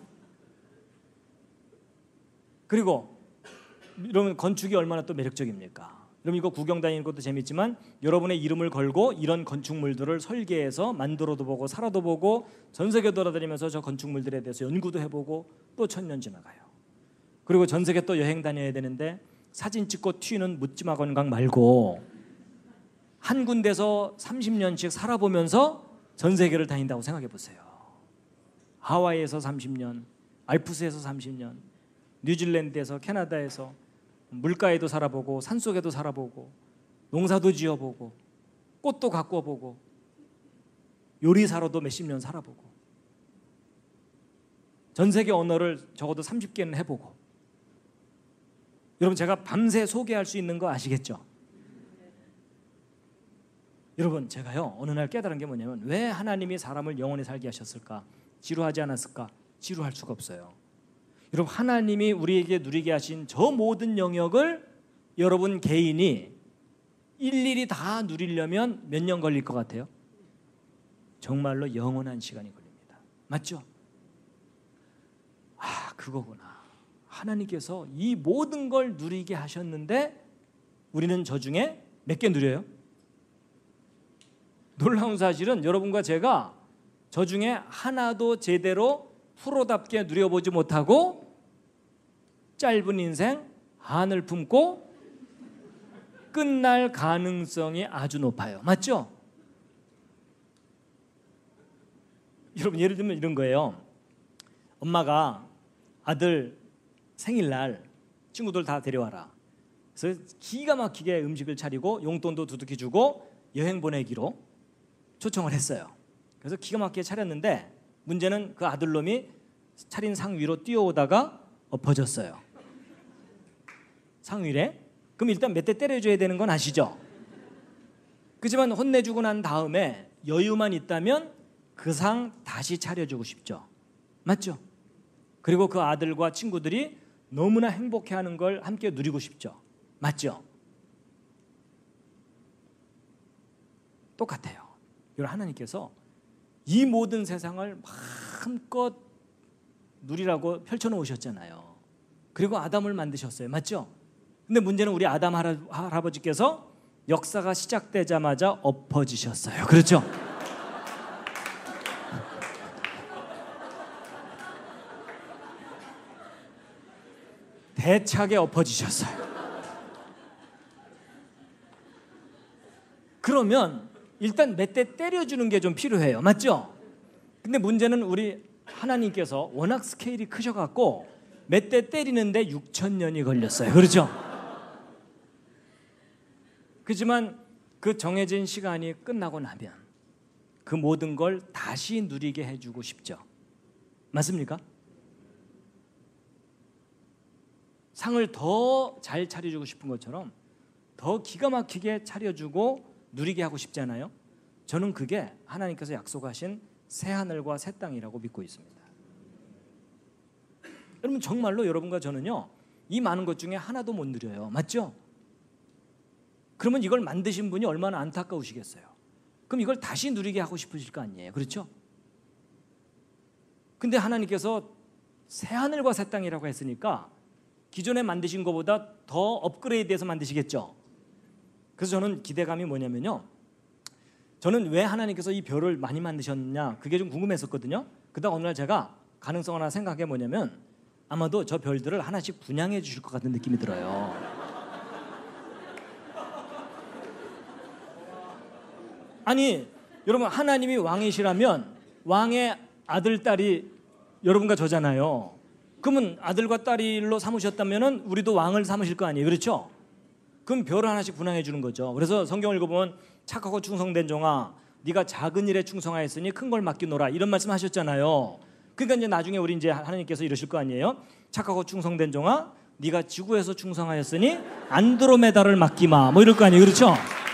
그리고 여러분 건축이 얼마나 또 매력적입니까? 그럼 이거 구경 다니는 것도 재밌지만 여러분의 이름을 걸고 이런 건축물들을 설계해서 만들어도 보고 살아도 보고 전 세계 돌아다니면서 저 건축물들에 대해서 연구도 해보고 또 천년 지나가요. 그리고 전 세계 또 여행 다녀야 되는데 사진 찍고 튀는 묻지마 건강 말고 한 군데서 삼십 년씩 살아보면서 전 세계를 다닌다고 생각해 보세요. 하와이에서 삼십 년, 알프스에서 삼십 년, 뉴질랜드에서 캐나다에서 물가에도 살아보고 산속에도 살아보고 농사도 지어보고 꽃도 가꿔보고 요리사로도 몇십 년 살아보고 전 세계 언어를 적어도 삼십 개는 해보고 여러분 제가 밤새 소개할 수 있는 거 아시겠죠? 여러분, 제가요 어느 날 깨달은 게 뭐냐면, 왜 하나님이 사람을 영원히 살게 하셨을까? 지루하지 않았을까? 지루할 수가 없어요. 여러분, 하나님이 우리에게 누리게 하신 저 모든 영역을 여러분 개인이 일일이 다 누리려면 몇 년 걸릴 것 같아요? 정말로 영원한 시간이 걸립니다. 맞죠? 아, 그거구나. 하나님께서 이 모든 걸 누리게 하셨는데 우리는 저 중에 몇 개 누려요? 놀라운 사실은 여러분과 제가 저 중에 하나도 제대로 프로답게 누려보지 못하고 짧은 인생 한을 품고 끝날 가능성이 아주 높아요. 맞죠? 여러분, 예를 들면 이런 거예요. 엄마가 아들 생일날 친구들 다 데려와라. 그래서 기가 막히게 음식을 차리고 용돈도 두둑히 주고 여행 보내기로 초청을 했어요. 그래서 기가 막히게 차렸는데 문제는 그 아들놈이 차린 상 위로 뛰어오다가 엎어졌어요. 상 위래? 그럼 일단 몇 대 때려줘야 되는 건 아시죠? 그렇지만 혼내주고 난 다음에 여유만 있다면 그 상 다시 차려주고 싶죠. 맞죠? 그리고 그 아들과 친구들이 너무나 행복해하는 걸 함께 누리고 싶죠. 맞죠? 똑같아요. 여러분, 하나님께서 이 모든 세상을 마음껏 누리라고 펼쳐놓으셨잖아요. 그리고 아담을 만드셨어요. 맞죠? 근데 문제는 우리 아담 할아버지께서 역사가 시작되자마자 엎어지셨어요. 그렇죠? 대차게 엎어지셨어요. 그러면 일단 몇 대 때려주는 게 좀 필요해요. 맞죠? 근데 문제는 우리 하나님께서 워낙 스케일이 크셔갖고 몇 대 때리는데 육천 년이 걸렸어요. 그렇죠? 그렇지만 그 정해진 시간이 끝나고 나면 그 모든 걸 다시 누리게 해주고 싶죠. 맞습니까? 상을 더 잘 차려주고 싶은 것처럼 더 기가 막히게 차려주고 누리게 하고 싶잖아요. 저는 그게 하나님께서 약속하신 새하늘과 새 땅이라고 믿고 있습니다. 여러분, 정말로 여러분과 저는요 이 많은 것 중에 하나도 못 누려요. 맞죠? 그러면 이걸 만드신 분이 얼마나 안타까우시겠어요. 그럼 이걸 다시 누리게 하고 싶으실 거 아니에요. 그렇죠? 근데 하나님께서 새하늘과 새 땅이라고 했으니까 기존에 만드신 것보다 더 업그레이드해서 만드시겠죠. 그래서 저는 기대감이 뭐냐면요, 저는 왜 하나님께서 이 별을 많이 만드셨냐 그게 좀 궁금했었거든요. 그다가 어느 날 제가 가능성 하나 생각한 게 뭐냐면 아마도 저 별들을 하나씩 분양해 주실 것 같은 느낌이 들어요. 아니 여러분, 하나님이 왕이시라면 왕의 아들 딸이 여러분과 저잖아요. 그러면 아들과 딸로 삼으셨다면 우리도 왕을 삼으실 거 아니에요. 그렇죠? 그럼 별을 하나씩 분양해 주는 거죠. 그래서 성경을 읽어보면 착하고 충성된 종아, 네가 작은 일에 충성하였으니 큰 걸 맡기노라, 이런 말씀 하셨잖아요. 그러니까 이제 나중에 우리 이제 하나님께서 이러실 거 아니에요. 착하고 충성된 종아, 네가 지구에서 충성하였으니 안드로메다를 맡기마, 뭐 이럴 거 아니에요. 그렇죠?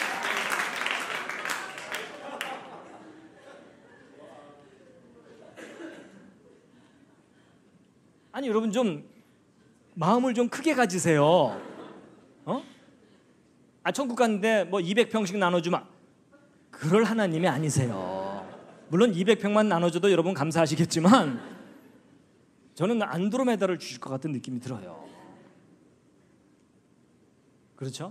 아니 여러분, 좀 마음을 좀 크게 가지세요. 어? 아, 천국 갔는데 뭐 이백 평씩 나눠주마, 그럴 하나님이 아니세요. 물론 이백 평만 나눠줘도 여러분 감사하시겠지만 저는 안드로메다를 주실 것 같은 느낌이 들어요. 그렇죠?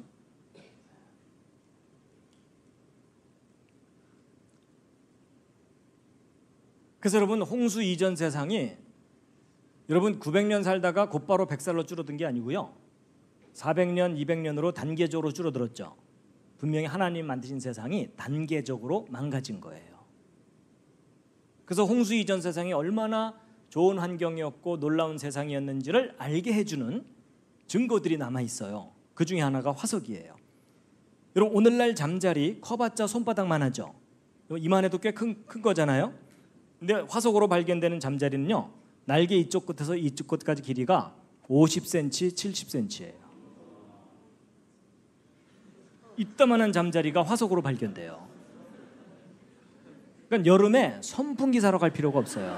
그래서 여러분, 홍수 이전 세상이 여러분 구백 년 살다가 곧바로 백 살로 줄어든 게 아니고요, 사백 년, 이백 년으로 단계적으로 줄어들었죠. 분명히 하나님 만드신 세상이 단계적으로 망가진 거예요. 그래서 홍수 이전 세상이 얼마나 좋은 환경이었고 놀라운 세상이었는지를 알게 해주는 증거들이 남아있어요. 그 중에 하나가 화석이에요. 여러분, 오늘날 잠자리 커봤자 손바닥만 하죠. 이만해도 꽤 큰 큰 거잖아요. 근데 화석으로 발견되는 잠자리는요, 날개 이쪽 끝에서 이쪽 끝까지 길이가 오십 센티미터, 칠십 센티미터예요. 이따만한 잠자리가 화석으로 발견돼요. 그러니까 여름에 선풍기 사러 갈 필요가 없어요.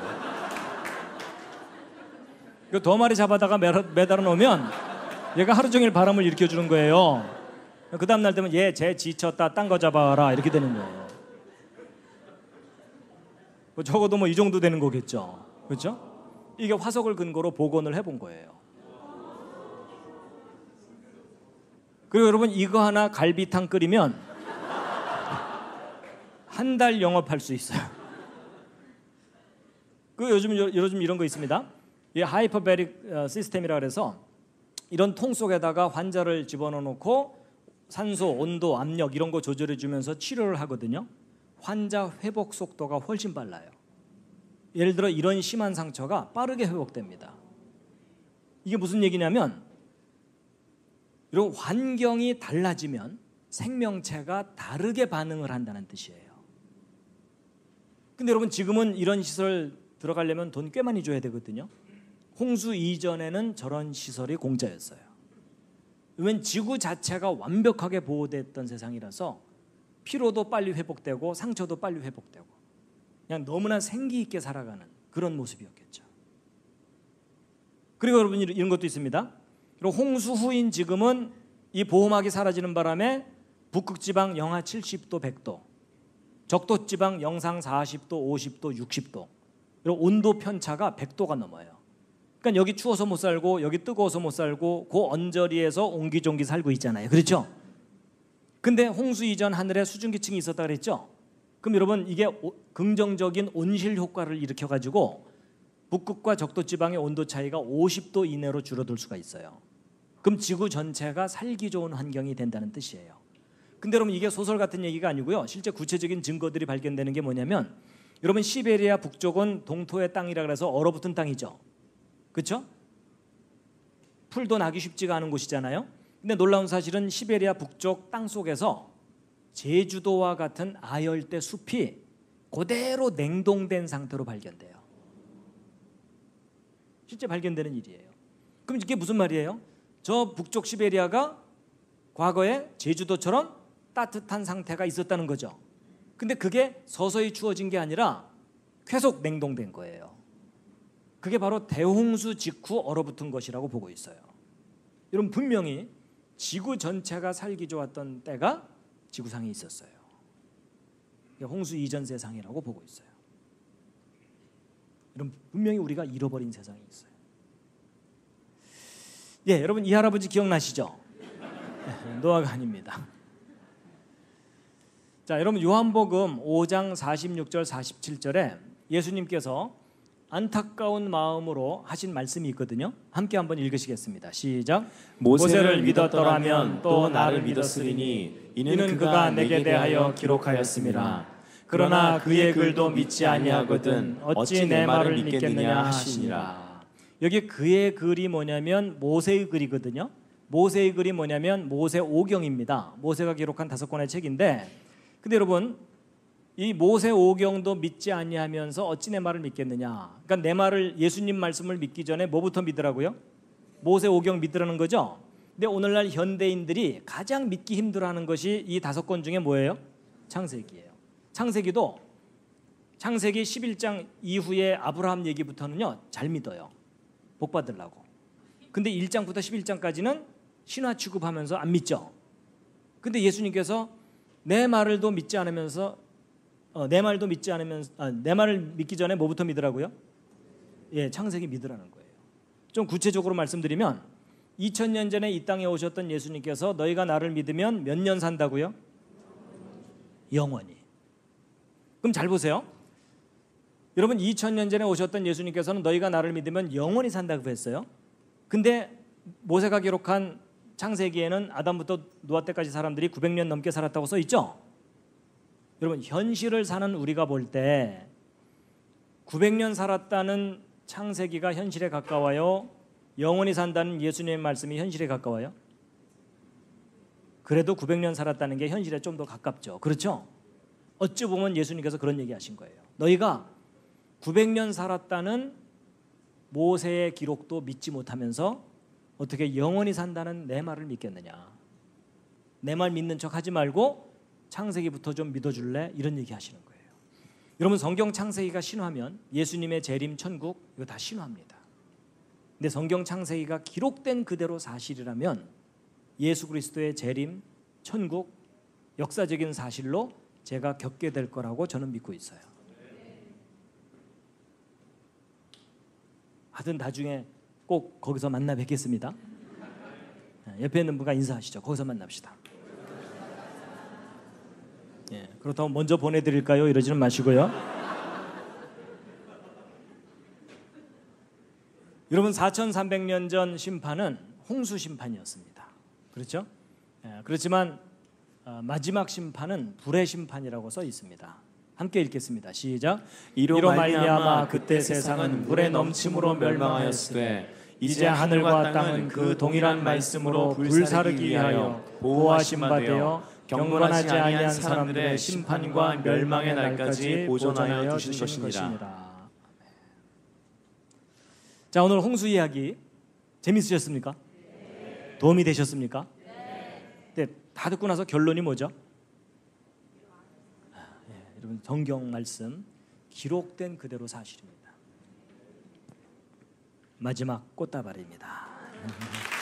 그 두 마리 잡아다가 매달아 놓으면 얘가 하루 종일 바람을 일으켜주는 거예요. 그 다음 날 되면 얘 쟤 지쳤다 딴 거 잡아라 이렇게 되는 거예요. 뭐 적어도 뭐 이 정도 되는 거겠죠. 그렇죠? 이게 화석을 근거로 복원을 해본 거예요. 그리고 여러분 이거 하나 갈비탕 끓이면 한 달 영업할 수 있어요. 그 요즘 요즘 이런 거 있습니다. 이 하이퍼베릭 시스템이라 그래서 이런 통 속에다가 환자를 집어넣어 놓고 산소, 온도, 압력 이런 거 조절해 주면서 치료를 하거든요. 환자 회복 속도가 훨씬 빨라요. 예를 들어 이런 심한 상처가 빠르게 회복됩니다. 이게 무슨 얘기냐면 이런 환경이 달라지면 생명체가 다르게 반응을 한다는 뜻이에요. 근데 여러분 지금은 이런 시설 들어가려면 돈 꽤 많이 줘야 되거든요. 홍수 이전에는 저런 시설이 공짜였어요. 왜냐면 지구 자체가 완벽하게 보호됐던 세상이라서 피로도 빨리 회복되고 상처도 빨리 회복되고 그냥 너무나 생기 있게 살아가는 그런 모습이었겠죠. 그리고 여러분 이런 것도 있습니다. 그리고 홍수 후인 지금은 이 보호막이 사라지는 바람에 북극지방 영하 칠십 도, 백 도, 적도지방 영상 사십 도, 오십 도, 육십 도 이런 온도 편차가 백 도가 넘어요. 그러니까 여기 추워서 못 살고 여기 뜨거워서 못 살고 그 언저리에서 옹기종기 살고 있잖아요. 그렇죠? 근데 홍수 이전 하늘에 수증기층이 있었다 그랬죠? 그럼 여러분 이게 오, 긍정적인 온실 효과를 일으켜가지고 북극과 적도지방의 온도 차이가 오십 도 이내로 줄어들 수가 있어요. 그럼 지구 전체가 살기 좋은 환경이 된다는 뜻이에요. 근데 여러분 이게 소설 같은 얘기가 아니고요. 실제 구체적인 증거들이 발견되는 게 뭐냐면 여러분 시베리아 북쪽은 동토의 땅이라 그래서 얼어붙은 땅이죠. 그렇죠? 풀도 나기 쉽지가 않은 곳이잖아요. 근데 놀라운 사실은 시베리아 북쪽 땅 속에서 제주도와 같은 아열대 숲이 그대로 냉동된 상태로 발견돼요. 실제 발견되는 일이에요. 그럼 이게 무슨 말이에요? 저 북쪽 시베리아가 과거에 제주도처럼 따뜻한 상태가 있었다는 거죠. 근데 그게 서서히 추워진 게 아니라 계속 냉동된 거예요. 그게 바로 대홍수 직후 얼어붙은 것이라고 보고 있어요. 여러분 분명히 지구 전체가 살기 좋았던 때가 지구상에 있었어요. 홍수 이전 세상이라고 보고 있어요. 여러분 분명히 우리가 잃어버린 세상이 있어요. 예, 여러분 이 할아버지 기억나시죠? 노아가 아닙니다. 자, 여러분 요한복음 오 장 사십육 절 사십칠 절에 예수님께서 안타까운 마음으로 하신 말씀이 있거든요. 함께 한번 읽으시겠습니다. 시작. 모세를 믿었더라면 또 나를 믿었으리니 이는 그가 내게 대하여 기록하였음이라. 그러나 그의 글도 믿지 아니하거든 어찌 내 말을 믿겠느냐 하시니라. 여기 그의 글이 뭐냐면 모세의 글이거든요. 모세의 글이 뭐냐면 모세오경입니다. 모세가 기록한 다섯 권의 책인데, 근데 여러분 이 모세오경도 믿지 아니하면서 어찌 내 말을 믿겠느냐. 그러니까 내 말을, 예수님 말씀을 믿기 전에 뭐부터 믿으라고요? 모세오경 믿으라는 거죠. 근데 오늘날 현대인들이 가장 믿기 힘들어하는 것이 이 다섯 권 중에 뭐예요? 창세기예요. 창세기도 창세기 십일 장 이후에 아브라함 얘기부터는요 잘 믿어요. 복 받으려고. 근데 일 장부터 십일 장까지는 신화 취급하면서 안 믿죠. 근데 예수님께서 내 말을도 믿지 않으면서 어, 내 말도 믿지 않으면서 아, 내 말을 믿기 전에 뭐부터 믿으라고요? 예, 창세기 믿으라는 거예요. 좀 구체적으로 말씀드리면 이천 년 전에 이 땅에 오셨던 예수님께서 너희가 나를 믿으면 몇 년 산다고요? 영원히. 그럼 잘 보세요. 여러분 이천 년 전에 오셨던 예수님께서는 너희가 나를 믿으면 영원히 산다고 했어요. 근데 모세가 기록한 창세기에는 아담부터 노아 때까지 사람들이 구백 년 넘게 살았다고 써 있죠. 여러분 현실을 사는 우리가 볼 때 구백 년 살았다는 창세기가 현실에 가까워요? 영원히 산다는 예수님의 말씀이 현실에 가까워요? 그래도 구백 년 살았다는 게 현실에 좀 더 가깝죠. 그렇죠? 어찌 보면 예수님께서 그런 얘기하신 거예요. 너희가 구백 년 살았다는 모세의 기록도 믿지 못하면서 어떻게 영원히 산다는 내 말을 믿겠느냐. 내 말 믿는 척 하지 말고 창세기부터 좀 믿어줄래? 이런 얘기 하시는 거예요. 여러분 성경 창세기가 신화면 예수님의 재림 천국 이거 다 신화입니다. 근데 성경 창세기가 기록된 그대로 사실이라면 예수 그리스도의 재림 천국 역사적인 사실로 제가 겪게 될 거라고 저는 믿고 있어요. 하여튼 나중에 꼭 거기서 만나 뵙겠습니다. 옆에 있는 분과 인사하시죠. 거기서 만납시다. 예, 그렇다고 먼저 보내드릴까요? 이러지는 마시고요. 여러분 사천삼백 년 전 심판은 홍수 심판이었습니다. 그렇죠? 예, 그렇지만 어, 마지막 심판은 불의 심판이라고 써 있습니다. 함께 읽겠습니다. 시작. 이로 말미암아 그때 세상은 물에 넘침으로 멸망하였으되 이제 하늘과 땅은 그 동일한 말씀으로 불사르기 위하여 보호하심 바 되어 경건하지 아니한 사람들의 심판과 멸망의 날까지 보존하여 주신 것입니다. 자, 오늘 홍수 이야기 재밌으셨습니까? 네. 도움이 되셨습니까? 네. 네, 다 듣고 나서 결론이 뭐죠? 아, 네, 여러분 성경 말씀 기록된 그대로 사실입니다. 마지막 꽃다발입니다.